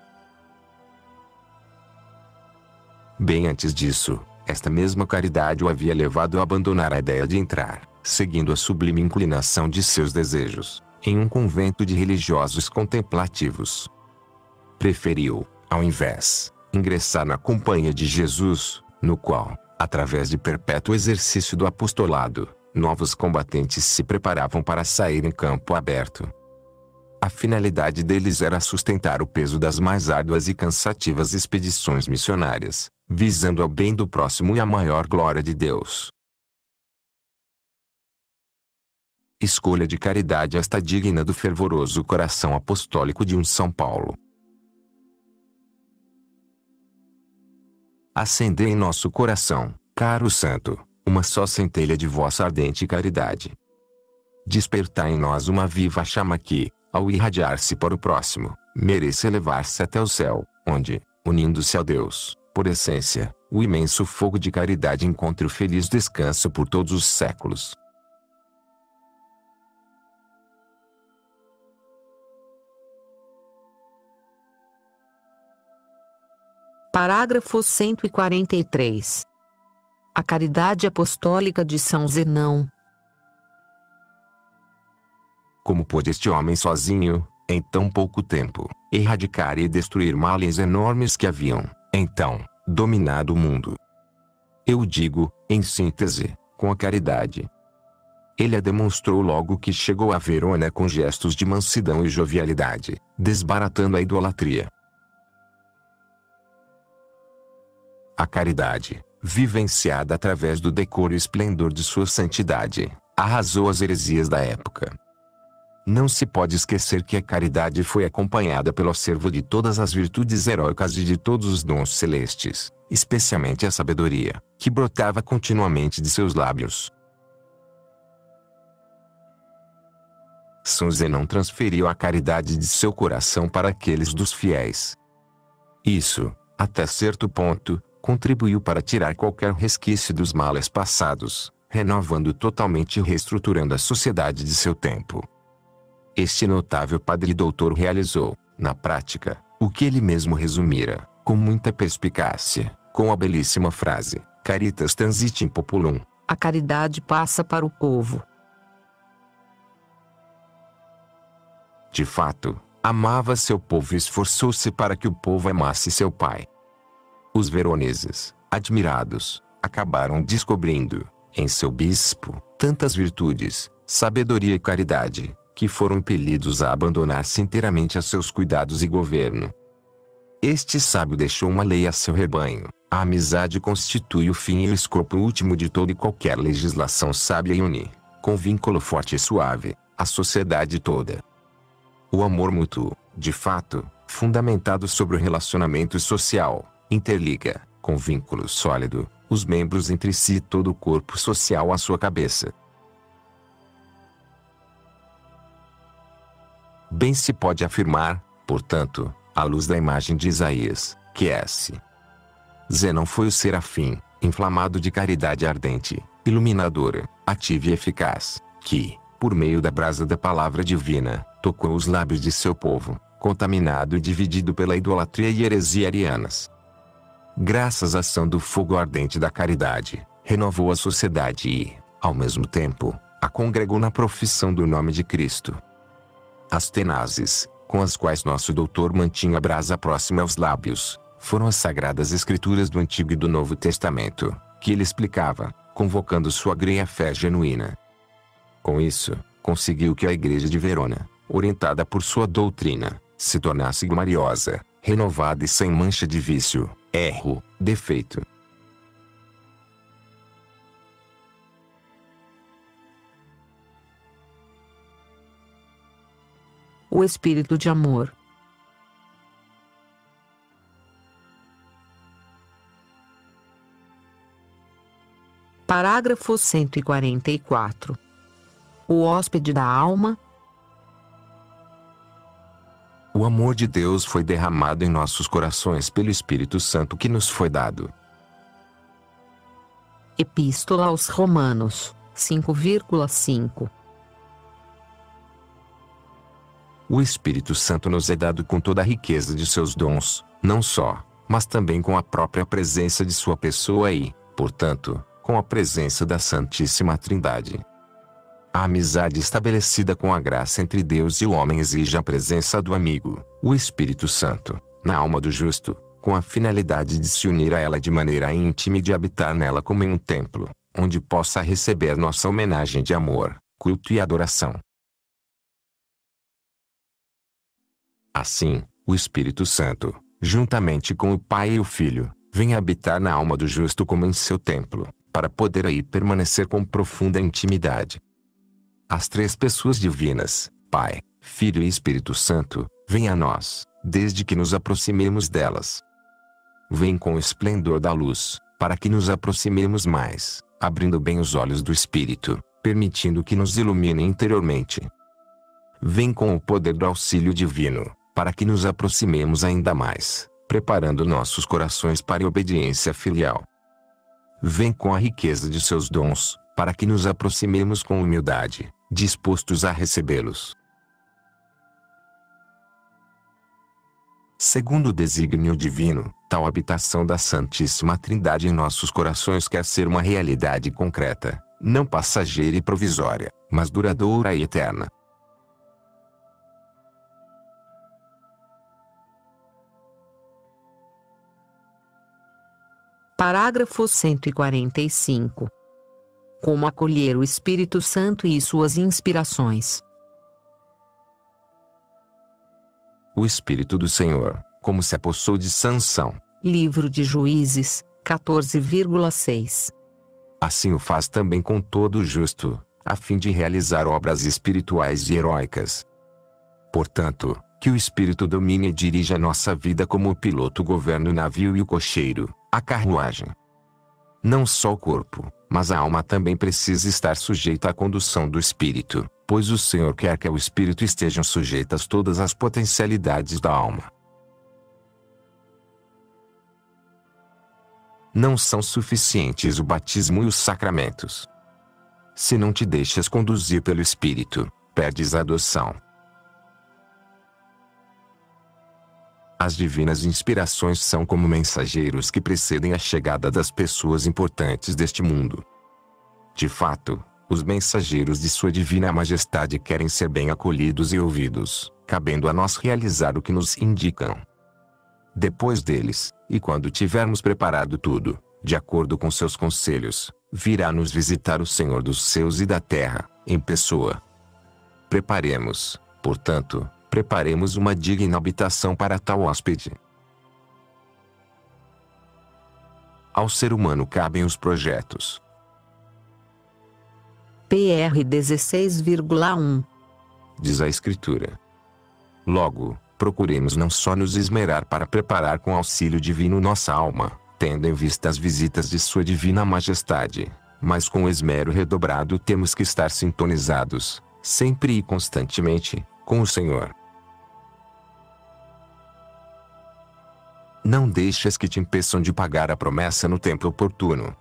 Bem antes disso, esta mesma caridade o havia levado a abandonar a ideia de entrar, seguindo a sublime inclinação de seus desejos, em um convento de religiosos contemplativos. preferiu, ao invés, ingressar na companhia de Jesus, no qual, através de perpétuo exercício do apostolado, novos combatentes se preparavam para sair em campo aberto. A finalidade deles era sustentar o peso das mais árduas e cansativas expedições missionárias, visando ao bem do próximo e a maior glória de Deus. Escolha de caridade esta digna do fervoroso coração apostólico de um São Paulo. Acendei em nosso coração, caro santo, uma só centelha de vossa ardente caridade. Despertai em nós uma viva chama que, ao irradiar-se para o próximo, mereça elevar-se até o céu, onde, unindo-se ao Deus, por essência, o imenso fogo de caridade encontre o feliz descanso por todos os séculos. Parágrafo cento e quarenta e três. A caridade apostólica de São Zenão. Como pôde este homem sozinho, em tão pouco tempo, erradicar e destruir males enormes que haviam, então, dominado o mundo? Eu digo, em síntese, com a caridade. Ele a demonstrou logo que chegou a Verona com gestos de mansidão e jovialidade, desbaratando a idolatria. A caridade, vivenciada através do decoro e esplendor de sua santidade, arrasou as heresias da época. Não se pode esquecer que a caridade foi acompanhada pelo acervo de todas as virtudes heróicas e de todos os dons celestes, especialmente a sabedoria, que brotava continuamente de seus lábios. São Zenão transferiu a caridade de seu coração para aqueles dos fiéis. Isso, até certo ponto, contribuiu para tirar qualquer resquício dos males passados, renovando totalmente e reestruturando a sociedade de seu tempo. Este notável padre e doutor realizou, na prática, o que ele mesmo resumira, com muita perspicácia, com a belíssima frase, Caritas transit in populum. A caridade passa para o povo. De fato, amava seu povo e esforçou-se para que o povo amasse seu pai. Os veroneses, admirados, acabaram descobrindo, em seu bispo, tantas virtudes, sabedoria e caridade, que foram impelidos a abandonar-se inteiramente a seus cuidados e governo. Este sábio deixou uma lei a seu rebanho: a amizade constitui o fim e o escopo último de toda e qualquer legislação sábia e une, com vínculo forte e suave, a sociedade toda. O amor mútuo, de fato, fundamentado sobre o relacionamento social, interliga, com vínculo sólido, os membros entre si e todo o corpo social à sua cabeça. Bem se pode afirmar, portanto, à luz da imagem de Isaías, que S. Zenão foi o serafim, inflamado de caridade ardente, iluminadora, ativa e eficaz, que, por meio da brasa da palavra divina, tocou os lábios de seu povo, contaminado e dividido pela idolatria e heresia arianas. Graças à ação do fogo ardente da caridade, renovou a sociedade e, ao mesmo tempo, a congregou na profissão do nome de Cristo. As tenazes, com as quais nosso doutor mantinha a brasa próxima aos lábios, foram as sagradas escrituras do Antigo e do Novo Testamento, que ele explicava, convocando sua greia fé genuína. Com isso, conseguiu que a Igreja de Verona, orientada por sua doutrina, se tornasse gloriosa, renovada e sem mancha de vício, erro, defeito. O espírito de amor. Parágrafo cento e quarenta e quatro. O hóspede da alma. O amor de Deus foi derramado em nossos corações pelo Espírito Santo que nos foi dado. Epístola aos Romanos, cinco vírgula cinco. O Espírito Santo nos é dado com toda a riqueza de seus dons, não só, mas também com a própria presença de sua pessoa e, portanto, com a presença da Santíssima Trindade. A amizade estabelecida com a graça entre Deus e o homem exige a presença do amigo, o Espírito Santo, na alma do justo, com a finalidade de se unir a ela de maneira íntima e de habitar nela como em um templo, onde possa receber nossa homenagem de amor, culto e adoração. Assim, o Espírito Santo, juntamente com o Pai e o Filho, vem habitar na alma do justo como em seu templo, para poder aí permanecer com profunda intimidade. As três pessoas divinas, Pai, Filho e Espírito Santo, vêm a nós, desde que nos aproximemos delas. Vêm com o esplendor da luz, para que nos aproximemos mais, abrindo bem os olhos do Espírito, permitindo que nos ilumine interiormente. Vêm com o poder do auxílio divino, para que nos aproximemos ainda mais, preparando nossos corações para a obediência filial. Vêm com a riqueza de seus dons, para que nos aproximemos com humildade, dispostos a recebê-los. Segundo o desígnio divino, tal habitação da Santíssima Trindade em nossos corações quer ser uma realidade concreta, não passageira e provisória, mas duradoura e eterna. Parágrafo cento e quarenta e cinco. Como acolher o Espírito Santo e suas inspirações? O Espírito do Senhor, como se apossou de Sansão. Livro de Juízes, quatorze, seis. Assim o faz também com todo o justo, a fim de realizar obras espirituais e heróicas. Portanto, que o Espírito domine e dirija nossa vida como o piloto governa o navio e o cocheiro, a carruagem. Não só o corpo, mas a alma também precisa estar sujeita à condução do Espírito, pois o Senhor quer que ao Espírito estejam sujeitas todas as potencialidades da alma. Não são suficientes o batismo e os sacramentos. Se não te deixas conduzir pelo Espírito, perdes a adoção. As divinas inspirações são como mensageiros que precedem a chegada das pessoas importantes deste mundo. De fato, os mensageiros de Sua Divina Majestade querem ser bem acolhidos e ouvidos, cabendo a nós realizar o que nos indicam. Depois deles, e quando tivermos preparado tudo, de acordo com seus conselhos, virá nos visitar o Senhor dos céus e da terra, em pessoa. Preparemos, portanto, preparemos uma digna habitação para tal hóspede. Ao ser humano cabem os projetos. P R dezesseis, um. Diz a Escritura. Logo, procuremos não só nos esmerar para preparar com auxílio divino nossa alma, tendo em vista as visitas de Sua Divina Majestade, mas com esmero redobrado temos que estar sintonizados, sempre e constantemente, com o Senhor. Não deixes que te impeçam de pagar a promessa no tempo oportuno.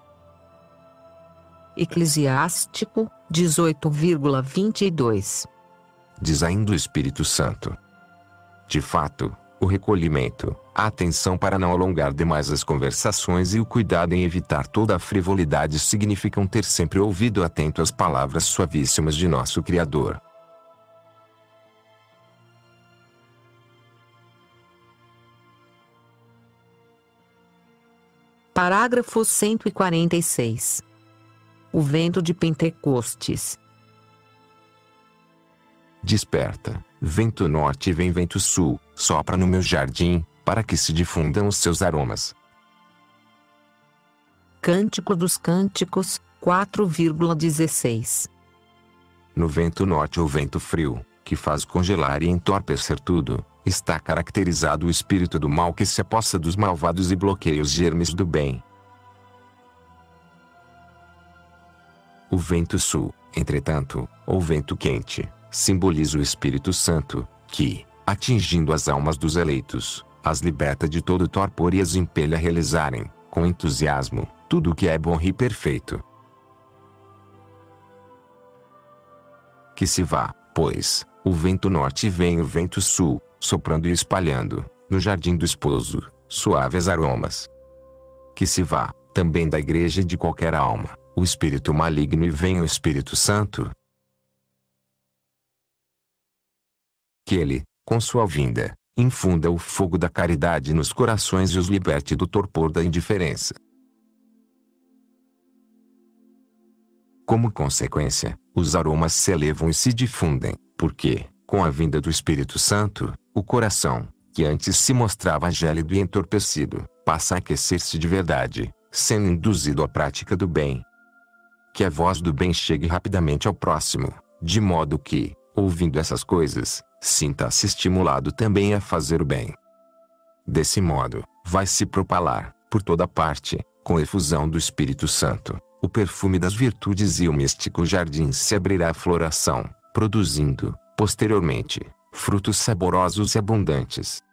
Eclesiástico, dezoito, vinte e dois. Diz ainda o Espírito Santo. De fato, o recolhimento, a atenção para não alongar demais as conversações e o cuidado em evitar toda a frivolidade significam ter sempre ouvido atento às palavras suavíssimas de nosso Criador. Parágrafo cento e quarenta e seis. O vento de Pentecostes. Desperta, vento norte e vem vento sul, sopra no meu jardim, para que se difundam os seus aromas. Cântico dos Cânticos, quatro, dezesseis. No vento norte ou vento frio, que faz congelar e entorpecer tudo, está caracterizado o espírito do mal que se apossa dos malvados e bloqueia os germes do bem. O vento sul, entretanto, ou vento quente, simboliza o Espírito Santo, que, atingindo as almas dos eleitos, as liberta de todo torpor e as impele a realizarem, com entusiasmo, tudo o que é bom e perfeito. Que se vá, pois, o vento norte e vem o vento sul, soprando e espalhando, no jardim do esposo, suaves aromas. Que se vá, também da igreja e de qualquer alma, o espírito maligno e venha o Espírito Santo, Que Ele, com sua vinda, infunda o fogo da caridade nos corações e os liberte do torpor da indiferença. Como consequência, os aromas se elevam e se difundem, porque, com a vinda do Espírito Santo, o coração, que antes se mostrava gélido e entorpecido, passa a aquecer-se de verdade, sendo induzido à prática do bem. Que a voz do bem chegue rapidamente ao próximo, de modo que, ouvindo essas coisas, sinta-se estimulado também a fazer o bem. Desse modo, vai se propalar, por toda parte, com efusão do Espírito Santo, o perfume das virtudes e o místico jardim se abrirá à floração, produzindo, posteriormente, frutos saborosos e abundantes.